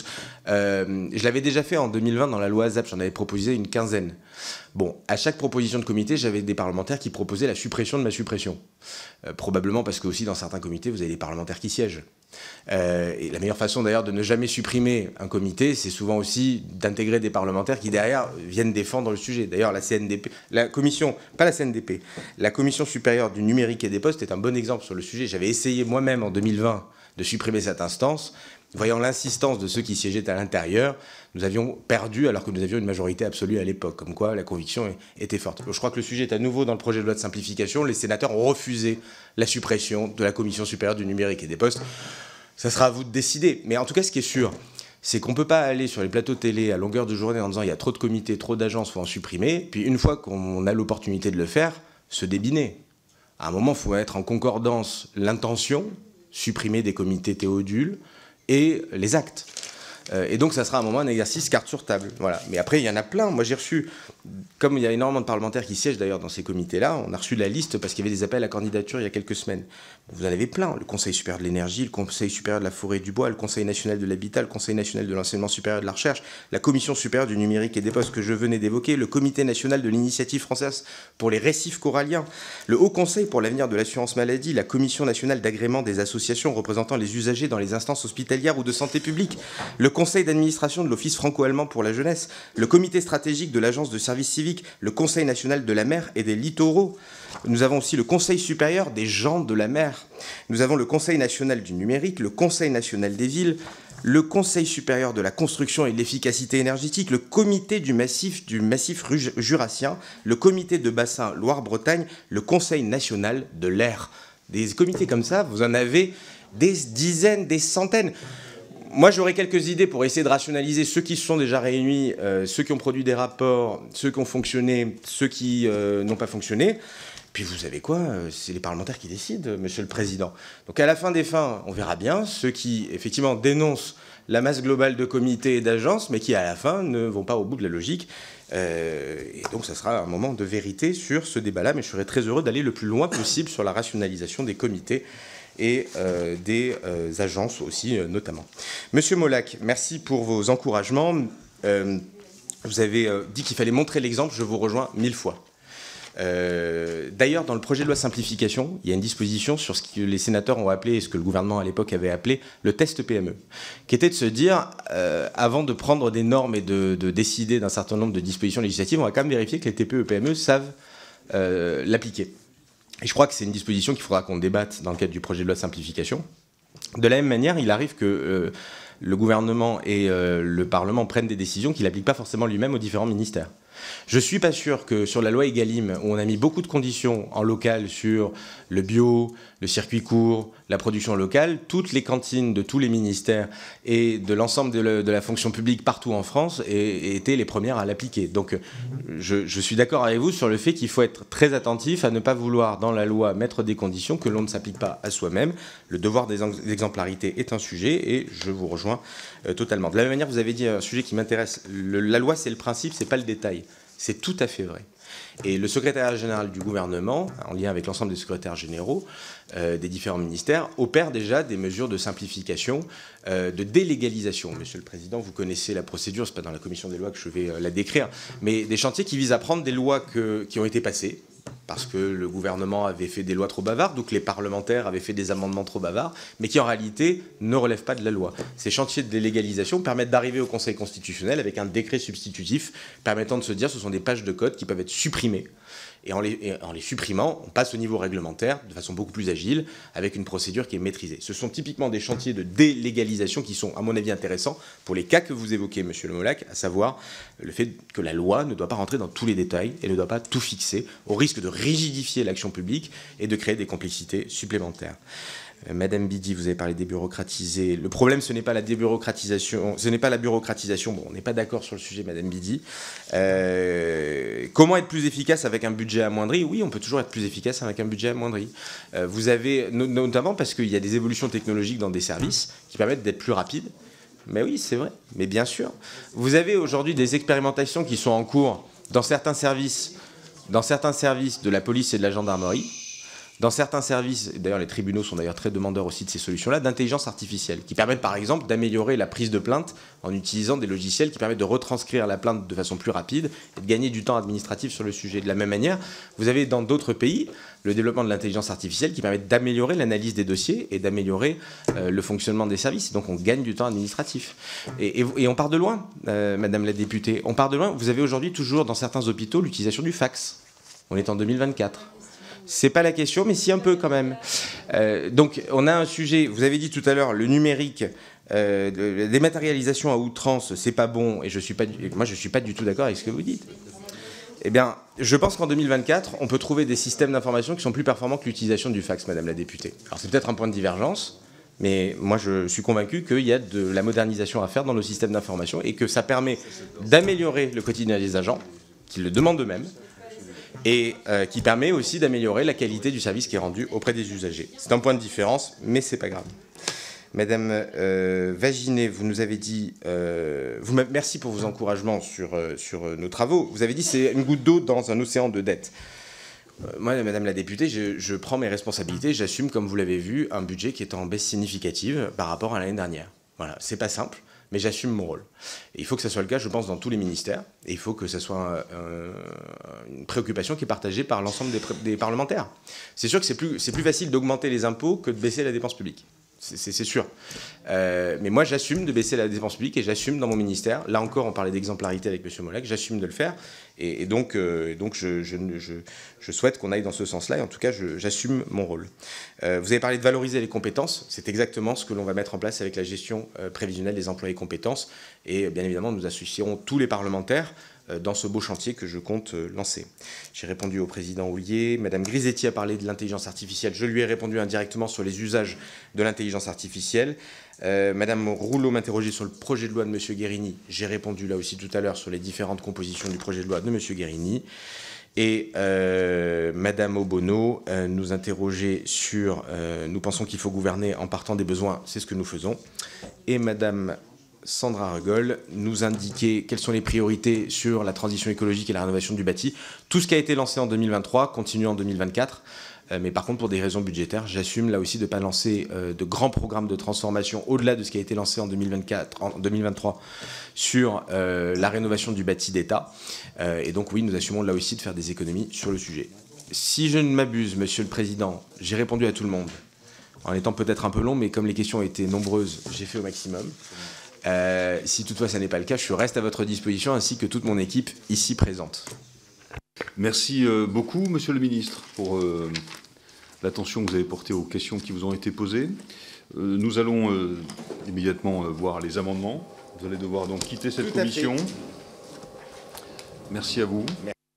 Je l'avais déjà fait en 2020 dans la loi ASAP, j'en avais proposé une quinzaine. Bon, à chaque proposition de comité, j'avais des parlementaires qui proposaient la suppression de ma suppression. Probablement parce que aussi dans certains comités, vous avez des parlementaires qui siègent. Et la meilleure façon d'ailleurs de ne jamais supprimer un comité, c'est souvent aussi d'intégrer des parlementaires qui derrière viennent défendre le sujet. D'ailleurs, la CNDP, la commission, pas la CNDP, la Commission supérieure du numérique et des postes est un bon exemple sur le sujet. J'avais essayé moi-même en 2020 de supprimer cette instance. Voyant l'insistance de ceux qui siégeaient à l'intérieur, nous avions perdu alors que nous avions une majorité absolue à l'époque, comme quoi la conviction était forte. Je crois que le sujet est à nouveau dans le projet de loi de simplification. Les sénateurs ont refusé la suppression de la Commission supérieure du numérique et des postes. Ça sera à vous de décider. Mais en tout cas, ce qui est sûr, c'est qu'on ne peut pas aller sur les plateaux télé à longueur de journée en disant il y a trop de comités, trop d'agences, il faut en supprimer. Puis une fois qu'on a l'opportunité de le faire, se débiner. À un moment, il faut mettre en concordance l'intention, supprimer des comités théodules, et les actes. Et donc, ça sera à un moment un exercice carte sur table. Voilà. Mais après, il y en a plein. Moi, j'ai reçu, comme il y a énormément de parlementaires qui siègent d'ailleurs dans ces comités-là, on a reçu la liste parce qu'il y avait des appels à candidature il y a quelques semaines. Vous en avez plein. Le Conseil supérieur de l'énergie, le Conseil supérieur de la forêt et du bois, le Conseil national de l'habitat, le Conseil national de l'enseignement supérieur et de la recherche, la Commission supérieure du numérique et des postes que je venais d'évoquer, le Comité national de l'initiative française pour les récifs coralliens, le Haut Conseil pour l'avenir de l'assurance maladie, la Commission nationale d'agrément des associations représentant les usagers dans les instances hospitalières ou de santé publique, le Conseil d'administration de l'Office franco-allemand pour la jeunesse, le Comité stratégique de l'Agence de service civique, le Conseil national de la mer et des littoraux. Nous avons aussi le Conseil supérieur des gens de la mer. Nous avons le Conseil national du numérique, le Conseil national des villes, le Conseil supérieur de la construction et de l'efficacité énergétique, le Comité du massif jurassien, le Comité de bassin Loire-Bretagne, le Conseil national de l'air. Des comités comme ça, vous en avez des dizaines, des centaines. Moi, j'aurais quelques idées pour essayer de rationaliser ceux qui se sont déjà réunis, ceux qui ont produit des rapports, ceux qui ont fonctionné, ceux qui n'ont pas fonctionné. Puis vous savez quoi, c'est les parlementaires qui décident, Monsieur le Président. Donc à la fin des fins, on verra bien ceux qui, effectivement, dénoncent la masse globale de comités et d'agences, mais qui, à la fin, ne vont pas au bout de la logique. Et donc ça sera un moment de vérité sur ce débat-là, mais je serais très heureux d'aller le plus loin possible sur la rationalisation des comités et des agences aussi, notamment. Monsieur Molac, merci pour vos encouragements. Vous avez dit qu'il fallait montrer l'exemple, je vous rejoins 1000 fois. D'ailleurs, dans le projet de loi simplification, il y a une disposition sur ce que les sénateurs ont appelé, et ce que le gouvernement à l'époque avait appelé, le test PME, qui était de se dire, avant de prendre des normes et de décider d'un certain nombre de dispositions législatives, on va quand même vérifier que les TPE et PME savent l'appliquer. Et je crois que c'est une disposition qu'il faudra qu'on débatte dans le cadre du projet de loi de simplification. De la même manière, il arrive que le gouvernement et le Parlement prennent des décisions qu'il n'applique pas forcément lui-même aux différents ministères. Je ne suis pas sûr que sur la loi Egalim, où on a mis beaucoup de conditions en local sur le bio, le circuit court, la production locale, toutes les cantines de tous les ministères et de l'ensemble de la fonction publique partout en France aient été les premières à l'appliquer. Donc je suis d'accord avec vous sur le fait qu'il faut être très attentif à ne pas vouloir dans la loi mettre des conditions que l'on ne s'applique pas à soi-même. Le devoir d'exemplarité est un sujet et je vous rejoins totalement. De la même manière, vous avez dit un sujet qui m'intéresse. La loi, c'est le principe, c'est pas le détail. C'est tout à fait vrai. Et le secrétaire général du gouvernement, en lien avec l'ensemble des secrétaires généraux des différents ministères, opère déjà des mesures de simplification, de délégalisation. Monsieur le Président, vous connaissez la procédure, ce n'est pas dans la commission des lois que je vais la décrire, mais des chantiers qui visent à prendre des lois qui ont été passées, parce que le gouvernement avait fait des lois trop bavardes ou que les parlementaires avaient fait des amendements trop bavards, mais qui en réalité ne relèvent pas de la loi. Ces chantiers de délégalisation permettent d'arriver au Conseil constitutionnel avec un décret substitutif permettant de se dire que ce sont des pages de code qui peuvent être supprimées. Et en les supprimant, on passe au niveau réglementaire de façon beaucoup plus agile, avec une procédure qui est maîtrisée. Ce sont typiquement des chantiers de délégalisation qui sont, à mon avis, intéressants pour les cas que vous évoquez, Monsieur Le Molac, à savoir le fait que la loi ne doit pas rentrer dans tous les détails et ne doit pas tout fixer, au risque de rigidifier l'action publique et de créer des complexités supplémentaires. Madame Bidi, vous avez parlé débureaucratiser. Le problème, ce n'est pas la débureaucratisation, ce n'est pas la bureaucratisation. Bon, on n'est pas d'accord sur le sujet, Madame Bidi. Comment être plus efficace avec un budget amoindri? Oui, on peut toujours être plus efficace avec un budget amoindri. Vous avez, notamment parce qu'il y a des évolutions technologiques dans des services qui permettent d'être plus rapides, Mais oui, c'est vrai. Mais bien sûr. Vous avez aujourd'hui des expérimentations qui sont en cours dans certains services de la police et de la gendarmerie, dans certains services, et d'ailleurs les tribunaux sont d'ailleurs très demandeurs aussi de ces solutions-là, d'intelligence artificielle, qui permettent par exemple d'améliorer la prise de plainte en utilisant des logiciels qui permettent de retranscrire la plainte de façon plus rapide et de gagner du temps administratif sur le sujet. De la même manière, vous avez dans d'autres pays le développement de l'intelligence artificielle qui permet d'améliorer l'analyse des dossiers et d'améliorer le fonctionnement des services. Donc on gagne du temps administratif. Et on part de loin, Madame la députée, on part de loin. Vous avez aujourd'hui toujours dans certains hôpitaux l'utilisation du fax. On est en 2024. C'est pas la question, mais si un peu quand même. Donc on a un sujet, vous avez dit tout à l'heure, le numérique, la dématérialisation à outrance, c'est pas bon, et moi je suis pas du tout d'accord avec ce que vous dites. Eh bien, je pense qu'en 2024, on peut trouver des systèmes d'information qui sont plus performants que l'utilisation du fax, Madame la députée. Alors c'est peut-être un point de divergence, mais moi je suis convaincu qu'il y a de la modernisation à faire dans nos systèmes d'information et que ça permet d'améliorer le quotidien des agents, qui le demandent eux-mêmes, et qui permet aussi d'améliorer la qualité du service qui est rendu auprès des usagers. C'est un point de différence, mais c'est pas grave. Madame Vaginet, vous nous avez dit... merci pour vos encouragements sur nos travaux. Vous avez dit c'est une goutte d'eau dans un océan de dettes. Moi, Madame la députée, je prends mes responsabilités. J'assume, comme vous l'avez vu, un budget qui est en baisse significative par rapport à l'année dernière. Voilà, c'est pas simple, mais j'assume mon rôle. Et il faut que ça soit le cas, je pense, dans tous les ministères. Et il faut que ça soit une préoccupation qui est partagée par l'ensemble des parlementaires. C'est sûr que c'est plus facile d'augmenter les impôts que de baisser la dépense publique. C'est sûr. Mais moi, j'assume de baisser la dépense publique et j'assume dans mon ministère. Là encore, on parlait d'exemplarité avec M. Mollec. J'assume de le faire. Et donc, je souhaite qu'on aille dans ce sens-là. Et en tout cas, j'assume mon rôle. Vous avez parlé de valoriser les compétences. C'est exactement ce que l'on va mettre en place avec la gestion prévisionnelle des emplois et compétences. Et bien évidemment, nous associerons tous les parlementaires dans ce beau chantier que je compte lancer. J'ai répondu au président Houllier. Madame Grisetti a parlé de l'intelligence artificielle. Je lui ai répondu indirectement sur les usages de l'intelligence artificielle. Madame Rouleau m'interrogeait sur le projet de loi de M. Guérini. J'ai répondu là aussi tout à l'heure sur les différentes compositions du projet de loi de M. Guérini. Et Madame Obono nous interrogeait sur nous pensons qu'il faut gouverner en partant des besoins. C'est ce que nous faisons. Et Madame Sandra Regol nous indiquait quelles sont les priorités sur la transition écologique et la rénovation du bâti. Tout ce qui a été lancé en 2023 continue en 2024. Mais par contre, pour des raisons budgétaires, j'assume là aussi de ne pas lancer de grands programmes de transformation au-delà de ce qui a été lancé en 2023 sur la rénovation du bâti d'État. Et donc oui, nous assumons là aussi de faire des économies sur le sujet. Si je ne m'abuse, Monsieur le Président, j'ai répondu à tout le monde, en étant peut-être un peu long, mais comme les questions étaient nombreuses, j'ai fait au maximum. Si toutefois ça n'est pas le cas, je reste à votre disposition ainsi que toute mon équipe ici présente. Merci beaucoup, Monsieur le Ministre, pour l'attention que vous avez portée aux questions qui vous ont été posées. Nous allons immédiatement voir les amendements. Vous allez devoir donc quitter cette commission. Merci à vous.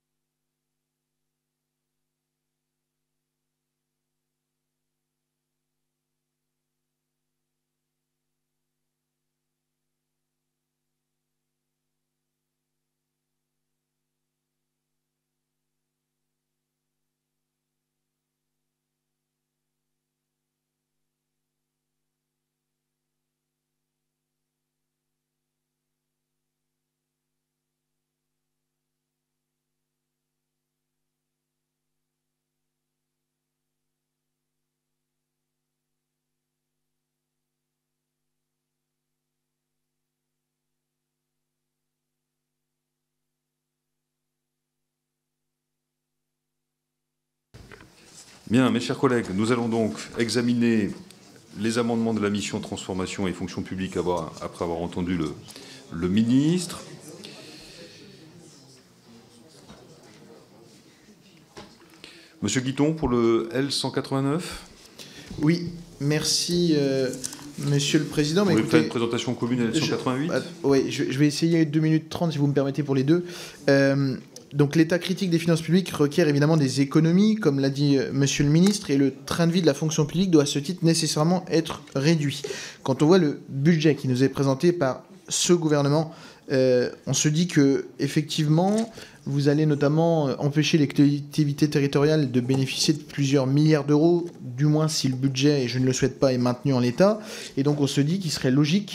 Bien, mes chers collègues, nous allons donc examiner les amendements de la mission Transformation et Fonction publique après avoir entendu le ministre. Monsieur Guiton, pour le L189. Oui, merci, Monsieur le Président. Vous voulez faire une présentation commune L188 Oui, je vais essayer 2 minutes 30, si vous me permettez, pour les deux. Donc l'état critique des finances publiques requiert évidemment des économies, comme l'a dit Monsieur le Ministre, et le train de vie de la fonction publique doit à ce titre nécessairement être réduit. Quand on voit le budget qui nous est présenté par ce gouvernement, on se dit que effectivement, vous allez notamment empêcher les collectivités territoriales de bénéficier de plusieurs milliards d'euros, du moins si le budget, et je ne le souhaite pas, est maintenu en l'état. Et donc on se dit qu'il serait logique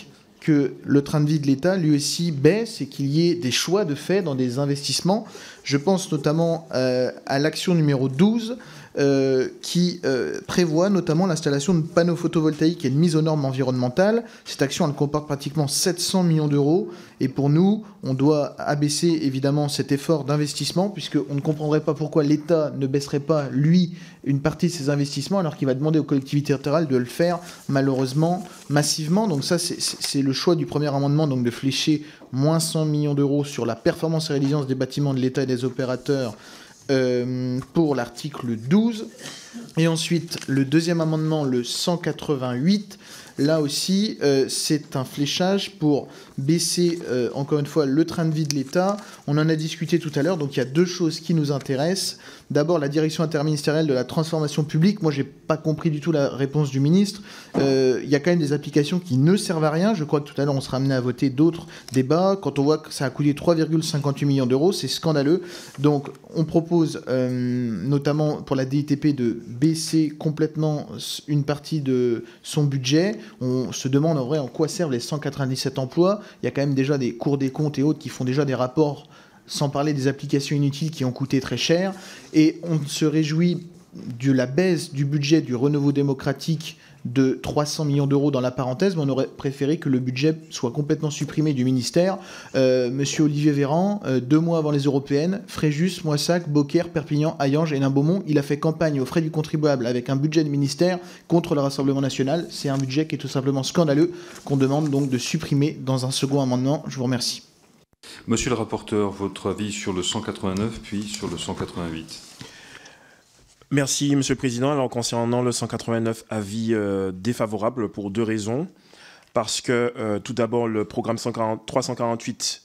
que le train de vie de l'État, lui aussi, baisse et qu'il y ait des choix de fait dans des investissements. Je pense notamment à l'action numéro 12, qui prévoit notamment l'installation de panneaux photovoltaïques et de mise aux normes environnementales. Cette action, elle comporte pratiquement 700 millions d'euros. Et pour nous, on doit abaisser évidemment cet effort d'investissement, puisqu'on ne comprendrait pas pourquoi l'État ne baisserait pas, lui, une partie de ses investissements, alors qu'il va demander aux collectivités territoriales de le faire, malheureusement, massivement. Donc ça, c'est le choix du premier amendement, donc de flécher moins 100 millions d'euros sur la performance et résilience des bâtiments de l'État et des opérateurs pour l'article 12. Et ensuite, le deuxième amendement, le 188, là aussi, c'est un fléchage pour baisser, encore une fois, le train de vie de l'État. On en a discuté tout à l'heure, donc il y a deux choses qui nous intéressent. D'abord, la direction interministérielle de la transformation publique. Moi, je n'ai pas compris du tout la réponse du ministre. Il y a quand même des applications qui ne servent à rien. Je crois que tout à l'heure, on sera amené à voter d'autres débats. Quand on voit que ça a coûté 3,58 millions d'euros, c'est scandaleux. Donc, on propose, notamment pour la DITP, de baisser complètement une partie de son budget. On se demande en vrai en quoi servent les 197 emplois. Il y a quand même déjà des cours des comptes et autres qui font déjà des rapports, sans parler des applications inutiles qui ont coûté très cher. Et on se réjouit de la baisse du budget du renouveau démocratique de 300 millions d'euros dans la parenthèse, mais on aurait préféré que le budget soit complètement supprimé du ministère. Monsieur Olivier Véran, 2 mois avant les européennes, Fréjus, Moissac, Beaucaire, Perpignan, Hayange et Nain-Beaumont, il a fait campagne aux frais du contribuable avec un budget de ministère contre le Rassemblement national. C'est un budget qui est tout simplement scandaleux, qu'on demande donc de supprimer dans un second amendement. Je vous remercie. Monsieur le rapporteur, votre avis sur le 189 puis sur le 188. Merci, Monsieur le Président. Alors, concernant le 189, avis défavorable pour 2 raisons. Parce que, tout d'abord, le programme 348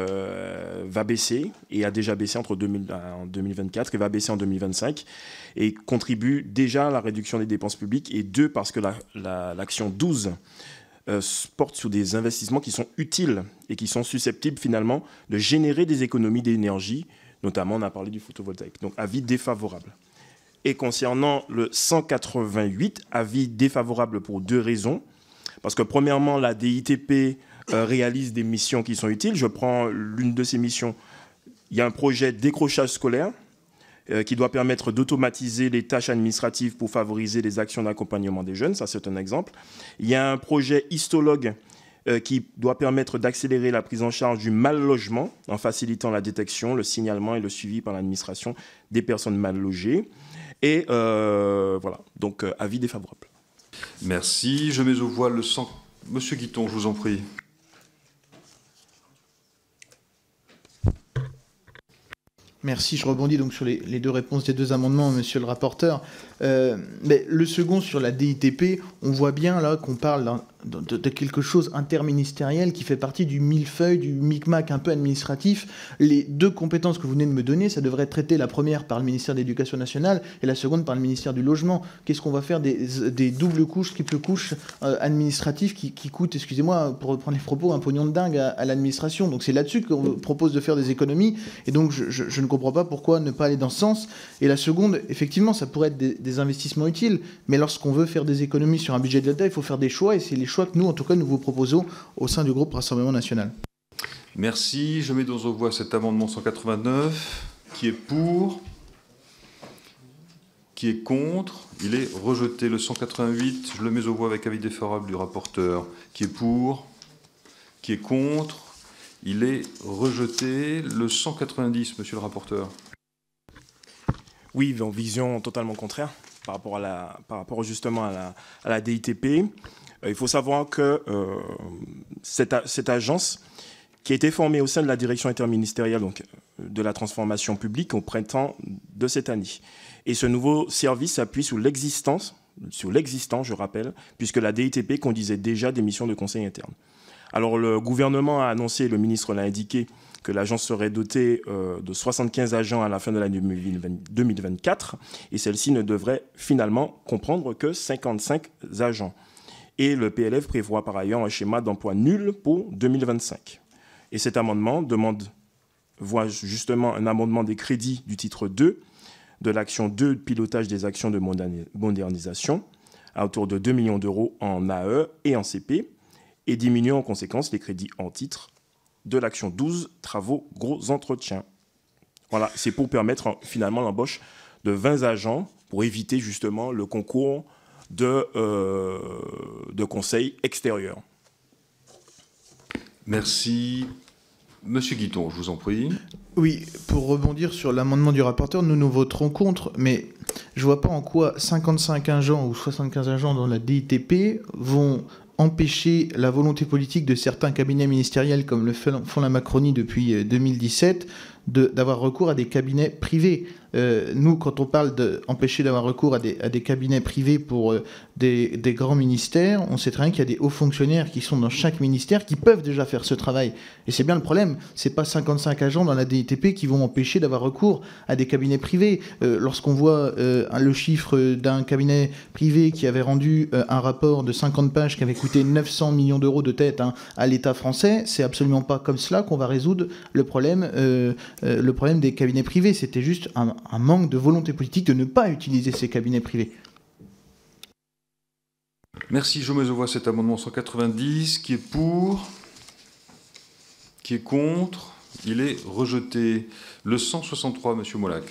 va baisser, et a déjà baissé en 2024, et va baisser en 2025, et contribue déjà à la réduction des dépenses publiques. Et 2, parce que l'action 12 porte sur des investissements qui sont utiles et qui sont susceptibles, finalement, de générer des économies d'énergie. Notamment, on a parlé du photovoltaïque. Donc, avis défavorable. Et concernant le 188, avis défavorable pour 2 raisons. Parce que premièrement, la DITP réalise des missions qui sont utiles. Je prends l'une de ces missions. Il y a un projet décrochage scolaire qui doit permettre d'automatiser les tâches administratives pour favoriser les actions d'accompagnement des jeunes. Ça, c'est un exemple. Il y a un projet histologue qui doit permettre d'accélérer la prise en charge du mal-logement en facilitant la détection, le signalement et le suivi par l'administration des personnes mal logées. Et voilà, donc avis défavorable. Merci. Je mets aux voix le 100. Monsieur Guiton, je vous en prie. Merci, je rebondis donc sur les 2 réponses des 2 amendements, monsieur le rapporteur. Mais le second sur la DITP, on voit bien là qu'on parle de quelque chose interministériel qui fait partie du millefeuille, du micmac un peu administratif. Les 2 compétences que vous venez de me donner, ça devrait être traité la première par le ministère de l'Éducation nationale et la seconde par le ministère du Logement. Qu'est-ce qu'on va faire des doubles couches, triples couches administratives qui coûtent, excusez-moi pour reprendre les propos, un pognon de dingue à l'administration. Donc c'est là-dessus qu'on propose de faire des économies. Et donc je ne comprends pas pourquoi ne pas aller dans ce sens. Et la seconde, effectivement, ça pourrait être des investissements utiles. Mais lorsqu'on veut faire des économies sur un budget de l'État, il faut faire des choix. Et c'est les choix que nous, en tout cas, nous vous proposons au sein du groupe Rassemblement national. Merci. Je mets aux voix cet amendement 189. Qui est pour? Qui est contre? Il est rejeté. Le 188, je le mets aux voix avec avis défavorable du rapporteur. Qui est pour? Qui est contre? Il est rejeté. Le 190, monsieur le rapporteur. Oui, en vision totalement contraire par rapport justement à la DITP. Il faut savoir que cette agence, qui a été formée au sein de la direction interministérielle donc, de la transformation publique au printemps de cette année. Et ce nouveau service s'appuie sur l'existant, je rappelle, puisque la DITP conduisait déjà des missions de conseil interne. Alors le gouvernement a annoncé, le ministre l'a indiqué, que l'agence serait dotée de 75 agents à la fin de l'année 2024, et celle-ci ne devrait finalement comprendre que 55 agents. Et le PLF prévoit par ailleurs un schéma d'emploi nul pour 2025. Et cet amendement voit justement un amendement des crédits du titre 2 de l'action 2 de pilotage des actions de modernisation à hauteur de 2 millions d'euros en AE et en CP, et diminuer en conséquence les crédits en titre de l'action 12, travaux, gros entretiens. Voilà, c'est pour permettre finalement l'embauche de 20 agents pour éviter justement le concours de conseils extérieurs. Merci. Monsieur Guiton, je vous en prie. Oui, pour rebondir sur l'amendement du rapporteur, nous voterons contre, mais je ne vois pas en quoi 55 agents ou 75 agents dans la DITP vont empêcher la volonté politique de certains cabinets ministériels, comme le font la Macronie depuis 2017, d'avoir recours à des cabinets privés. Nous, quand on parle d'empêcher d'avoir recours à des cabinets privés pour des grands ministères, on sait très bien qu'il y a des hauts fonctionnaires qui sont dans chaque ministère qui peuvent déjà faire ce travail. Et c'est bien le problème. C'est pas 55 agents dans la DITP qui vont empêcher d'avoir recours à des cabinets privés. Lorsqu'on voit le chiffre d'un cabinet privé qui avait rendu un rapport de 50 pages qui avait coûté 900 millions d'euros de tête à l'État français, c'est absolument pas comme cela qu'on va résoudre le problème des cabinets privés. C'était juste un manque de volonté politique de ne pas utiliser ces cabinets privés. Merci, je mets aux voix cet amendement 190. Qui est pour? Qui est contre? Il est rejeté. Le 163, Monsieur Molac.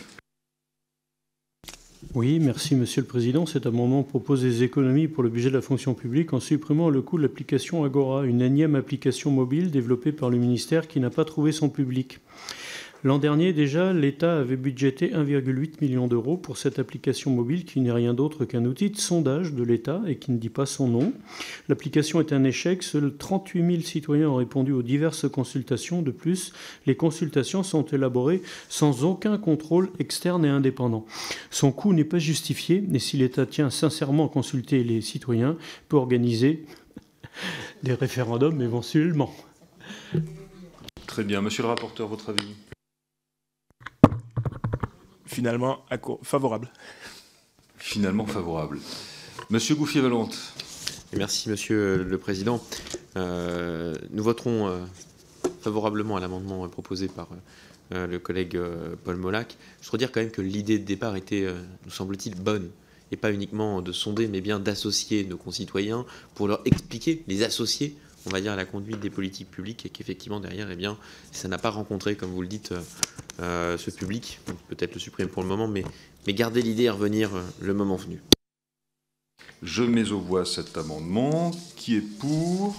Oui, merci Monsieur le Président. Cet amendement propose des économies pour le budget de la fonction publique en supprimant le coût de l'application Agora, une énième application mobile développée par le ministère qui n'a pas trouvé son public. L'an dernier, déjà, l'État avait budgété 1,8 million d'euros pour cette application mobile qui n'est rien d'autre qu'un outil de sondage de l'État et qui ne dit pas son nom. L'application est un échec. Seuls 38 000 citoyens ont répondu aux diverses consultations. De plus, les consultations sont élaborées sans aucun contrôle externe et indépendant. Son coût n'est pas justifié et si l'État tient sincèrement à consulter les citoyens, peut organiser des référendums éventuellement. Très bien. Monsieur le rapporteur, votre avis? Finalement, favorable. Finalement favorable. Monsieur Gouffier-Valente. Merci, Monsieur le Président. Nous voterons favorablement à l'amendement proposé par le collègue Paul Molac. Je voudrais dire quand même que l'idée de départ était, nous semble-t-il, bonne. Et pas uniquement de sonder, mais bien d'associer nos concitoyens pour leur expliquer, les associer, on va dire, à la conduite des politiques publiques et qu'effectivement, derrière, eh bien, ça n'a pas rencontré, comme vous le dites, ce public. Peut-être le supprimer pour le moment, mais garder l'idée et revenir le moment venu. Je mets aux voix cet amendement. Qui est pour?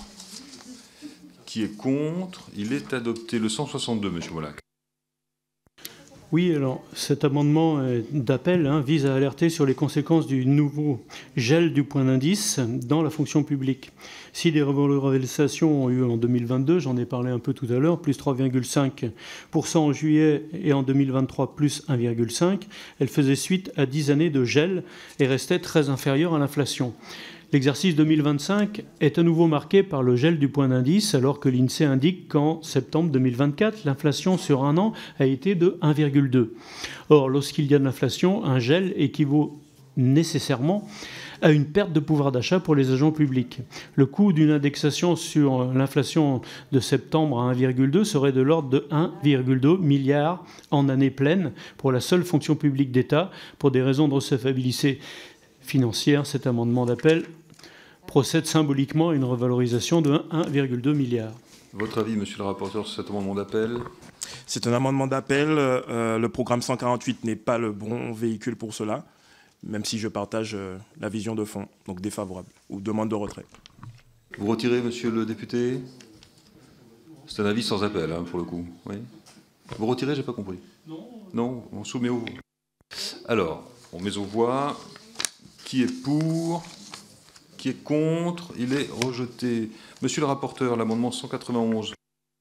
Qui est contre? Il est adopté. Le 162, Monsieur Molac. Oui, alors cet amendement d'appel vise à alerter sur les conséquences du nouveau gel du point d'indice dans la fonction publique. Si les revalorisations ont eu en 2022, j'en ai parlé un peu tout à l'heure, plus 3,5% en juillet et en 2023 plus 1,5%, elles faisaient suite à 10 années de gel et restaient très inférieures à l'inflation. L'exercice 2025 est à nouveau marqué par le gel du point d'indice, alors que l'INSEE indique qu'en septembre 2024, l'inflation sur un an a été de 1,2. Or, lorsqu'il y a de l'inflation, un gel équivaut nécessairement à une perte de pouvoir d'achat pour les agents publics. Le coût d'une indexation sur l'inflation de septembre à 1,2 serait de l'ordre de 1,2 milliard en année pleine pour la seule fonction publique d'État. Pour des raisons de recevabilité financière, cet amendement d'appel procède symboliquement à une revalorisation de 1,2 milliard. Votre avis, Monsieur le rapporteur, sur cet amendement d'appel? C'est un amendement d'appel. Le programme 148 n'est pas le bon véhicule pour cela, même si je partage la vision de fond. Donc défavorable ou demande de retrait. Vous retirez, Monsieur le député? C'est un avis sans appel, pour le coup. Oui. Vous retirez, j'ai pas compris. Non. Non, on soumet au... Alors, on met aux voix. Qui est pour? Qui est contre? Il est rejeté. Monsieur le rapporteur, l'amendement 191.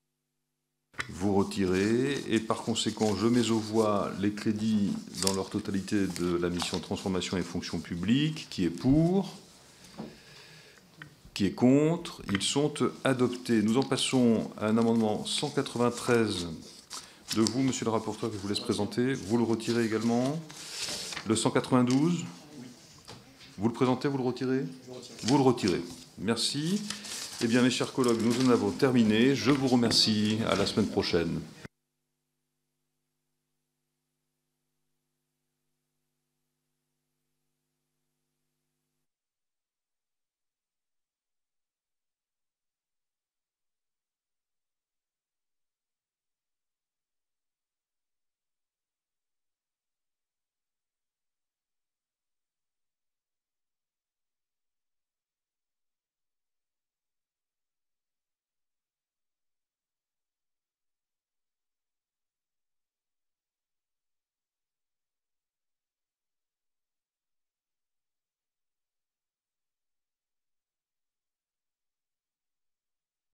Vous retirez. Et par conséquent, je mets aux voix les crédits dans leur totalité de la mission transformation et fonction publique. Qui est pour? Qui est contre? Ils sont adoptés. Nous en passons à un amendement 193 de vous, monsieur le rapporteur, que je vous laisse présenter. Vous le retirez également. Le 192. Vous le présentez, vous le retirez? Vous le retirez. Merci. Eh bien, mes chers collègues, nous en avons terminé. Je vous remercie. À la semaine prochaine.